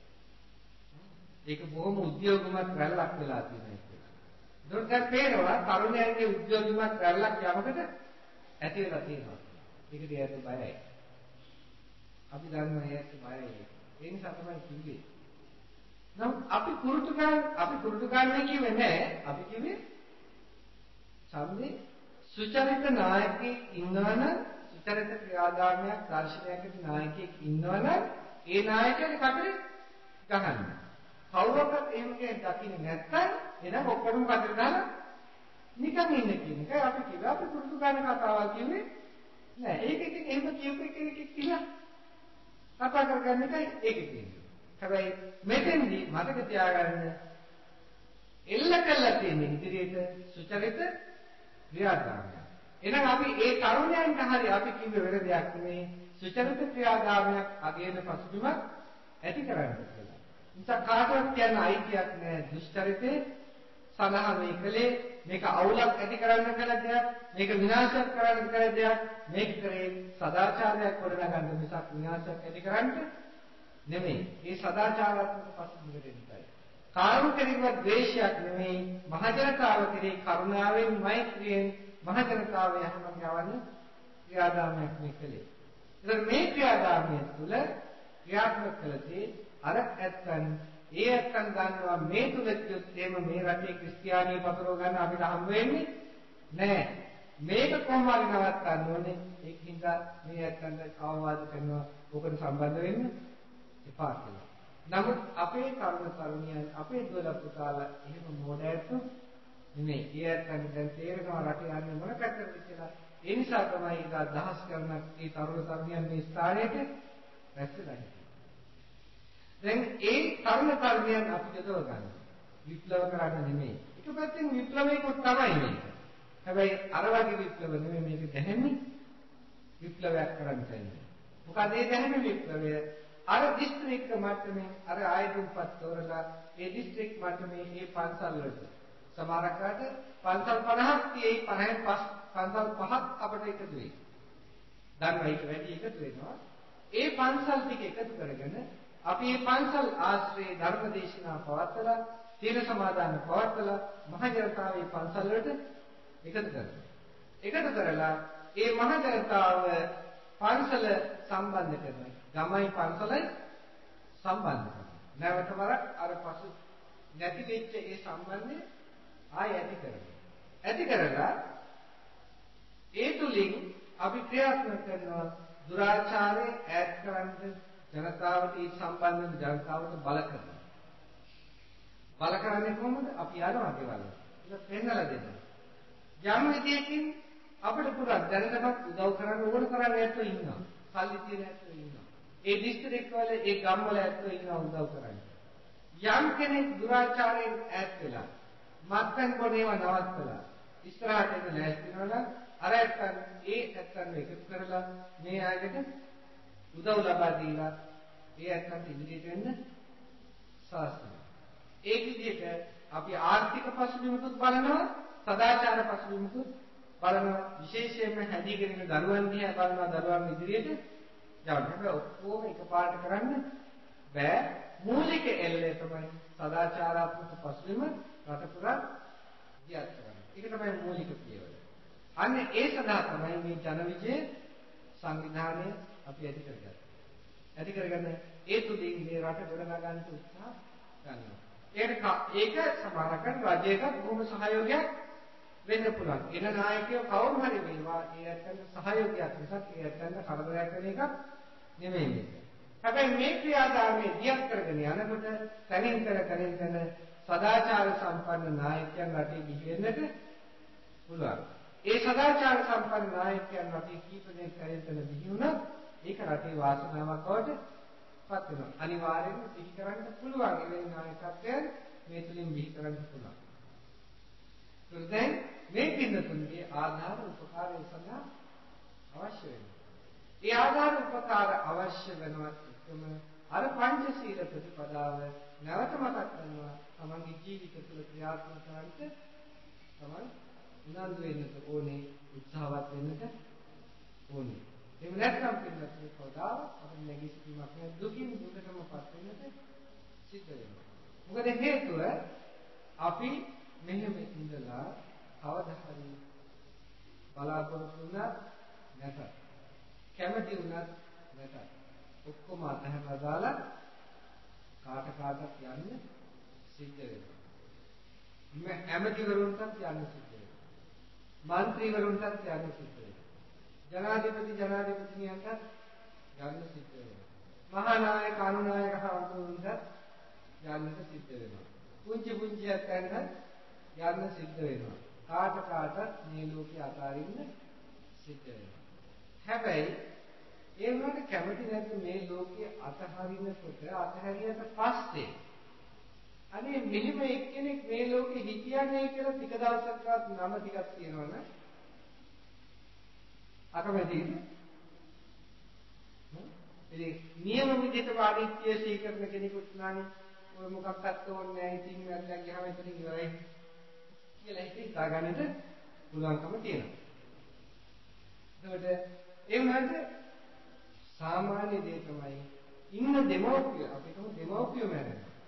S1: ඒක බොහොම උද්‍යෝගමත් රැල්ලක් වෙලා තියෙන එක. ඒකට පේනවා තරුණයන්ගේ උද්‍යෝගමත් රැල්ලක් යමකට ඇති වෙලා තියෙනවා. ඒකට ඒත් බයයි. අපි දන්නවා ඒත් බයයි. ඒ නිසා තමයි කිව්වේ. නම් අපි කුරුටු ගාන අපි කුරුටු ගාන්නේ කිව්වේ නෑ. අපි කිව්වේ සම්මේ සුචරිත නායකයෙක් ඉන්නවනම් සුචරිත ක්‍රියාදාමයක් දර්ශනයකට නායකයෙක් ඉන්නවනම් ඒ නායකයාට කතරේ ගහන්න. කවුරක්වත් එහෙම කෙනෙක් දකින්නේ නැත්නම් එනම් ඔක්කොම කතරේ දාලා නිකන් ඉන්න කියන එක අපි කිව්වා. අපි කුරුටු ගාන කතාවක් කිව්වේ නෑ. ඒක ඉතින් එහෙම කියපු කෙනෙක් කියලා කතා කරගන්න එකයි ඒකේ තියෙන්නේ. හැබැයි මෙතෙන්දී මතක තියාගන්න එල්ල කළා තියෙන්නේ ඉදිරියට සුචරිත ක්‍රියාදාමයක්. එහෙනම් අපි ඒ තරුණයන්ට හරි අපි කිව්ව වෙන දෙයක් නෙමෙයි සුචරිත ක්‍රියාදාමයක් අගේන පසුබිමක් ඇති කරන්න කියලා. නිසා කාටවත් කියන්න අයිතියක් නැහැ දුෂ්චරිතේ සඳහා මේ කලේ මේක අවුලක් ඇති කරන්න කළ දෙයක් මේක විනාශයක් කරන්න කළ දෙයක් මේක කරේ සදාචාරයක් ගොඩනගන්න මිසක් විනාශයක් ඇති කරන්න නෙමෙයි. ඒ සදාචාරාත්මක පසුබිමට එන්නයි. කාම කෙරෙහිව ද්වේෂයක් නෙමෙයි මහජනතාව කෙරෙහි කරුණාවෙන් මෛත්‍රියෙන් මහජනතාව යහමඟ යවන ක්‍රියාදාමයක් මේ කලේ. ඒතර මේ ක්‍රියාදාමය තුළ ක්‍රියාත්මක කළේ අර ඇත්තන් ඒ ඇත්තන් ගන්නවා මේ තුලෙත් එහෙම මේ රටේ ක්‍රිස්තියානිය පතරව ගන්න අපිට හම් වෙන්නේ නෑ. මේක කොහොම හරි නවත්තන්න ඕනේ. ඒකින්ද මේ ඇත්තන්ට අවවාද කරනවා ඔකට සම්බන්ධ වෙන්න එපා කියලා. නමුත් අපේ තරුණ තරුණියන් අපේ දුවලා පුතාලා එහෙම මොඩෑතු නෙමෙයි. ඒ ඇත්තන්ට දැන් තේරෙනවා රටේ යන්නේ මොන පැත්තටද කියලා. ඒ නිසා තමයි ඉදා දහස් ගණනක් මේ තරුණ තරුණියන් මේ ස්ථානයට රැස්ලා ඉන්නේ. දැන් ඒ තරුණ තරුණියන් අපි යදව ගන්න. විප්ලව කරන්න නෙමෙයි. එක පැත්තෙන් විප්ලවයකොත් තමයි මේක. හැබැයි අර වගේ විප්ලව නෙමෙයි මේක දැහැමි විප්ලවයක් කරන්න තියෙන්නේ. මොකද මේ දැහැමි විප්ලවය අර දිස්ත්‍රික්ක මට්ටමේ අර ආයතනපත් තෝරලා ඒ දිස්ත්‍රික්ක මට්ටමේ මේ පන්සල් වලට සමහරකට පන්සල් පනහක් තියෙයි පහෙන් පස් පන්සල් පහක් අපිට එකතු වෙයි. ධර්මයික වැඩි එකතු වෙනවා. ඒ පන්සල් ටික එකතු කරගෙන අපි මේ පන්සල් ආශ්‍රයේ ධර්මදේශනා පවත්වලා සීල සමාදාන පවත්වලා මහ ජනතාවේ පන්සල් වලට එකතු කරනවා. එකතු කරලා ඒ මහ ජනතාව පන්සල සම්බන්ධ කරනවා. ගමයි පන්සලයි සම්බන්ධ කරනවා. නැවත වරක් අර පසු නැති වෙච්ච ඒ සම්බන්ධය ආය ඇති කරනවා. ඇති කරලා ඒ තුලින් අපි ක්‍රියාත්මක කරනවා දුරාචාරයේ ඈඩ් කරන්න ජනතාවට ඒ සම්බන්ධව ජනතාවට බල කරනවා. බල කරන්නේ කොහොමද? අපි යනවා දේවල්. ඒක පෙන්නලා දෙනවා. යම් විදියකින් අපිට පුරා දැනටමත් උදව් කරන්න ඕන තරම් ඇත්තෝ ඉන්නවා. සල්ලි තියෙන ඇත්තෝ ඉන්නවා. ඒ දිස්ත්‍රික්ක වල ඒ ගම් වල ඇත්තෝ ඉන්නවා උදව් කරන්න. යම් කෙනෙක් දුරාචාරයෙන් ඈත් වෙලා මත්පැන් බොනේව නවත්තලා ඉස්සරහට එන්න ලෑස්ති වෙනවා අර ඇත්තන් ඒ ඇත්තන් එකතු කරලා මේ ආයකට උදව් ලබා දීලා ඒ ඇත්තන්ට ඉදිරියට එන්න සාස්ත්‍රය. ඒ විදිහට අපි ආර්ථික පසුබිමකුත් බලනවා සදාචාර පසුබිමකුත් බලනවා විශේෂයෙන්ම හැදීගෙන ඉන්න දරුවන් දිහා බලනවා දරුවන් ඉදිරියට යන්න. හැබැයි ඔක්කොම එකපාරට කරන්න බෑ. මූලික එල්ලේ තමයි සදාචාරාත්මක පසුබිම රට පුරා දියත් කරන්නේ. ඒක තමයි මූලික පියවර. අන්න ඒ සඳහා තමයි මේ ජන විජය සංවිධානය අපි ඇති කරගත්තේ. ඇති කරගන්න ඒ තුලින් මේ රට ගොඩනගා ගන්න උත්සාහ ගන්නවා. ඒක ඒක සමානකට රජයකට බොහොම සහයෝගයක් වෙන්න පුළුවන්. එන නායකයෝ කවුරු හරි වේවා ඒ ඇත්තන්ට සහයෝගයක් නිසා ඒ ඇත්තන්ට කරදරයක් වෙන එකක් නෙමෙයි මේක. හැබැයි මේ ක්‍රියාදාමයේ දියත් කරගෙන යනකොට තනින් කර තනින් කර සදාචාර සම්පන්න නායකයන් රටේ බිහි වෙන්නට පුළුවන්. ඒ සදාචාර සම්පන්න නායකයන් රටේ කීප දෙනෙක් කරෙන්න බිහි වුණා ඒක රටේ වාසනාවක් බවට පත් වෙනවා. අනිවාර්යයෙන්ම බිහි කරන්න පුළුවන්. එවැනි නායකත්වයන් මේ තුලින් බිහි කරන්න පුළුවන්. දැන් මේ පින්නතුන්ගේ ආධාර උපකාරය සඳහා අවශ්‍ය වෙනවා. ඒ ආධාර උපකාර අවශ්‍ය වෙනවත් එකම අර පංචශීල ප්‍රතිපදාව නැවත මතක් කරනවා තමන්ගේ ජීවිත තුළ ක්‍රියාත්මක කරන්න තමන් උනන්දු වෙන්නට ඕනේ උත්සාහවත් වෙන්නට ඕනේ. එහෙම නැත්නම් පින්නතුන්ගේ කවදාවත් අපිට නැගී සිටීමක් නැහැ දුකින් දුකටමපත් වෙන්නට සිද්ධ වෙනවා. මොකද හේතුව අපි මෙහෙම ඉඳලා කවදා හරි බලාපොරොත්තු වුණා නැත කැමති වුණත් නැත ඔක්කොම අතහැරලා දාලා කාට කාටත් යන්න සිද්ධ වෙනවා. මේ ඇමතිවරුන්ටත් යන්න සිද්ධ වෙනවා. മന്ത്രിවරුන්ටත් යන්න සිද්ධ වෙනවා. ජනාධිපති ජනාධිපතිනියන්ටත් යන්න සිද්ධ වෙනවා. මහා නායක අනුනායක හමුදුන්ටත් යන්න සිද්ධ වෙනවා. පුංචි පුංචි අතැන්නත් යන්න සිද්ධ වෙනවා. කාට කාටත් මේ ලෝකේ අතාරින්න සිද්ධ වෙනවා. හැබැයි ඒ වුණාට කැමති නැති මේ ලෝකයේ අතහරිනකොට අතහැරියට පස්සේ අනේ මෙහෙම එක්කෙනෙක් මේ ලෝකෙ හිටියනේ කියලා ටික දවසක්වත් නම ටිකක් තියෙනවනේ අකමැතිද? ඉතින් නියම විදිහට වාදිත්‍ය සීකරන කෙනෙකුත් නැණි ඔය මොකක්වත් ඕනේ නැහැ ඉතින් නැත්නම් ගියාම ඉතින් ඉවරයි කියලා හිතා ගන්නට පුළුවන්කම තියෙනවා. ඒකට ඒ වුණාට සාමාන්‍ය දේ තමයි ඉන්න දෙමව්පිය අපි කොහොම දෙමව්පිය මැරෙනවා.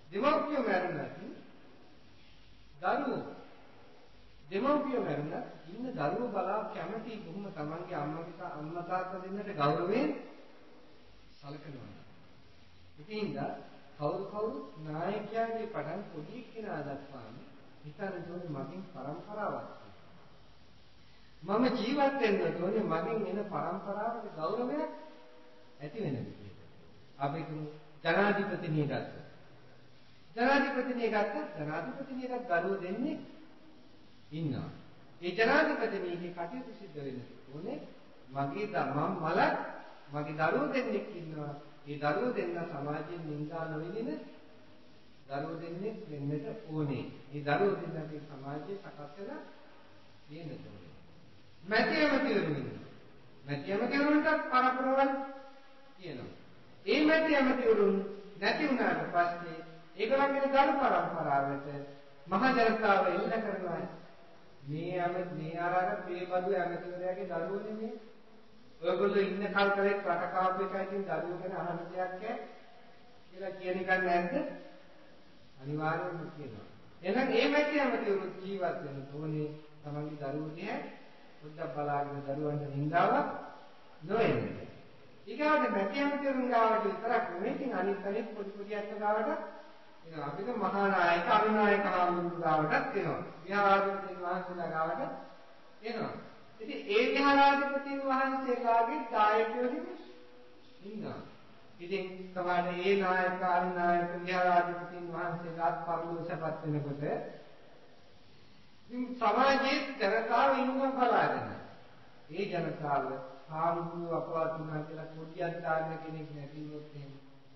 S1: දෙමව්පියෝ මැරුණත් දරුවෝ දෙමව්පියෝ මැරුණත් ඉන්න දරුවෝ බලා කැමති බොහොම තමන්ගේ අම්මා අම්මා තාත්තා දෙන්නට ගෞරවයෙන් සලකනවා. ඉතින් කවුරු කවුරු නායකයාගේ පටන් පොඩි කෙනා දක්වාම හිතන්න ඕනේ මගෙන් පරම්පරාවක් මම ජීවත් වෙන්න ඕනේ මගෙන් එන පරම්පරාවට ගෞරවයක් ඇති වෙන විදිහට. අපි ජනාධිපතිනිය ගත්තා. ජනාධිපතිනිය ගත්තා ජනාධිපතිනියට දරුවෝ දෙන්නේ ඉන්නවා. ඒ ජනාධිපතිනියගේ කටයුතු සිද්ධ වෙන්න ඕනේ මගේ මම මල මගේ දරුවෝ දෙන්නෙක් ඉන්නවා. ඒ දරුවෝ දෙන්න සමාජයෙන් නිඳා නොවිදින දරුවෝ දෙන්නෙක් වෙන්නට ඕනේ. ඒ දරුවෝ දෙන්නගේ සමාජයේ සකස් වෙලා තියෙන්න ඕනේ. මැතිවරණවරු ඉන්නවා. මැතිවරණවරුන්ට පරපුරවල් කියනවා. ඒ මැතිවරණවරුන් නැති වුණාට පස්සේ ඒගොල්ලන්ගේ දරු පරම්පරාවට මහ ජනතාව එල්ල කරනවා. මේ යම මේ ආරාර මේ බඳු ඇමතිවරයාගේ දරුවෝ නෙමෙයි. ඔයගොල්ලෝ ඉන්න කල් කරේ රට කාපු එකයි ඉතින් දරුවෝ ගැන අහන්න දෙයක් නැහැ කියලා කියන එක නැද්ද? අනිවාර්යයෙන්ම කියනවා. එහෙනම් මේ මැටි ඇමතිවරු ජීවත් වෙන්න ඕනේ තමන්ගේ දරුවෝ දිහා පොඩ්ඩක් බලාගෙන දරුවන්ට නින්දාවක් නොවෙන්න. ඊගාට මැටි ඇමතිවරුන් ගාවට විතරක් නෙමෙයි ඉතින් අනිත් අනිත් පොඩි පොඩි අත්ත ගාවට එනවා. අපිට මහා නායක අනුනායක හාමුදුරුවෝ ගාවටත් එනවා. විහාරාධිපති වහන්සේලා ගාවට එනවා. ඉතින් ඒ විහාරාධිපති වහන්සේලාගේ දායකයෝ ඉන්නවා. ඉතින් තමයි මේ නායක අනුනායක විහාරාධිපති වහන්සේලාත් පරිලෝසපත් වෙනකොට ඉතින් සමාජයේ ජනතාව ඉන්නවා බලාගෙන. ඒ ජනතාව හාමුදුරුවෝ අපවත් වුණා කියලා පොඩියක් දාන්න කෙනෙක් නැතිවොත් එහෙම.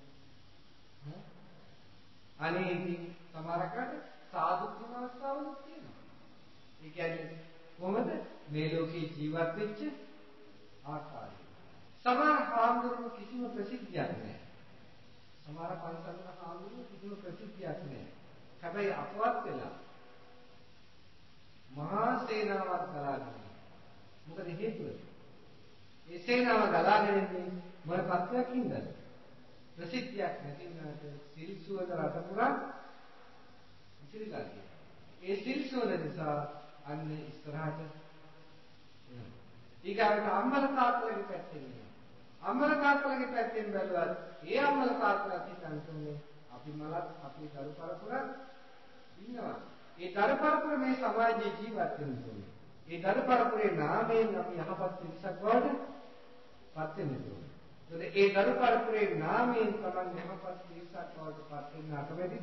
S1: අනේ ඉතින් සමහරකට සාදු කියන අවස්ථාවලුත් තියෙනවා. ඒ කියන්නේ කොහොමද මේ ලෝකේ ජීවත් වෙච්ච ආකාරය. සමහර හාමුදුරුවෝ කිසිම ප්‍රසිද්ධියක් නැහැ. සමහර පන්සල්වල හාමුදුරුවෝ කිසිම ප්‍රසිද්ධියක් නැහැ. හැබැයි අපවත් වෙලා මහා සේනාවක් ගලාගෙන. මොකද හේතුව? ඒ සේනාව ගලාගෙන ඉන්නේ මොන තත්ත්වයක් හින්දාද? ප්‍රසිද්ධියක් නැති වුණාට සිල් සුවඳ රට පුරා ඉතිරිලා ගියා. ඒ සිල් සුවඳ නිසා අන්න ඉස්සරහට එනවා. ඊගාවට අම්මල තාත්තලගේ පැත්තෙන් එනවා. අම්මල තාත්තලගේ පැත්තෙන් බැලුවත් ඒ අම්මල තාත්තලා හිතන්නේ අපි මලත් අපේ දරු පරපුර ඉන්නවා. ඒ දරු පරපුර මේ සමාජයේ ජීවත් වෙන්න ඕනේ. ඒ දරු පරපුරේ නාමයෙන් අපි යහපත් පිරිසක් බවට පත් වෙන්න ඕනේ. ඒ දරු පරපුරේ නාමයෙන් තමයි යහපත් පිරිසක් බවට පත් වෙන්න අකමැතිද?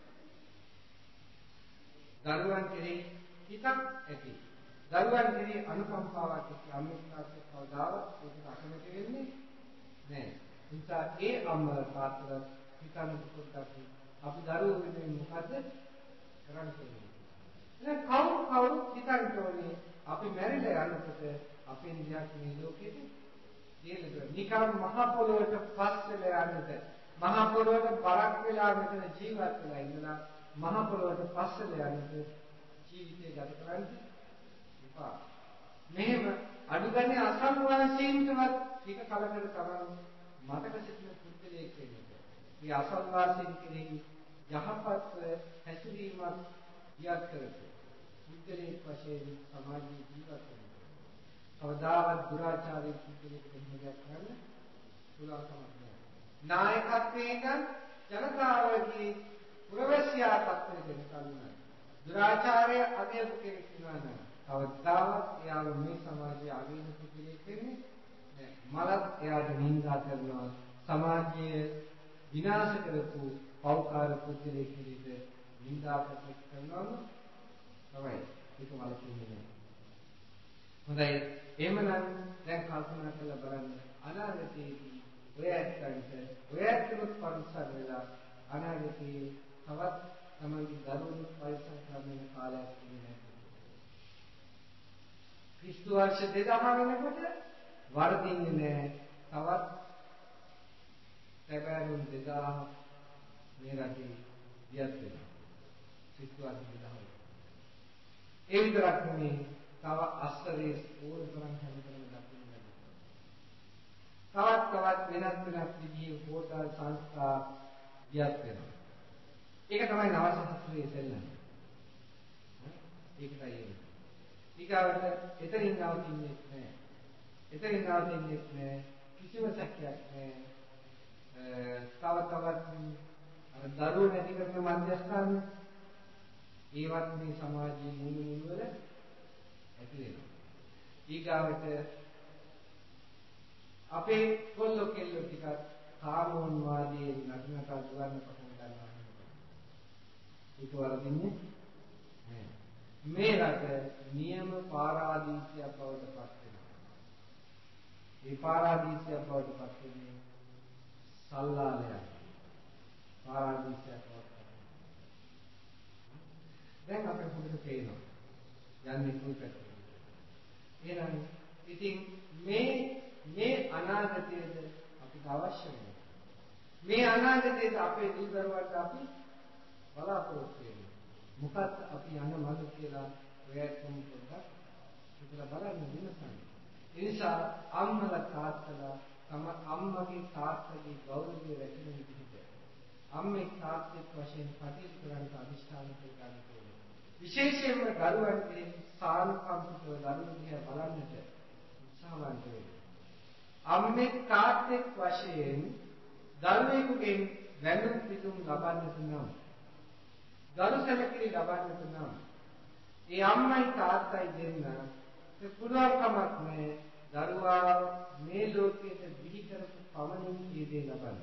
S1: දරුවන් කෙරෙහි හිතක් ඇති. දරුවන් කෙරෙහි අනුකම්පාවක් ඇති. අම්මලාට කවදාවත් ඒක අකමැති වෙන්නේ නැහැ. නිසා ඒ අම්මලා තාත්තලා හිතන්න පොඩ්ඩක් අපි දරුවෝ වෙනුවෙන් මොකද්ද කරන්නේ? එහෙනම් කවුරු කවුරු හිතන්න ඕනේ අපි මැරිලා යනකොට අපේ නියක් මේ ලෝකෙට දෙලද නිකම් මහ පොළොවට පස් වෙලා යන්නට මහ පොළොවට බරක් වෙලා මෙතන ජීවත් වෙලා ඉඳලා මහ පොළොවට පස් වෙලා යන්නට ජීවිතය ගත කරන්න එපා. මෙහෙම අඩුගන්නේ අසල්වාසීන්ටවත් ටික කලකට තමයි මතක සිටින පුද්ගලයෙක් වෙන්නේ. මේ අසල්වාසීන් කෙරෙහි යහපත් හැසිරීමක් දියත් කරගන්න. පුද්ගලයෙක් වශයෙන් සමාජයේ ජීවත් වෙන්න. කවදාවත් දුරාචාරයේ පුද්ගලයෙක් වෙන්නට කරන්න පුළුවන් කමක් නැහැ. නායකත්වයෙන් ජනතාවගේ පුරවැසියා තත්ත්වයට දෙන්නකල්ලා දුරාචාරය අධ්‍යයන කෙරෙහි වෙනවා. කවදාවත් එයාව මේ සමාජයේ අගින්න පුද්ගලයෙක් වෙන්නේ නැහැ. මලත් එයාට නිඳා කරනවා. සමාජයේ විනාශ කරපු පෞකාර පුද්ගලයෙක් විදිහට නිඳා කරනවා තමයි ඒක වලකින්නේ නැහැ. හොඳයි එහෙමනම් දැන් කල්පනා කරලා බලන්න අනාගතයේදී ඔය ඇත්තන්ට ඔය ඇත්තොත් පරිසර වෙලා අනාගතයේ තවත් තමන්ගේ දරුවෝ පරිසර කරන කාලයක් ඉන්නේ. ක්‍රිස්තු වර්ෂ දෙදහස් වෙනකොට වර්ධින්නේ නැහැ. තවත් සැබෑරුම් දෙදහස් මේ රටේ දියත් වෙනවා. ක්‍රිස්තු වර්ෂ දෙදහස්. ඒ විතරක් නෙමෙයි තව අස්තරේ ඕනතරම් හැමතැනම දක්වන්න ලැබෙනවා. තවත් තවත් වෙනත් වෙනත් විදිහේ හෝටල් සංස්ථා දියත් වෙනවා. ඒක තමයි නව සහස්‍රයේ සෙල්ලම. ඒකටයි එන්නේ. ඊගාවට එතනින් නවතින්නේ නැහැ. එතනින් නවතින්නේ නැහැ. කිසිම සැකයක් නැහැ. තව තවත් අර දරුවෝ නැති කරන මධ්‍යස්ථාන ඒවත් මේ සමාජයේ මූල වල ඇති වෙනවා. ඊගාවට අපේ කොල්ලෝ කෙල්ලෝ ටිකක් කාමෝන්මාදයේ නටනට දුවන්න පටන් ගන්නවා. ඒක වරදින්නේ නෑ. මේ රට නියම පාරාදීසයක් බවට පත් වෙනවා. ඒ පාරාදීසයක් බවට පත් වෙන්නේ සල්ලාලයක්. පාරාදීසයක් බවට පත් වෙනවා. දැන් අපේ හොඳට පේනවා. යන්නේ කොයිකට. එහෙනම් ඉතින් මේ මේ අනාගතයේද අපිට අවශ්‍ය වෙනවා. මේ අනාගතයේද අපේ දූ දරුවන්ට අපි බලාපොරොත්තු වෙනවා. මොකක්ද අපි යන මඟ කියලා ඔයත්ම පොඩ්ඩක් හිතලා බලන්න විමසන්න. ඒ නිසා අම්මලා තාත්තලා තම අම්මගේ තාත්තගේ ගෞරවය රැකගෙන ඉන්න. අම්මේ තාත්තෙක් වශයෙන් කටයුතු කරන්න අදිෂ්ඨාන කරගන්න ඕනේ. විශේෂයෙන්ම දරුවන්ගේ සානුකම්පිතව දරුවෝ දිහා බලන්නට උත්සාහවන්ත වෙන්න. අම්මේ තාත්තෙක් වශයෙන් දරුවෙකුගෙන් වැඳුම් පිටුම් ලබන්නට නම් දරු සැලකිලි ලබන්නට නම් ඒ අම්මයි තාත්තයි දෙන්න ඒ පුළුවන් කමක් නැහැ දරුවා මේ ලෝකයට බිහි කරපු පමණින් මේ දේ ලබන්න.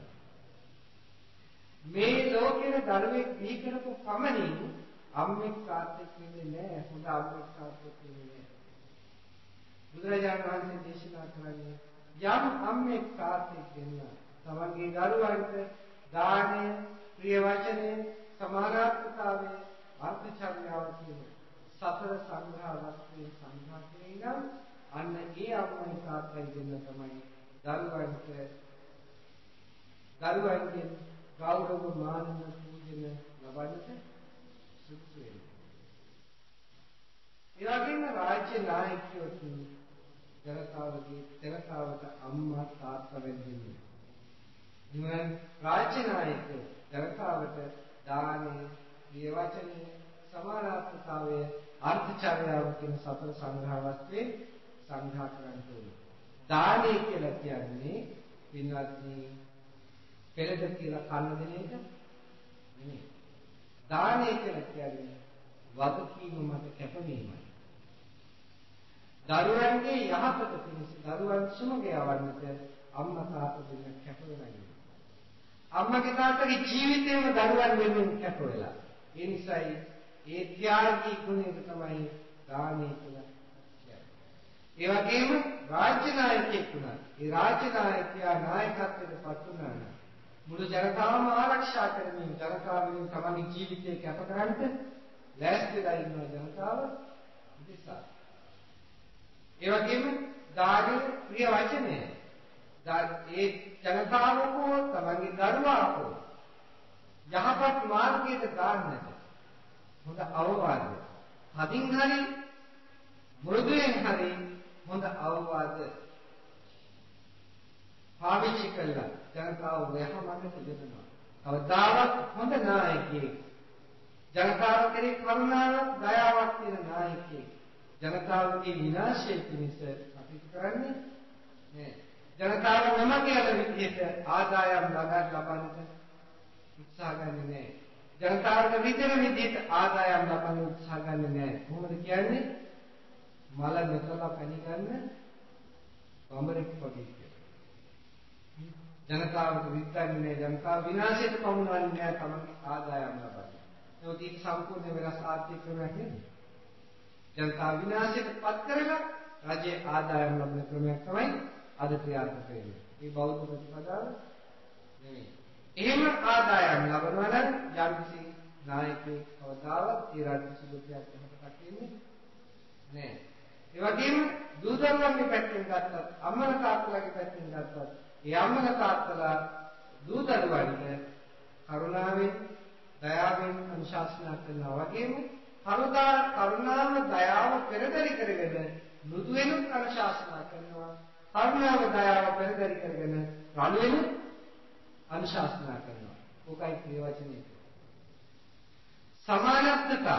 S1: මේ ලෝකෙට දරුවෙක් බිහි කරපු පමණින් අම්මෙක් තාත්තෙක් වෙන්නේ නැහැ. හොඳ අම්මෙක් තාත්තෙක් වෙන්නේ නැහැ. බුදුරජාණන් වහන්සේ දේශනා කරන්නේ යම් අම්මෙක් තාත්තෙක් දෙන්න තමන්ගේ දරුවන්ට දානය, ප්‍රිය වචනය, සමානාත්මතාවය, අර්ථචර්යාව කියන සතර සංග්‍රහ වස්තුවේ සංග්‍රහ කිරීම අන්න ඒ අම්මයි තාත්තයි දෙන්න තමයි දරුවන්ට දරුවන්ගේ ගෞරව මානව පූජන ලබන්නට සුදුසු වෙනවා. ඒ වගේම රාජ්‍ය නායකයෝ ජනතාවගේ ජනතාවට අම්මා තාත්තා වෙන්නේ. ඉතින් රාජ්‍ය නායකයෝ ජනතාවට දානය, ප්‍රිය වචනය, සමානාත්මතාවය, අර්ථචර්යාව කියන සතර සංග්‍රහ වස්තුවේ සංග්‍රහ කරන්න ඕනේ. දානය කියලා කියන්නේ පින්වත්නි පෙරද කියලා කන්න දෙන එක නෙමෙයි. දානය කියලා කියන්නේ වගකීම මත කැපවීමයි. දරුවන්ගේ යහපත පිණිස දරුවන් සුමග යවන්නට අම්මා තාත්තා දෙන්න කැප වෙලා ඉන්නවා. අම්මගේ තාත්තගේ ජීවිතේම දරුවන් වෙනුවෙන් කැප වෙලා. ඒ නිසායි ඒ ත්‍යාගී ගුණය තමයි දානය කියලා කියන්නේ. ඒ වගේම රාජ්‍ය නායකයෙක් වුණා. ඒ රාජ්‍ය නායකයා නායකත්වයට පත් වුණා නම් මුළු ජනතාවම ආරක්ෂා කරමින් ජනතාවගේ තමන්ගේ ජීවිතය කැප කරන්නට ලෑස්තිලා ඉන්න ජනතාව උදෙසා. ඒ වගේම දානීය ප්‍රිය වචනය. ඒ ජනතාවකෝ තමන්ගේ දරුවාකෝ යහපත් මාර්ගයට දාන්නට හොඳ අවවාද. හදින් හරි මෘදුයෙන් හරි හොඳ අවවාද පාවිච්චි කළා ජනතාව යහමඟට යොදනවා. කවදාවත් හොඳ නායකයෙක් ජනතාව කෙරෙහි කරුණාවක් දයාවක් තියෙන නායකයෙක් ජනතාවගේ විනාශය පිණිස කටයුතු කරන්නේ නෑ. ජනතාව නමක යන විදිහට ආදායම් ලබන්නට උත්සාහ ගන්නේ නෑ. ජනතාවට විතර විදිහට ආදායම් ලබන්න උත්සාහ ගන්නේ නෑ. කොහොමද කියන්නේ? මල මෙතලා පැණි ගන්න බඹරෙක් වගේ කියලා. ජනතාවට විතරන්නේ ජනතාව විනාශයට පමුණවන්නේ නෑ තමන්ගේ ආදායම් ලබන්න. ඒක සම්පූර්ණ වෙනස් ආර්ථික ක්‍රමයක් නෙමෙයි. ජනතාව විනාශයට පත් කරලා රජයේ ආදායම් ලබන ක්‍රමයක් තමයි අද ක්‍රියාත්මක වෙන්නේ. මේ බෞද්ධ ප්‍රතිපදාව නෙමෙයි. එහෙම ආදායම් ලබනවා නම් යම්කිසි නායකයෙක් කවදාවත් ඒ රට සුදුසුකම් යහපතක් වෙන්නේ නෑ. ඒ වගේම දූ දරුවන්ගේ පැත්තෙන් ගත්තත් අම්මලා තාත්තලාගේ පැත්තෙන් ගත්තත් ඒ අම්මලා තාත්තලා දූ දරුවන්ට කරුණාවෙන් දයාවෙන් අනුශාසනා කරනවා වගේම කරුණා කරුණාව දයාව පෙරදරි කරගෙන මෘදු වෙනුත් අනුශාසනා කරනවා. කරුණාව දයාව පෙරදරි කරගෙන රළු වෙනුත් අනුශාසනා කරනවා. ඕකයි ප්‍රිය වචනේ. සමානත්වතා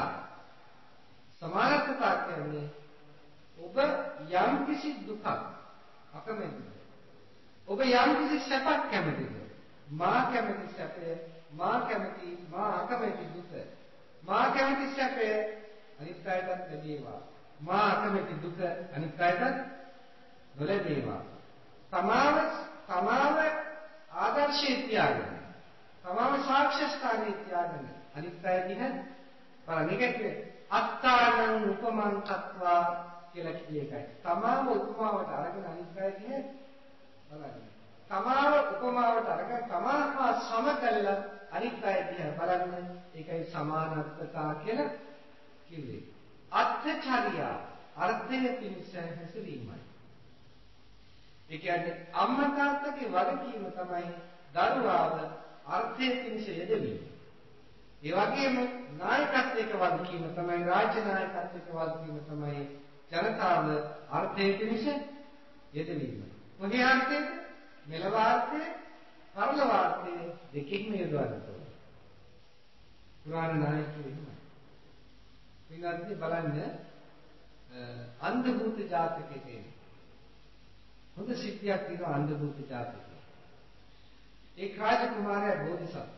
S1: සමානත්වතා කියන්නේ ඔබ යම් කිසි දුකක් අකමැතිද? ඔබ යම් කිසි සැපක් කැමතිද? මා කැමති සැපය, මා කැමති මා අකමැති දුක. මා කැමති සැපය අනිත් අයටත් ලැබේවා. මා අකමැති දුක අනිත් අයටත් නොලැබේවා. තමාව තමාව ආදර්ශයේ තියාගෙන, තමාව සාක්ෂි ස්ථානයේ තියාගෙන අනිත් අය දිහා බලන්න. ඒකත් අත්තානං උපමං කତ୍වා කියලා කිය එකයි. තමාව උපමාවට අරගෙන අනිත් අය දිහා බලන්න. තමාව උපමාවට අරගෙන තමා හා සම කළා අනිත් අය දිහා බලන්න. ඒකයි සමානත්වතා කියලා කිව්වේ. අත්ථචර්යා අර්ථය පිණිස හැසිරීමයි. ඒ කියන්නේ අම්මා තාත්තගේ වගකීම තමයි දරුවාව අර්ථය පිණිස යෙදවීම. ඒ වගේම නායකත්වයක වගකීම තමයි රාජ්‍ය නායකත්වයක වගකීම තමයි ජනතාව අර්ථය පිණිස යෙදවීම. මොකද අර්ථය? මෙලව අර්ථය, පරලොව අර්ථය දෙකකින්ම යොදවන්න ඕනේ. පුරාණ නායකයෝ එහෙමයි. විනාඩි බලන්න අන්ධ භූත ජාතකයේ තියෙන හොඳ සිද්ධියක් තියෙනවා අන්ධ භූත ජාතකයේ. ඒ රාජ කුමාරයා බෝධිසත්ව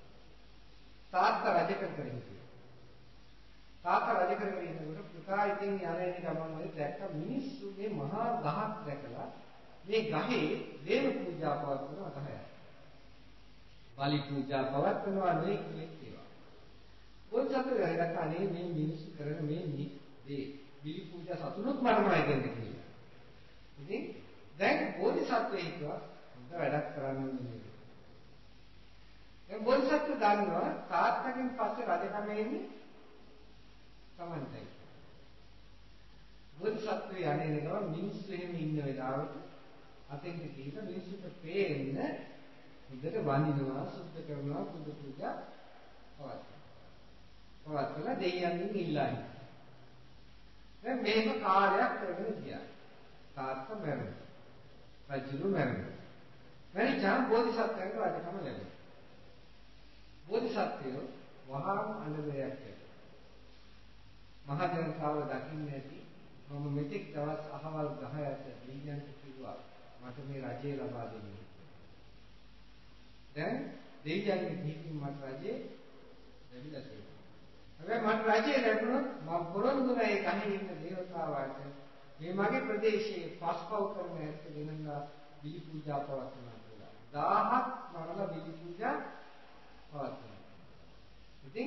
S1: තාත්තා රජ කර කර හිටියා. තාත්තා රජ කර කර ඉන්නකොට පුතා ඉතින් යන්නේ ගමන් වල දැක්ක මිනිස්සු මේ මහා ගහක් දැකලා මේ ගහේ දේව පූජා පවත්වනවා තමයි. බලි පූජා පවත්වනවා නේ කියලා. පොත්සත් ගහකට අනේ මේ මිනිස්සු කරන මේ දේ බිලි පූජා සතුනුත් මරනවා කියන්නේ කියලා. ඉතින් දැන් බෝධිසත්වයෙක් හිතුවා හොඳ වැඩක් කරන්න ඕනේ. දැන් බෝධිසත්ව දන්නවා තාත්තගෙන් පස්සේ රජකම එන්නේ Tamanටයි. බෝධිසත්වය යන්නේ නේද මිනිස්සු එහෙම ඉන්න වෙලාවට අතෙන් ගිහින් මිනිස්සුන්ට පේන්න හොඳට වඳිනවා සුද්ධ කරනවා පුදු පූජා පවත්වනවා. පවත්වලා දෙයියන්ගෙන් ඉල්ලා හිටියා. දැන් මේක කාර්යයක් කරගෙන ගියා. තාත්තා මැරුණා. රජුරු මැරුණා. මැරිච්චාම බෝධිසත්වයන්ට රජකම ලැබුණා. බෝධිසත්වයෝ වහාම අනුග්‍රහයක් කළා. මහා ජනතාව දකින්න ඇති මම මෙතෙක් දවස් අහවල් ගහ යට දෙවියන්ට කිව්වා මට මේ රජය ලබා දෙන්න. දැන් දෙවියන්ගේ දීපින් මට රජේ ලැබිලා තියෙනවා. හැබැයි මට රජය ලැබුණොත් මම පොරොන්දු වෙයි ගහේ ඉන්න දේවතාවාට මේ මගේ ප්‍රදේශයේ පස්පව් කරන ඇත්ත වෙනඳා බිලි පූජා පවත්වනවා කියලා. දහහක් මරලා බිලි පූජා පවත්වනවා. ඉතින්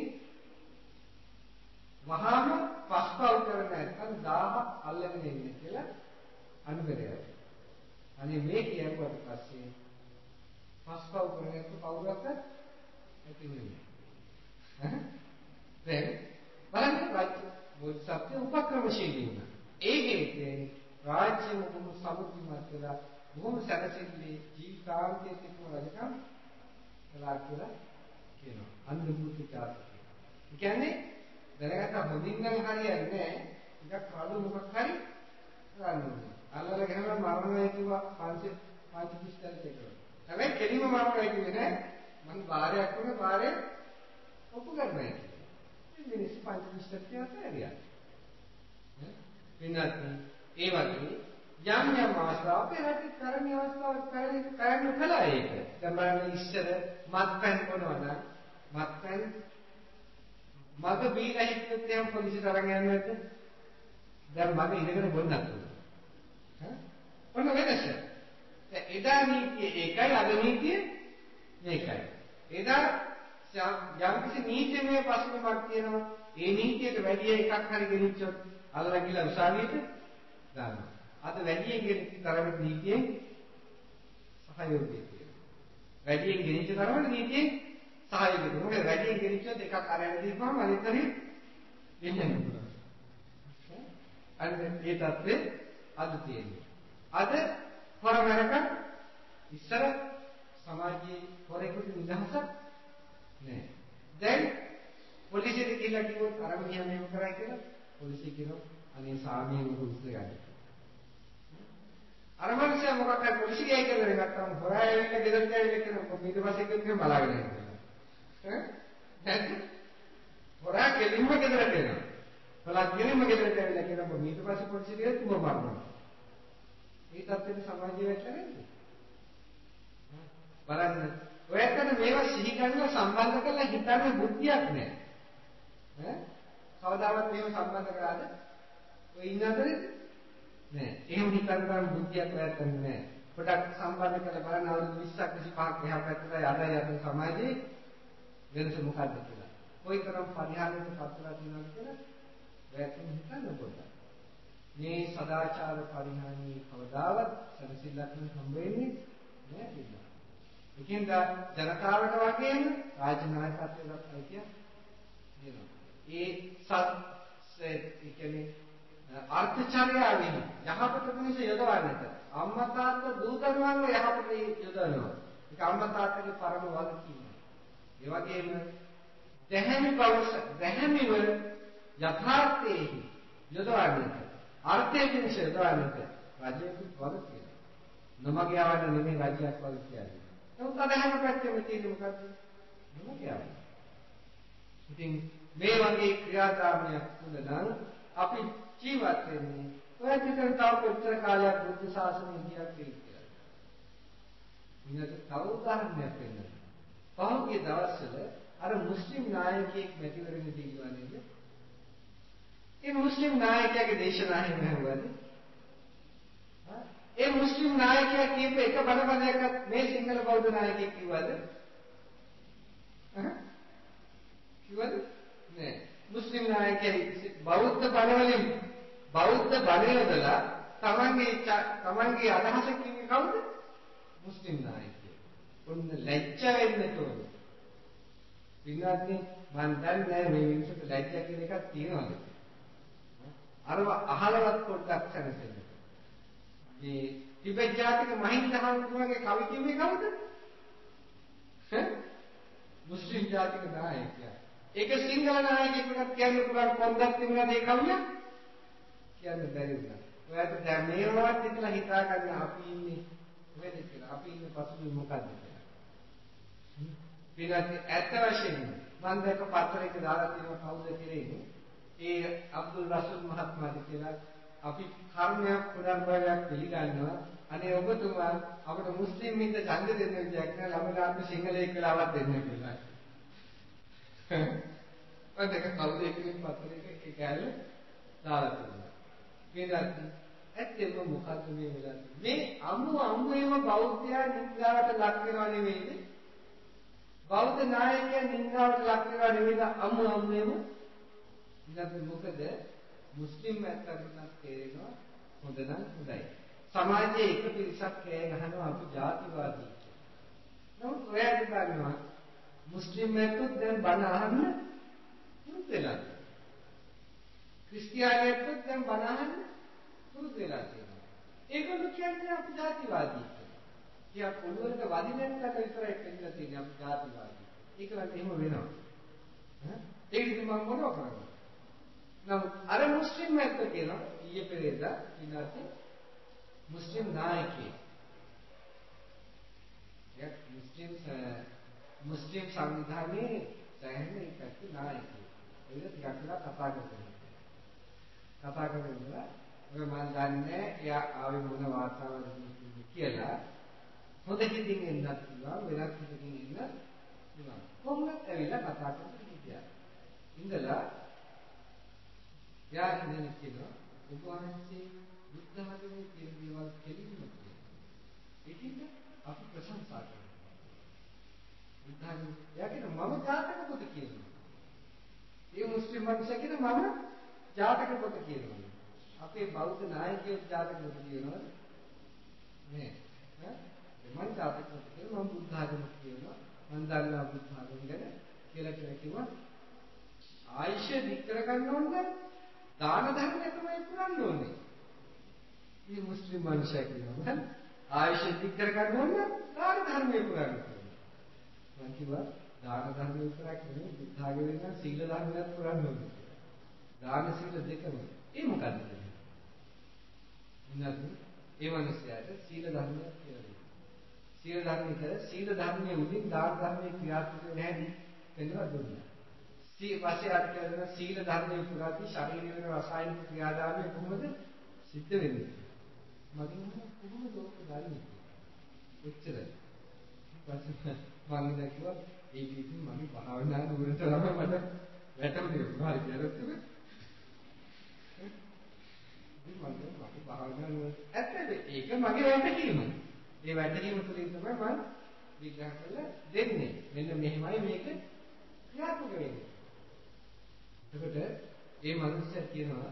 S1: වහාම පස්පව් කරන ඇත්තන් දහහක් අල්ලගෙන ඉන්නේ කියලා අනුගමනය. අනේ මේ කියුවට පස්සේ පස්පව් කරන ඇත්ත කවුරුත් ඇති වෙන්නේ. ඈ දැන් බලන්න රාජ්‍ය බෝධිසත්ව උපක්‍රමශීලී වුණා. ඒ හේතුවෙන් රාජ්‍යම බොහොම සමෘද්ධිමත් වෙලා බොහොම සැනසෙල්ලේ ජීවිතාන්තයේ තිබුණ රජකම් කළා කියලා කියනවා. අන්ධ භූත ජාතකය. ඒ කියන්නේ දැනගත්ත හොඳින් නම් හරියන්නේ නැහැ. ටිකක් කඩු මොකක් හරි කරන්න ඕනේ. අල්ලලා ගහනවා මරණය කිව්වා පංච පංච පිස්තල් එක. හැබැයි කෙලිම මරණය කිව්වේ නෑ. මං බාරයක් වුණේ බාරය ඔප්පු කරන්නයි. මේ මිනිස් පංච පිස්තල් කියලා තේරියා. වෙනත් ඒ වගේ යම් යම් අවස්ථා අපේ රටේ කරණ අවස්ථාවක් කරන්න කළා ඒක. දැන් බලන්න ඉස්සර මත්පැන් බොනවනම් මත්පැන් මග බීලා හිටියොත් එහෙනම් පොලිසියට අරන් යන්නේ නැද්ද? දැන් මග ඉඳගෙන බොන්නත් උනේ. හා? ඔන්න වෙනස. දැන් එදා නීතිය ඒකයි අද නීතිය මේකයි. එදා යම් කිසි නීතිමය පසුබිමක් තියෙනවා. ඒ නීතියට වැඩි එකක් හරි ගෙනිච්චොත් අල්ලලා ගිහලා උසාවියට දානවා. අද වැඩියෙන් ගෙනිච්ච තරමට නීතියෙන් සහයෝගය තියෙනවා. වැඩියෙන් ගෙනිච්ච තරමට නීතියෙන් සහයෝගය. මොකද වැඩියෙන් ගෙනිච්චොත් එකක් අරගෙන දීපුවම අනිත් හරිය දෙන්නේ නැහැ. අන්න ඒ තත්ත්වය අද තියෙනවා. අද හොරමරක ඉස්සර සමාජයේ හොරෙකුට නිදහසක් නැහැ. දැන් පොලිසියට කියලා කිව්වොත් අර මිනිහා මේක කරයි කියලා පොලිසිය කියනවා අනේ සාමයේ මුරුස්ස ගන්න. අර මිනිහා මොකක් හරි පොලිසිය ගියයි කියලා ගත්තම හොරා ඇවිල්ලා ගෙදරට ඇවිල්ලා කියන ඊට පස්සේ කිව්වොත් බලාගෙන ඉන්නවා. ඈ? නැද්ද? හොරා කෙලින්ම ගෙදරට එනවා. බලක් කෙලින්ම ගෙදරට ඇවිල්ලා කියනවා මම ඊට පස්සේ පොලිසියට ගියත් උඹ මරනවා. මේ තත්ත්වෙට සමාජය වැටලා නේද? බලන්න. ඔයයන් මේවා සිහි කරලා සම්බන්ධ කරලා හිතන්න බුද්ධියක් නැහැ. ඈ? කවදාවත් මේව සම්බන්ධ කරාද? ඔය ඉන්න අතරේ නෑ. එහෙම හිතන්න බුද්ධියක් වැටෙන්නේ නෑ. පොඩක් සම්බන්ධ කරලා බලන්න අවුරුදු විස්සක් විසිපහක් එහා පැත්තට යඩයි අතර සමාජයේ වෙනස මොකද්ද කියලා. කොයිතරම් පරිහානියට පත් වෙලා තියෙනවද කියලා වැටෙන්න හිතන්න පොඩ්ඩක්. මේ සදාචාර පරිහානිය කවදාවත් සැලසිල්ලක් නම් හම්බ වෙන්නේ නෑ කියලා. ඒකෙන්ද ජනතාවට වගේම රාජ්‍ය නායකත්වයට අයිතිය දෙනවා. ඒ සත් ඒ කියන්නේ අර්ථචර්යාවෙන් යහපත පිණිස යොදවන්නට අම්මා තාත්තා දූ දරුවන්ව යහපතේ යොදවනවා. ඒක අම්මා තාත්තගේ පරම වගකීම. ඒ වගේම දැහැමි බව දැහැමිව යථාර්ථයේ යොදවන්නට අර්ථයේ පිණිස යොදවන්නට රජයෙකුත් වගකීම. නමගේ ආවද නෙමෙයි රජයක් වගේ කියන්නේ. නමුත් අදහම පැත්තෙම තියෙන්නේ මොකද්ද? නමගේ ආවද. ඉතින් මේ වගේ ක්‍රියාදාමයක් තුළ නම් අපි ජීවත් වෙන්නේ ඔය පිටර තව කොච්චර කාලයක් බුද්ධ ශාසනය ඉදිරියට කියලා. ඉන්නක තව උදාහරණයක් දෙන්න. පහුගිය දවස්වල අර මුස්ලිම් නායකයෙක් මැතිවරණ දීලා නේද? ඒ මුස්ලිම් නායකයාගේ දේශනා එහෙම නෑවද? ඒ මුස්ලිම් නායකයා කියපු එක බණපදයක්වත් මේ සිංහල බෞද්ධ නායකයෙක් කිව්වද? අහ් කිව්වද? නෑ. මුස්ලිම් නායකයා බෞද්ධ බණවලින් බෞද්ධ බණයදලා තමන්ගේ තමන්ගේ අදහස කිව්වේ කවුද? මුස්ලිම් නායකයෙක්. ඔන්න ලැජ්ජ වෙන්න ඕනේ. විනාඩි මන් දන්නේ මේ මිනිස්සුන්ට ලැජ්ජ කියන එකක් තියෙනවද? අරව අහලවත් පොඩ්ඩක් සැලසෙන්න. මේ ටිබෙට් ජාතික මහින්ද හාමුදුරුවන්ගේ කවි කිව්වේ කවුද? මුස්ලිම් ජාතික නායකයා. ඒක සිංහල නායකයෙකුට කියන්න පුළුවන් පොන්දක් තිබුණාද ඒ කවිය? කියන්න බැරි වුණා. ඔයාලට දැන් මේවවත් ඉතලා හිතා ගන්න අපි ඉන්නේ කොහෙද කියලා. අපි ඉන්නේ පසුබිම මොකද්ද කියලා. පිළිගන්න ඇත්ත වශයෙන්ම මම දැක පත්‍රයක දාලා තියෙන කවුද කියන්නේ? ඒ අබ්දුල් රසූල් මහත්මයාට කියලා අපි කර්මයක් පුනර්භවයක් පිළිගන්නවා. අනේ ඔබතුමා අපේ මුස්ලිම් මිත්‍ර ඡන්ද දෙන්න විදියක් නෑ ළමලා අපි සිංහලෙක් වෙලාවත් දෙන්න කියලා. මම දැක කවුද එක්කෙනෙක් පත්‍රයක ඒ කැල දාලා තියෙනවා. මේකට ඇත්තම මොකද්ද මේ වෙලා තියෙන්නේ? මේ අමු අමුේම බෞද්ධයා නින්දාවට ලක් වෙනව නෙවෙයිද? බෞද්ධ නායකයා නින්දාවට ලක් වෙනව නෙවෙයිද අමු අමුේම? ඊට මොකද මුස්ලිම් ඇත්තටම තේරෙනවා හොඳ නම් හොඳයි. සමාජයේ එක පිරිසක් කෑ ගහනවා අපි ජාතිවාදී කියලා. නමුත් ඔයාලට දන්නවා මුස්ලිම් ඇත්තොත් දැන් බණ අහන්න පුරුදු වෙලා තියෙනවා. ක්‍රිස්තියානියොත් දැන් බණ අහන්න පුරුදු වෙලා තියෙනවා. ඒගොල්ලෝ කියන්නේ අපි ජාතිවාදී කියලා. කියා පොළොවට වදින්න නැත්නම් විතරයි කියන්නේ තියෙන්නේ අපි ජාතිවාදී. ඒකලත් එහෙම වෙනවා. ඈ ඒක ඉතින් මම මොනව කරන්නේ? නමුත් අර මුස්ලිම් ඇත්ත කියනවා ඊයේ පෙරේදා ඉඳලා මුස්ලිම් නායකයෙක්. යක් මුස්ලිම් මුස්ලිම් සංවිධානයේ සෑහෙන එකක් නායකයෙක්. ඒක ටිකක් වෙලා කතා කරනවා. කතා කරනවා ඔය මම දන්නේ එයා ආවේ මොන වාතාවරණයකද කියලා. හොඳ හිතින් එන්නත් පුළුවන් වෙනත් හිතකින් එන්නත් පුළුවන්. කොහොමද ඇවිල්ලා කතා කරන්නේ කියලා. ඉඳලා යා ඉන්නේ කියලා ඔබ වහන්සේ බුද්ධ ධර්මයේ කියන දේවල් කෙලින්ම කියනවා. ඒකින්ද අපි ප්‍රශංසා කරනවා. බුද්ධ ධර්මය යකින මම ජාතක පොත කියනවා. ඒ මුස්ලිම් මිනිසා කියන මම ජාතක පොත කියනවා. අපේ බෞද්ධ නායකයෝ ජාතක පොත කියනවා. නේ ඈ මම ජාතක පොත කියනවා මම බුද්ධ ධර්ම කියනවා. මම දන්නවා බුද්ධ ධර්ම ගැන කියලා කියලා කිව්වා. ආයිෂ විතර ගන්න ඕනේ දාන ධර්මය තමයි පුරන්න ඕනේ. මේ මුස්ලිම් මිනිසා කියනවා ආයිෂ විතර ගන්න ඕනේ දාන ධර්මය පුරන්න ඕනේ. මම කිව්වා දාන ධර්මය විතරක් නෙවෙයි බුද්ධ ආගමේ නම් සීල ධර්මයක් පුරන්න ඕනේ. දාන සීල දෙකම. ඒ මොකද්ද කියන්නේ? ඉන්නත් ඒ මිනිස්යාට සීල ධර්මයක් කියලා දෙනවා. සීල ධර්මයේ කර සීල ධර්මයේ උදින් දාන ධර්මයේ ක්‍රියාත්මක වෙන්නේ නැහැ පෙන්වලා දුන්නා. සී වාසිය අර කියන සීල ධර්මයේ පුරාදී ශරීරයේ රසායනික ක්‍රියාදාමයේ කොහොමද සිද්ධ වෙන්නේ? මගෙන් කොහොමද ඕක දන්නේ? එච්චරයි. ඊපස්සේ මම දැක්කවා ඒ කිසිම මගේ භාවනා නුවරට ළම මට වැටුනේ මොනවද කියලා තමයි. ඉතින් මම මගේ භාවනා නුවර ඇත්තද ඒක මගේ වැටහීම. ඒ වැටහීම තුළින් තමයි මම විග්‍රහ කරලා දෙන්නේ. මෙන්න මෙහෙමයි මේක ක්‍රියාත්මක වෙන්නේ. එතකොට ඒ මනුස්සයා කියනවා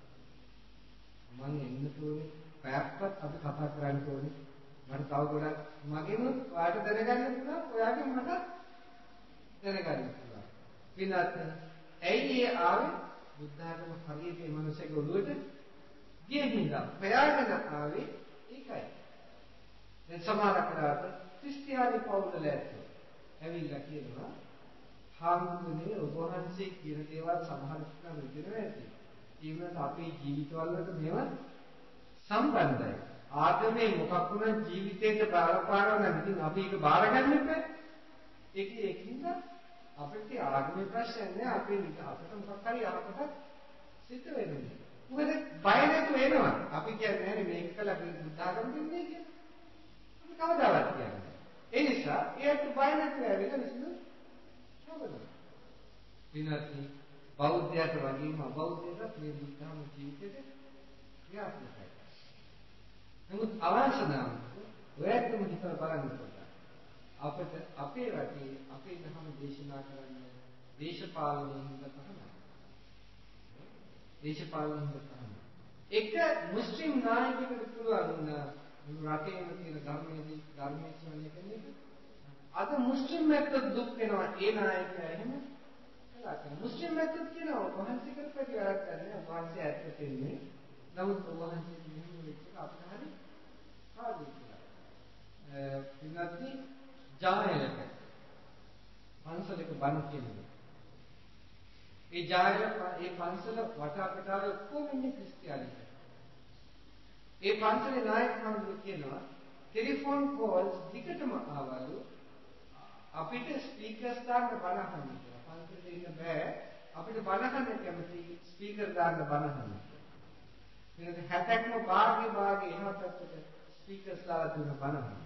S1: මම එන්න තෝරේ පැයක්වත් අපි කතා කරන්න ඕනේ. මට තව ගොඩක් මගෙනුත් ඔයාලට දැනගන්න පුළුවන්, ඔයාගෙන් මට දැනගන්න පුළුවන්. පින්වත් ඇයි ඒ ආවේ? බුද්ධ ආගම හරියට මේ මනුස්සයාගේ ඔළුවට ගියේ හින්දා. ප්‍රයාගෙන ආවේ ඒකයි. දැන් සමහර කරාට ක්‍රිස්තියානි පවුල ලැබ්බෝ. ඇවිල්ලා කියනවා හාමුදුරනේ ඔබ වහන්සේ කියන දේවල් සමහර කෙනා විදිනවා ඇති. ඒ වුණාට අපේ ජීවිතවලට මේවා සම්බන්ධයි. ආගමේ මොකක් වුණත් ජීවිතේට බලපානවා නම් ඉතින් අපි ඒක බාරගන්න එපා. ඒක ඒකින්ද අපිට ආගමේ ප්‍රශ්න නෑ. අපේ අපිට මොකක් හරි අපකට සිද්ධ වෙන්නේ. මොකද බය නැතුව එනවා. අපි කියන්නේ නෑනේ මේක කළා බුද්ධ ආගම දෙන්නේ කියලා. අපි කවදාවත් කියන්නේ. ඒ නිසා ඒකට බය නැතුව ඇවිල්ලා විසඳු හොබනවා. විනාඩි බෞද්ධයට වගේම අබෞද්ධයට මේ බුද්ධ ආගම ජීවිතේට ක්‍රියාත්මකයි. නමුත් අවශ්‍යනම් ඔයත්ම හිතලා බලන්න ඕන. අපිට අපේ රටේ අපේ ධර්ම දේශනා කරන්න දේශපාලනයෙන් තමයි. දේශපාලනයෙන් තමයි. එක මුස්ලිම් නායකයෙකුට පුළුවන් මුළු රටේම තියෙන ධර්මයේ ධර්මයේ කියන්නේ කෙනෙක්. අද මුස්ලිම් මැද්ද දුක් වෙනවා ඒ නායකයා එහෙම කළා කියන. මුස්ලිම් මැද්ද කියනවා වහන්සේ කරපටි වැඩක් කරන්නේ වහන්සේ ඇත්ත දෙන්නේ. නමුත් වහන්සේ මෙහෙම වෙච්ච අපිට හරි කාර්යය කියලා. පින්වත්නි ජායලක පන්සලක බණ කියන්නේ. ඒ ජායල ඒ පන්සල වටා පිටාර ඔක්කොම ඉන්නේ ක්‍රිස්තියානිට. ඒ පන්සලේ නායක හඳුරු කියනවා ටෙලිෆෝන් කෝල්ස් දිගටම ආවලු අපිට ස්පීකර්ස් දාන්න බණ අහන්න කියලා. පන්සලේ ඉන්න බෑ අපිට බණ අහන්න කැමති ස්පීකර් දාන්න බණ අහන්න. මේක හැටක්ම භාගේ භාගේ එහා පැත්තට ස්පීකර්ස් දාලා දුන්න බණ අහන්න.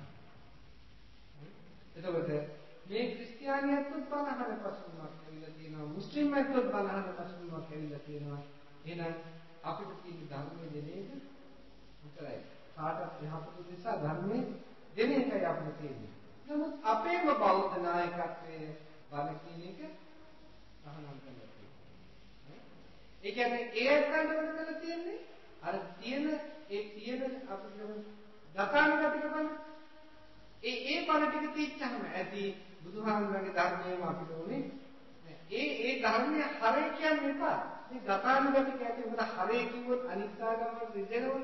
S1: එතකොට මේ ක්‍රිස්තියානියත් බණ අහන පසුබිමක් ඇවිල්ලා තියෙනවා, මුස්ලිම්යත් බණ අහන පසුබිමක් ඇවිල්ලා තියෙනවා. එහෙනම් අපිට තියෙන ධර්මයේ දෙනේද උතරයි. කාටත් යහපත නිසා ධර්මයේ දෙන එකයි අපිට තියෙන්නේ. නමුත් අපේම බෞද්ධ නායකත්වයේ බණ කියන එක සහනම් කරලා තියෙනවා. ඒ කියන්නේ ඒ අත්දැකීම් වල තියෙන්නේ අර තියෙන ඒ තියෙන අපිට දසානුගතික බණ ඒ ඒ බණ ටික තීච්චාම ඇති බුදුහාමුදුරන්ගේ ධර්මයේම අපිට උනේ ඒ ඒ ධර්මයේ හරය කියන්නේ එපා. මේ ගතානුගතික ඇති මොකද හරය කිව්වොත් අනිත්‍යගම රිදෙනවා.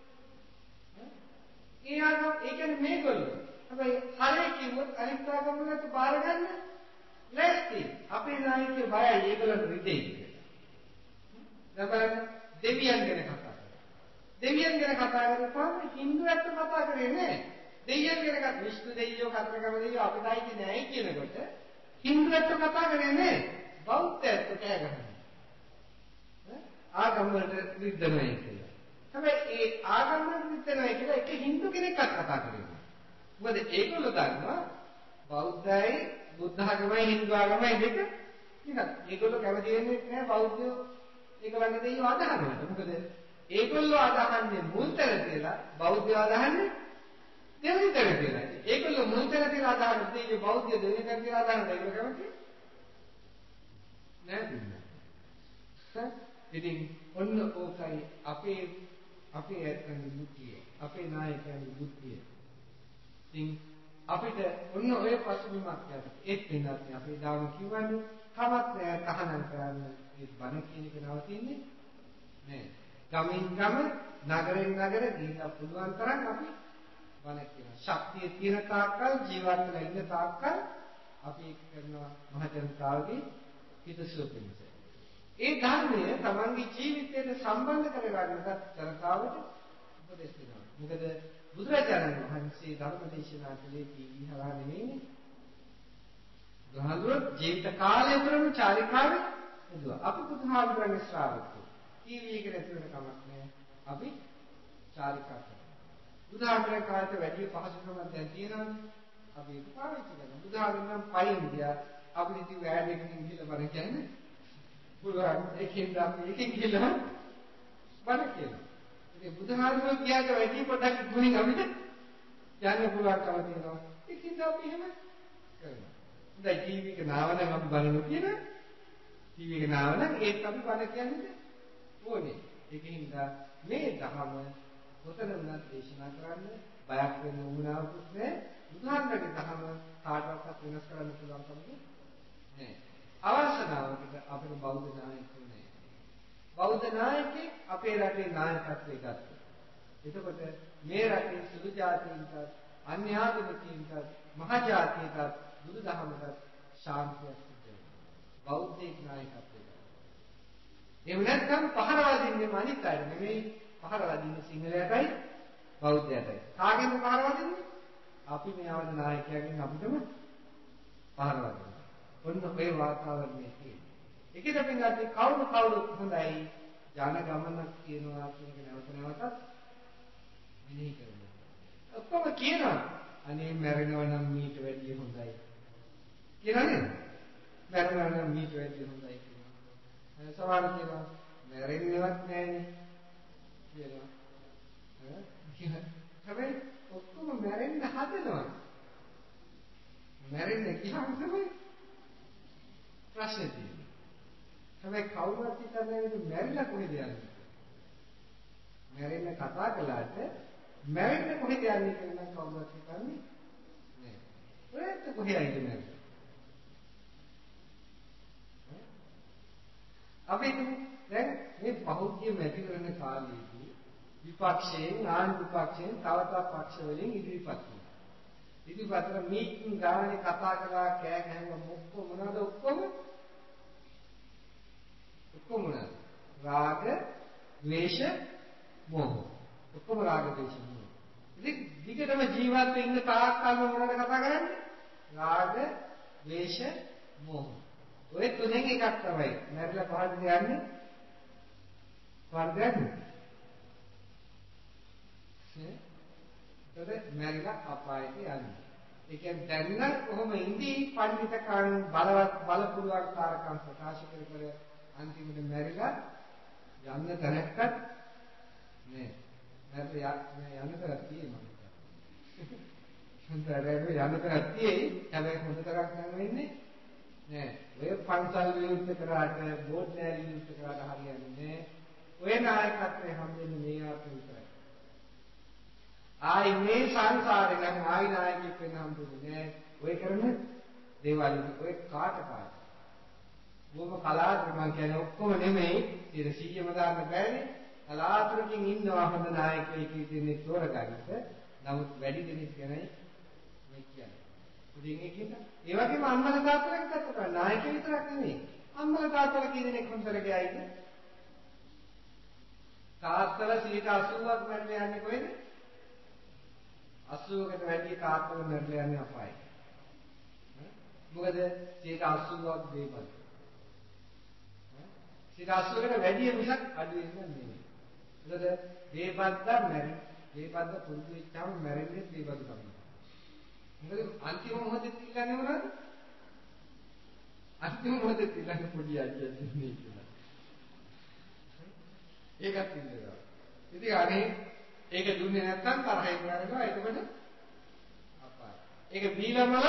S1: ඒ ආගම ඒ කියන්නේ මේගොල්ලෝ. හැබැයි හරය කිව්වොත් අනිත්‍යගම වලට බාර ගන්න ලෑස්ති. අපේ නායකයෝ බයයි ඒගොල්ලන් රිදෙයි කියලා. දැන් දෙවියන් ගැන කතා කරා. දෙවියන් ගැන කතා කරපුවාම හින්දුවැත්ත කතා කරේ නෑ. දෙවියන් ගැන කතා විෂ්ණු දෙවියෝ කතරගම දෙවියෝ අපිටයි කියන්නේ නෑයි කියනකොට හින්දුවැත්ත කතා කරේ නෑ. බෞද්ධයත් කෑ ගහනවා. ආගම වලට විද්දමයි කියලා. හැබැයි ඒ ආගම වලට විද්දමයි කියලා එක හින්දු කෙනෙක්වත් කතා කරේ නෑ. මොකද ඒගොල්ලෝ දන්නවා බෞද්ධයි බුද්ධ ආගමයි හින්දු ආගමයි දෙක නිකන්. ඒගොල්ලෝ කැමති වෙන්නේ නෑ බෞද්ධයෝ ඒගොල්ලන්ගේ දෙවියෝ අදහනවට. මොකද ඒගොල්ලෝ අදහන්නේ මුල්තර කියලා බෞද්ධයෝ අදහන්නේ දෙවිතර කියලා. ඒගොල්ලෝ මුල්තර කියලා අදහන දෙවියෝ බෞද්ධ දෙවිතර කියලා අදහන ඒගොල්ලෝ කැමති නෑ. ඉතින් ඔන්න ඕකයි අපේ අපේ ඇත්තන්ගේ බුද්ධිය. අපේ නායකයන්ගේ බුද්ධිය. ඉතින් අපිට ඔන්න ඔය පසුබිමක් යනවා. ඒත් වෙනත් අපේ දාම කියවන්නේ කමක් නෑ තහනම් කරන්න ඒ බණ කියන එක නවතින්නේ නෑ. ගමින් ගම නගරෙන් නගර ගිහිලා පුළුවන් තරම් අපි බණ කියනවා. ශක්තිය තියෙන තාක්කල් ජීවත් වෙලා ඉන්න තාක්කල් අපි කරනවා මහ ජනතාවගේ හිතසුව පිණිස. ඒ ධර්මය තමන්ගේ ජීවිතයට සම්බන්ධ කරගන්නත් ජනතාවට උපදෙස් දෙනවා. මොකද බුදුරජාණන් වහන්සේ ධර්ම දේශනා කළේ කීහලා නෙමෙයි. බුදුහාමුදුරුවෝ ජීවිත කාලය තුරම චාරිකාවේ යෙදුවා. අපි බුදුහාමුදුරන්ගේ ශ්‍රාවකයෝ. ටීවී එක නැතුව කමක් නැහැ. අපි චාරිකා කරනවා. බුදුහාමුදුරන් කාලේ වැඩි පහසුකමක් දැන් තියෙනවනේ. අපි ඒක පාවිච්චි කරනවා. බුදුහාමුදුරන් පයින් ගියා. අපි ඉතින් වැඩ එකකින් ගිහලා බණ කියන්නේ. පුළුවන් එකකින් අපි එකකින් ගිහලා බණ කියනවා. ඉතින් බුදුහාමුදුරන් ගියාට වැඩි පොඩක් ගුණින් අපිට යන්න පුළුවන්කම තියෙනවා. ඒකින්ද අපි එහෙම කරනවා. දැන් ටීවී එක නාවනම් අපි බලනවා කියන ටීවී එක නාවනම් ඒත් අපි බණ කියන්නේ ඕනේ. ඒකින්ද මේ ධර්ම කොතන වුණත් දේශනා කරන්න බයක් වෙන්න උවමනාවකුත් නැහැ. බුදුහාමුදුරගේ ධර්ම කාටවත් වෙනස් කරන්න පුළුවන් කමක් නැහැ. අවසනාවකට අපේ බෞද්ධ නායකයෝ නැහැ. බෞද්ධ නායකයෙක් අපේ රටේ නායකත්වයේ ගත්තා. එතකොට මේ රටේ සුදු ජාතීන්ට අන්‍ය ආගමිකයින්ට මහ ජාතියට බුදුදහමට ශාන්තිය සිද්ධ වෙනවා. බෞද්ධ නායකත්වයේ. එහෙම නැත්නම් පහර වදින්නේ අනිත් අය නෙමෙයි පහර වදින්නේ සිංහලයටයි බෞද්ධයටයි. කාගෙන්ද පහර වදින්නේ? අපි මේ ආවද නායකයන්ගෙන් අපිටම පහර වදිනවා. ඔන්න ඔය වාතාවරණයේ තියෙනවා. ඒකද පින්වත්නි කවුරු කවුරුත් හොඳයි ජන ගමනක් කියනවා කියන එක නැවත නැවතත් මෙනෙහි කරනවා. ඔක්කොම කියනවා අනේ මැරෙනවා නම් මීට වැඩිය හොඳයි. කියනවා නේද? මැරෙනවා නම් මීට වැඩිය හොඳයි කියනවා. සමහර කියනවා මැරෙන්නවත් නැහැනේ කියනවා. ඈ හැබැයි ඔක්කොම මැරෙන්න හදනවා. මැරෙන්න ගියාම තමයි ප්‍රශ්නේ තියෙන්නේ. හැබැයි කවුරුත් හිතන්නේ මැරිලා කොහෙද යන්නේ? මැරෙන්න කතා කළාට මැරෙන්න කොහෙද යන්නේ කියලා නම් කවුරුත් හිතන්නේ නෑ. ඔයත් කොහෙයිද මැරෙන්නේ? අපි දැන් මේ බෞද්ධ මැටි කරන කාලේදී විපක්ෂයෙන් ආණ්ඩු පක්ෂයෙන් තව තවත් පක්ෂ වලින් ඉදිරිපත් වෙනවා. ඉදිරිපතර මීටින් ගානේ කතා කළා කෑ ගැහුවා මොක්ක මොනවද ඔක්කොම ඔක්කොම මොනවද? රාග, ද්වේෂ, මෝහ. ඔක්කොම රාග, ද්වේෂ, මෝහ. ඉතින් දිගටම ජීවත් වෙන්න තාක් කාලෙ මොනවද කතා කරන්නේ? රාග, ද්වේෂ, මෝහ. ඔය තුනෙන් එකක් තමයි. මැරිලා පහළට යන්නේ. වර්ගයක්. එතකොට මැරිලා අපායට යන්නේ. ඒ කියන්නේ දැන් නම් කොහොම ඉඳී පඬිතකම් බලවත් බලපුරුවක් කාරකම් ප්‍රකාශ කර කර අන්තිමට මැරිලා යන්න තැනක්වත් නෑ. මැරිලා යන්න තැනක් තියෙනවා. හොඳට යන්න තැනක් තියෙයි. හැබැයි හොඳ තරක් නම් වෙන්නේ නෑ. ඔය පන්සල් විවෘත කරාට බෝඩ් නෑ විවෘත කරාට හරියන්නේ නෑ. ඔය නායකත්වයේ හම්බෙන්නේ මේ ආත්ම විතරයි. ආයි මේ සංසාරේ නම් ආයි නායකයෙක් වෙන්න හම්බුනේ නෑ. ඔය කරන දේවල් ඔය කාට කාට. බොහොම කලාතුරකින් මම කියන්නේ ඔක්කොම නෙමෙයි සියයට සීයම දාන්න බෑනේ. කලාතුරකින් ඉන්නවා හොඳ නායකයෙක් ඉතින්නේ තෝරගන්නට. නමුත් වැඩි දෙනෙක් ගැනයි මේ කියන්නේ. ඉතින් ඒකින්ද ඒ වගේම අම්මලා තාත්තලා ගත්තා නායකයෙක් විතරක් නෙමෙයි. අම්මලා තාත්තලා කී දෙනෙක් හොඳට ගියයිද? තාත්තලා සියයට අසූවක් මැරලා යන්නේ කොහෙද? අසූවකට වැඩි තාත්තලා මැරලා යන්නේ අපායි. මොකද සියයට අසූවක් දේපල. සියයට අසූවකට වැඩි මිසක් අඩු වෙන්නේ නෙමෙයි. මොකද දේපද්දා මැරි දේපද්ද පුරුදු වෙච්චාම මැරෙන්නේ දේපද්ද තමයි. මොකද අන්තිම මොහොතේ ඉල්ලන්නේ මොනවද? අන්තිම මොහොතේ ඉල්ලන්නේ පොඩි අයියා දෙන්නේ කියලා. ඒකත් ඉන්නවා. ඉතින් අනේ ඒක දුන්නේ නැත්නම් තරහින් කරනවා එතකොට අපාය. ඒක බීලමල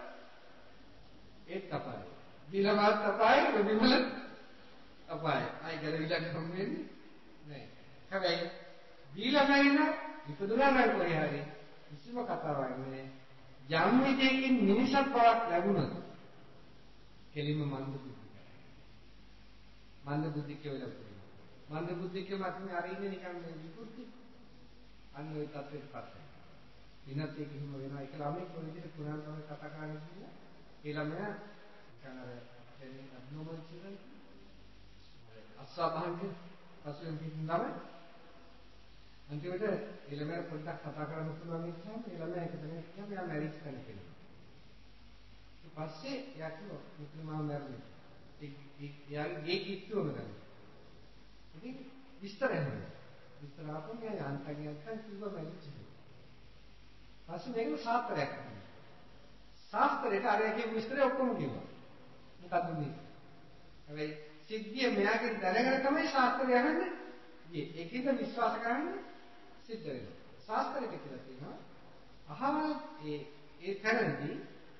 S1: ඒත් අපාය. බීලමත් අපාය, බිමල අපාය. ආයි ගැලවිලා කම් වෙන්නේ නැහැ. හැබැයි බීලමයින ඉපදුනා නම් කොහේ හරි කිසිම කතාවක් නැහැ. යම් විදියකින් මිනිසක් බවක් ලැබුණොත් කෙලින්ම මන්ද බුද්ධික. මන්ද බුද්ධික වෙලා පුළුවන්. මන්ද බුද්ධික මාත්‍රේ අර ඉන්නේ නිකන් මේ විකෘති. අන්න ඔය තත්ත්වෙට පත් වෙනවා. විනත් ඒක හිම වෙනවා. ඒක ළමෙක් කොයි විදිහට පුරාණ තමයි කතා කරන්නේ කියලා. ඒ ළමයා නිකන් අර දෙන්නේ අබ්නෝමල් චිල්ඩ්‍රන් අස්වාභාවික පසුබිම් පිටින් තමයි. අන්තිමට ඒ ළමයා පොඩ්ඩක් කතා කරන්න පුළුවන් ඉස්සම ඒ ළමයා එක තැනක කියනවා මෙයා මැරිජ් කරන්න කියලා. පස්සේ එයා කිව්වා මෙතන මම මැරුණේ. ඒ එයාගේ ගේ කිට්ටුවම ගන්න. ඉතින් විස්තර ඇහුවා. විස්තර ආපුවම එයා යන්තම් යන්තම් කිව්වා මැරිච්ච. පස්සේ මේක සාත්‍රයක් කරනවා. ශාස්ත්‍රයට අර එකේ විස්තරය ඔක්කොම කිව්වා. මොකද්ද මේ? හැබැයි සිද්ධිය මෙයාගෙන් දැනගෙන තමයි ශාස්ත්‍රය අහන්නේ. මේ ඒකෙන්ද විශ්වාස කරන්නේ සිද්ධ වෙනවා. ශාස්ත්‍රයට කියලා තියෙනවා. අහවල් ඒ ඒ තැනදී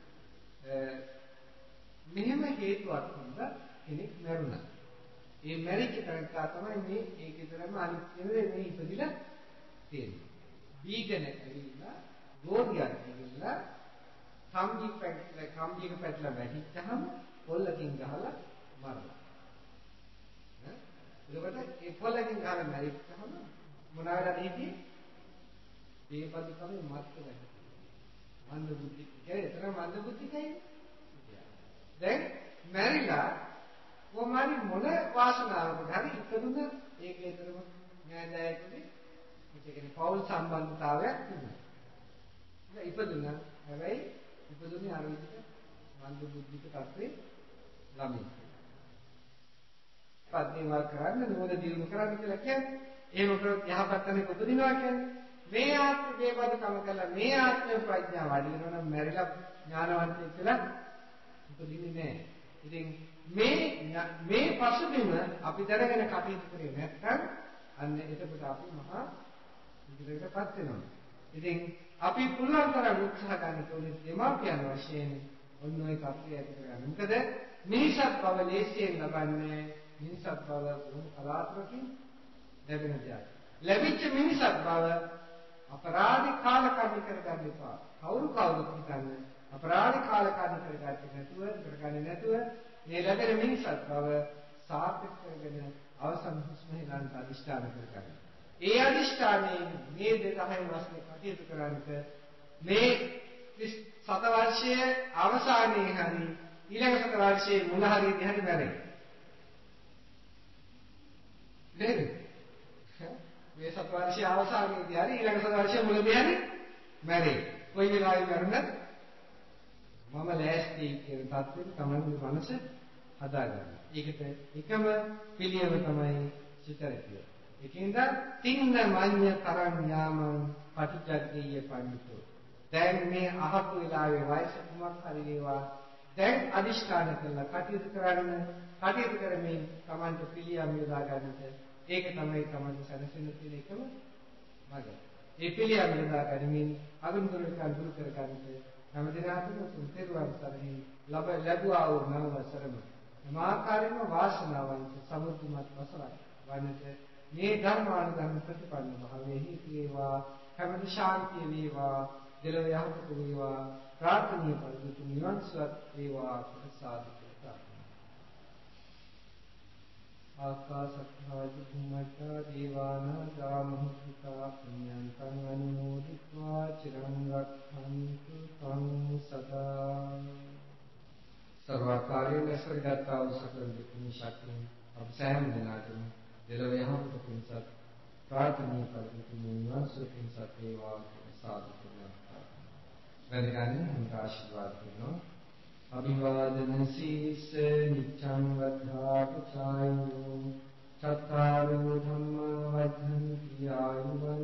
S1: මෙහෙම හේතුවක් හින්දා කෙනෙක් මැරුණා. ඒ මැරිච්ච තැනට තමයි මේ ඒකේතරම අනිත්‍යනේ මේ ඉපදිලා තියෙන්නේ. බීජන ඇවිල්ලා ගෝධියක් ඇවිල්ලා කම්ජි පැටල කම්ජික පැටල වැටිච්චහම පොල්ලකින් ගහලා මරලා. ඈ ඒකට ඒ පොල්ලකින් ගහලා මැරිච්චහම මොන වෙලාවද හිටියේ? මේපද තමයි මත් වෙන්නේ. මන්ද බුද්ධි කියන්නේ එතන මන්ද බුද්ධිකයි. දැන් මැරිලා කොහොමරි මොන වාසනාවකට හරි ඉපදුන ඒකේතරම නෑදෑයෙකුගේ ඒ කියන්නේ පෞල් සම්බන්ධතාවයක් තිබුණා. ඒක ඉපදුනා හැබැයි ඉපදුනේ අර විදිහට මන්ද බුද්ධික තත්ත්වේ ළමයි. පද්‍යවල් කරන්න නෝන දිනු කරන්න කියලා කියන්නේ එහෙම කරොත් යහපත් තැනක උපදිනවා කියන්නේ මේ ආත්ම වේබදකම කළා මේ ආත්ම ප්‍රඥාව වැඩි වෙනවා නම් මැරිලා ඥානවන්තයෙක් කියලා උපදින්නේ නැහැ. ඉතින් මේ මේ පසුබිම අපි දැනගෙන කටයුතු කරේ නැත්නම් අන්න එතකොට අපි මහා ඉදිරියටපත් වෙනවා. ඉතින් අපි පුළුවන් තරම් උත්සාහ ගන්න ඕනේ දෙමාපියන් වශයෙන් ඔන්න ඔය කප්පිය ඇති කරගන්න. මොකද මිනිසත් බව ලේසියෙන් ලබන්නේ මිනිසත් බව බොහොම කලාතුරකින් ලැබෙන දෙයක්. ලැබිච්ච මිනිසත් බව අපරාධ කාලකන්ණි කරගන්න එපා. කවුරු කවුරුත් හිතන්නේ අපරාධ කාලකන්ණි කරගත්තේ නැතුව කරගන්නේ නැතුව මේ ලැබෙන මිනිසත් බව සාර්ථක කරගෙන අවසන් හුස්ම හෙලන්න අදිෂ්ඨාන කරගන්න. ඒ අදිෂ්ඨානයේ මේ දෙතහයි වශයෙන් කටයුතු කරන්නට මේ සත වර්ෂයේ අවසානයේ හරි ඊළඟ සත වර්ෂයේ මුල හරියදී හරි මැරෙයි. නේද? මේ සත වර්ෂයේ අවසානයේදී හරි ඊළඟ සත වර්ෂයේ මුලදී හරි මැරෙයි. කොයි වෙලාවෙ මැරුණත් මම ලෑස්ති කියන තත්ත්වෙට තමයි මනස හදාගන්නේ. ඒකට එකම පිළියම තමයි සිතරිය. ඒකෙන්ද තින්න මඤ්ඤ තරං යාමං පටිච්චග්ගීය පඬිතෝ. දැන් මේ අහපු වෙලාවේ වයස කුමක් හරි වේවා දැන් අදිෂ්ඨාන කළා කටයුතු කරන්න කටයුතු කරමින් Tamanට පිළියම් යොදා ගන්නට ඒක තමයි Tamanට සැලසෙන තියෙන එකම මඟ. ඒ පිළියම් යොදා ගැනීමෙන් අගනුකරක දුරු කර ගන්නට හැම දිනකටම තුන්තේරුවන් සරණි ලැබ ලැබුවා වූ නව වසරම මාකාරින්ම වාසනාවන්ත සමුතුමත් වසරක් වන්නට මේ ධර්මානුධර්ම ප්‍රතිපන්න භාවයේ හේතු වේවා හැමද ශාන්තිය වේවා දෙලොව යහපත වේවා ප්‍රාර්ථනීය පරිදි නිවන් සුවත් වේවා ප්‍රසාදිත ආකාශත්ථා චුම්මත්තා දේවානාගා මහිත්‍තිකා පුඤ්ඤන්තං අනුමෝදිत्वा චිරං රක්ඛන්තු ත්වං සදා සර්වකාර්යේන සර්ගතා සකල දුක්ඛ ශක්තිය අපසෑම දිනාටම දෙලොව යහපත පිණිස ප්‍රාර්ථනීය පරිදි නිවන් සුව පිණිස වේවා ප්‍රසාදිත වේවා වැඩගන්නේ හුඟ ආශිර්වාද කරනවා අභිවාදන සීස නිච්ඡං වද්ධාපචායෝ චත්තාරෝ ධම්මා වද්ධන්ති ආයුව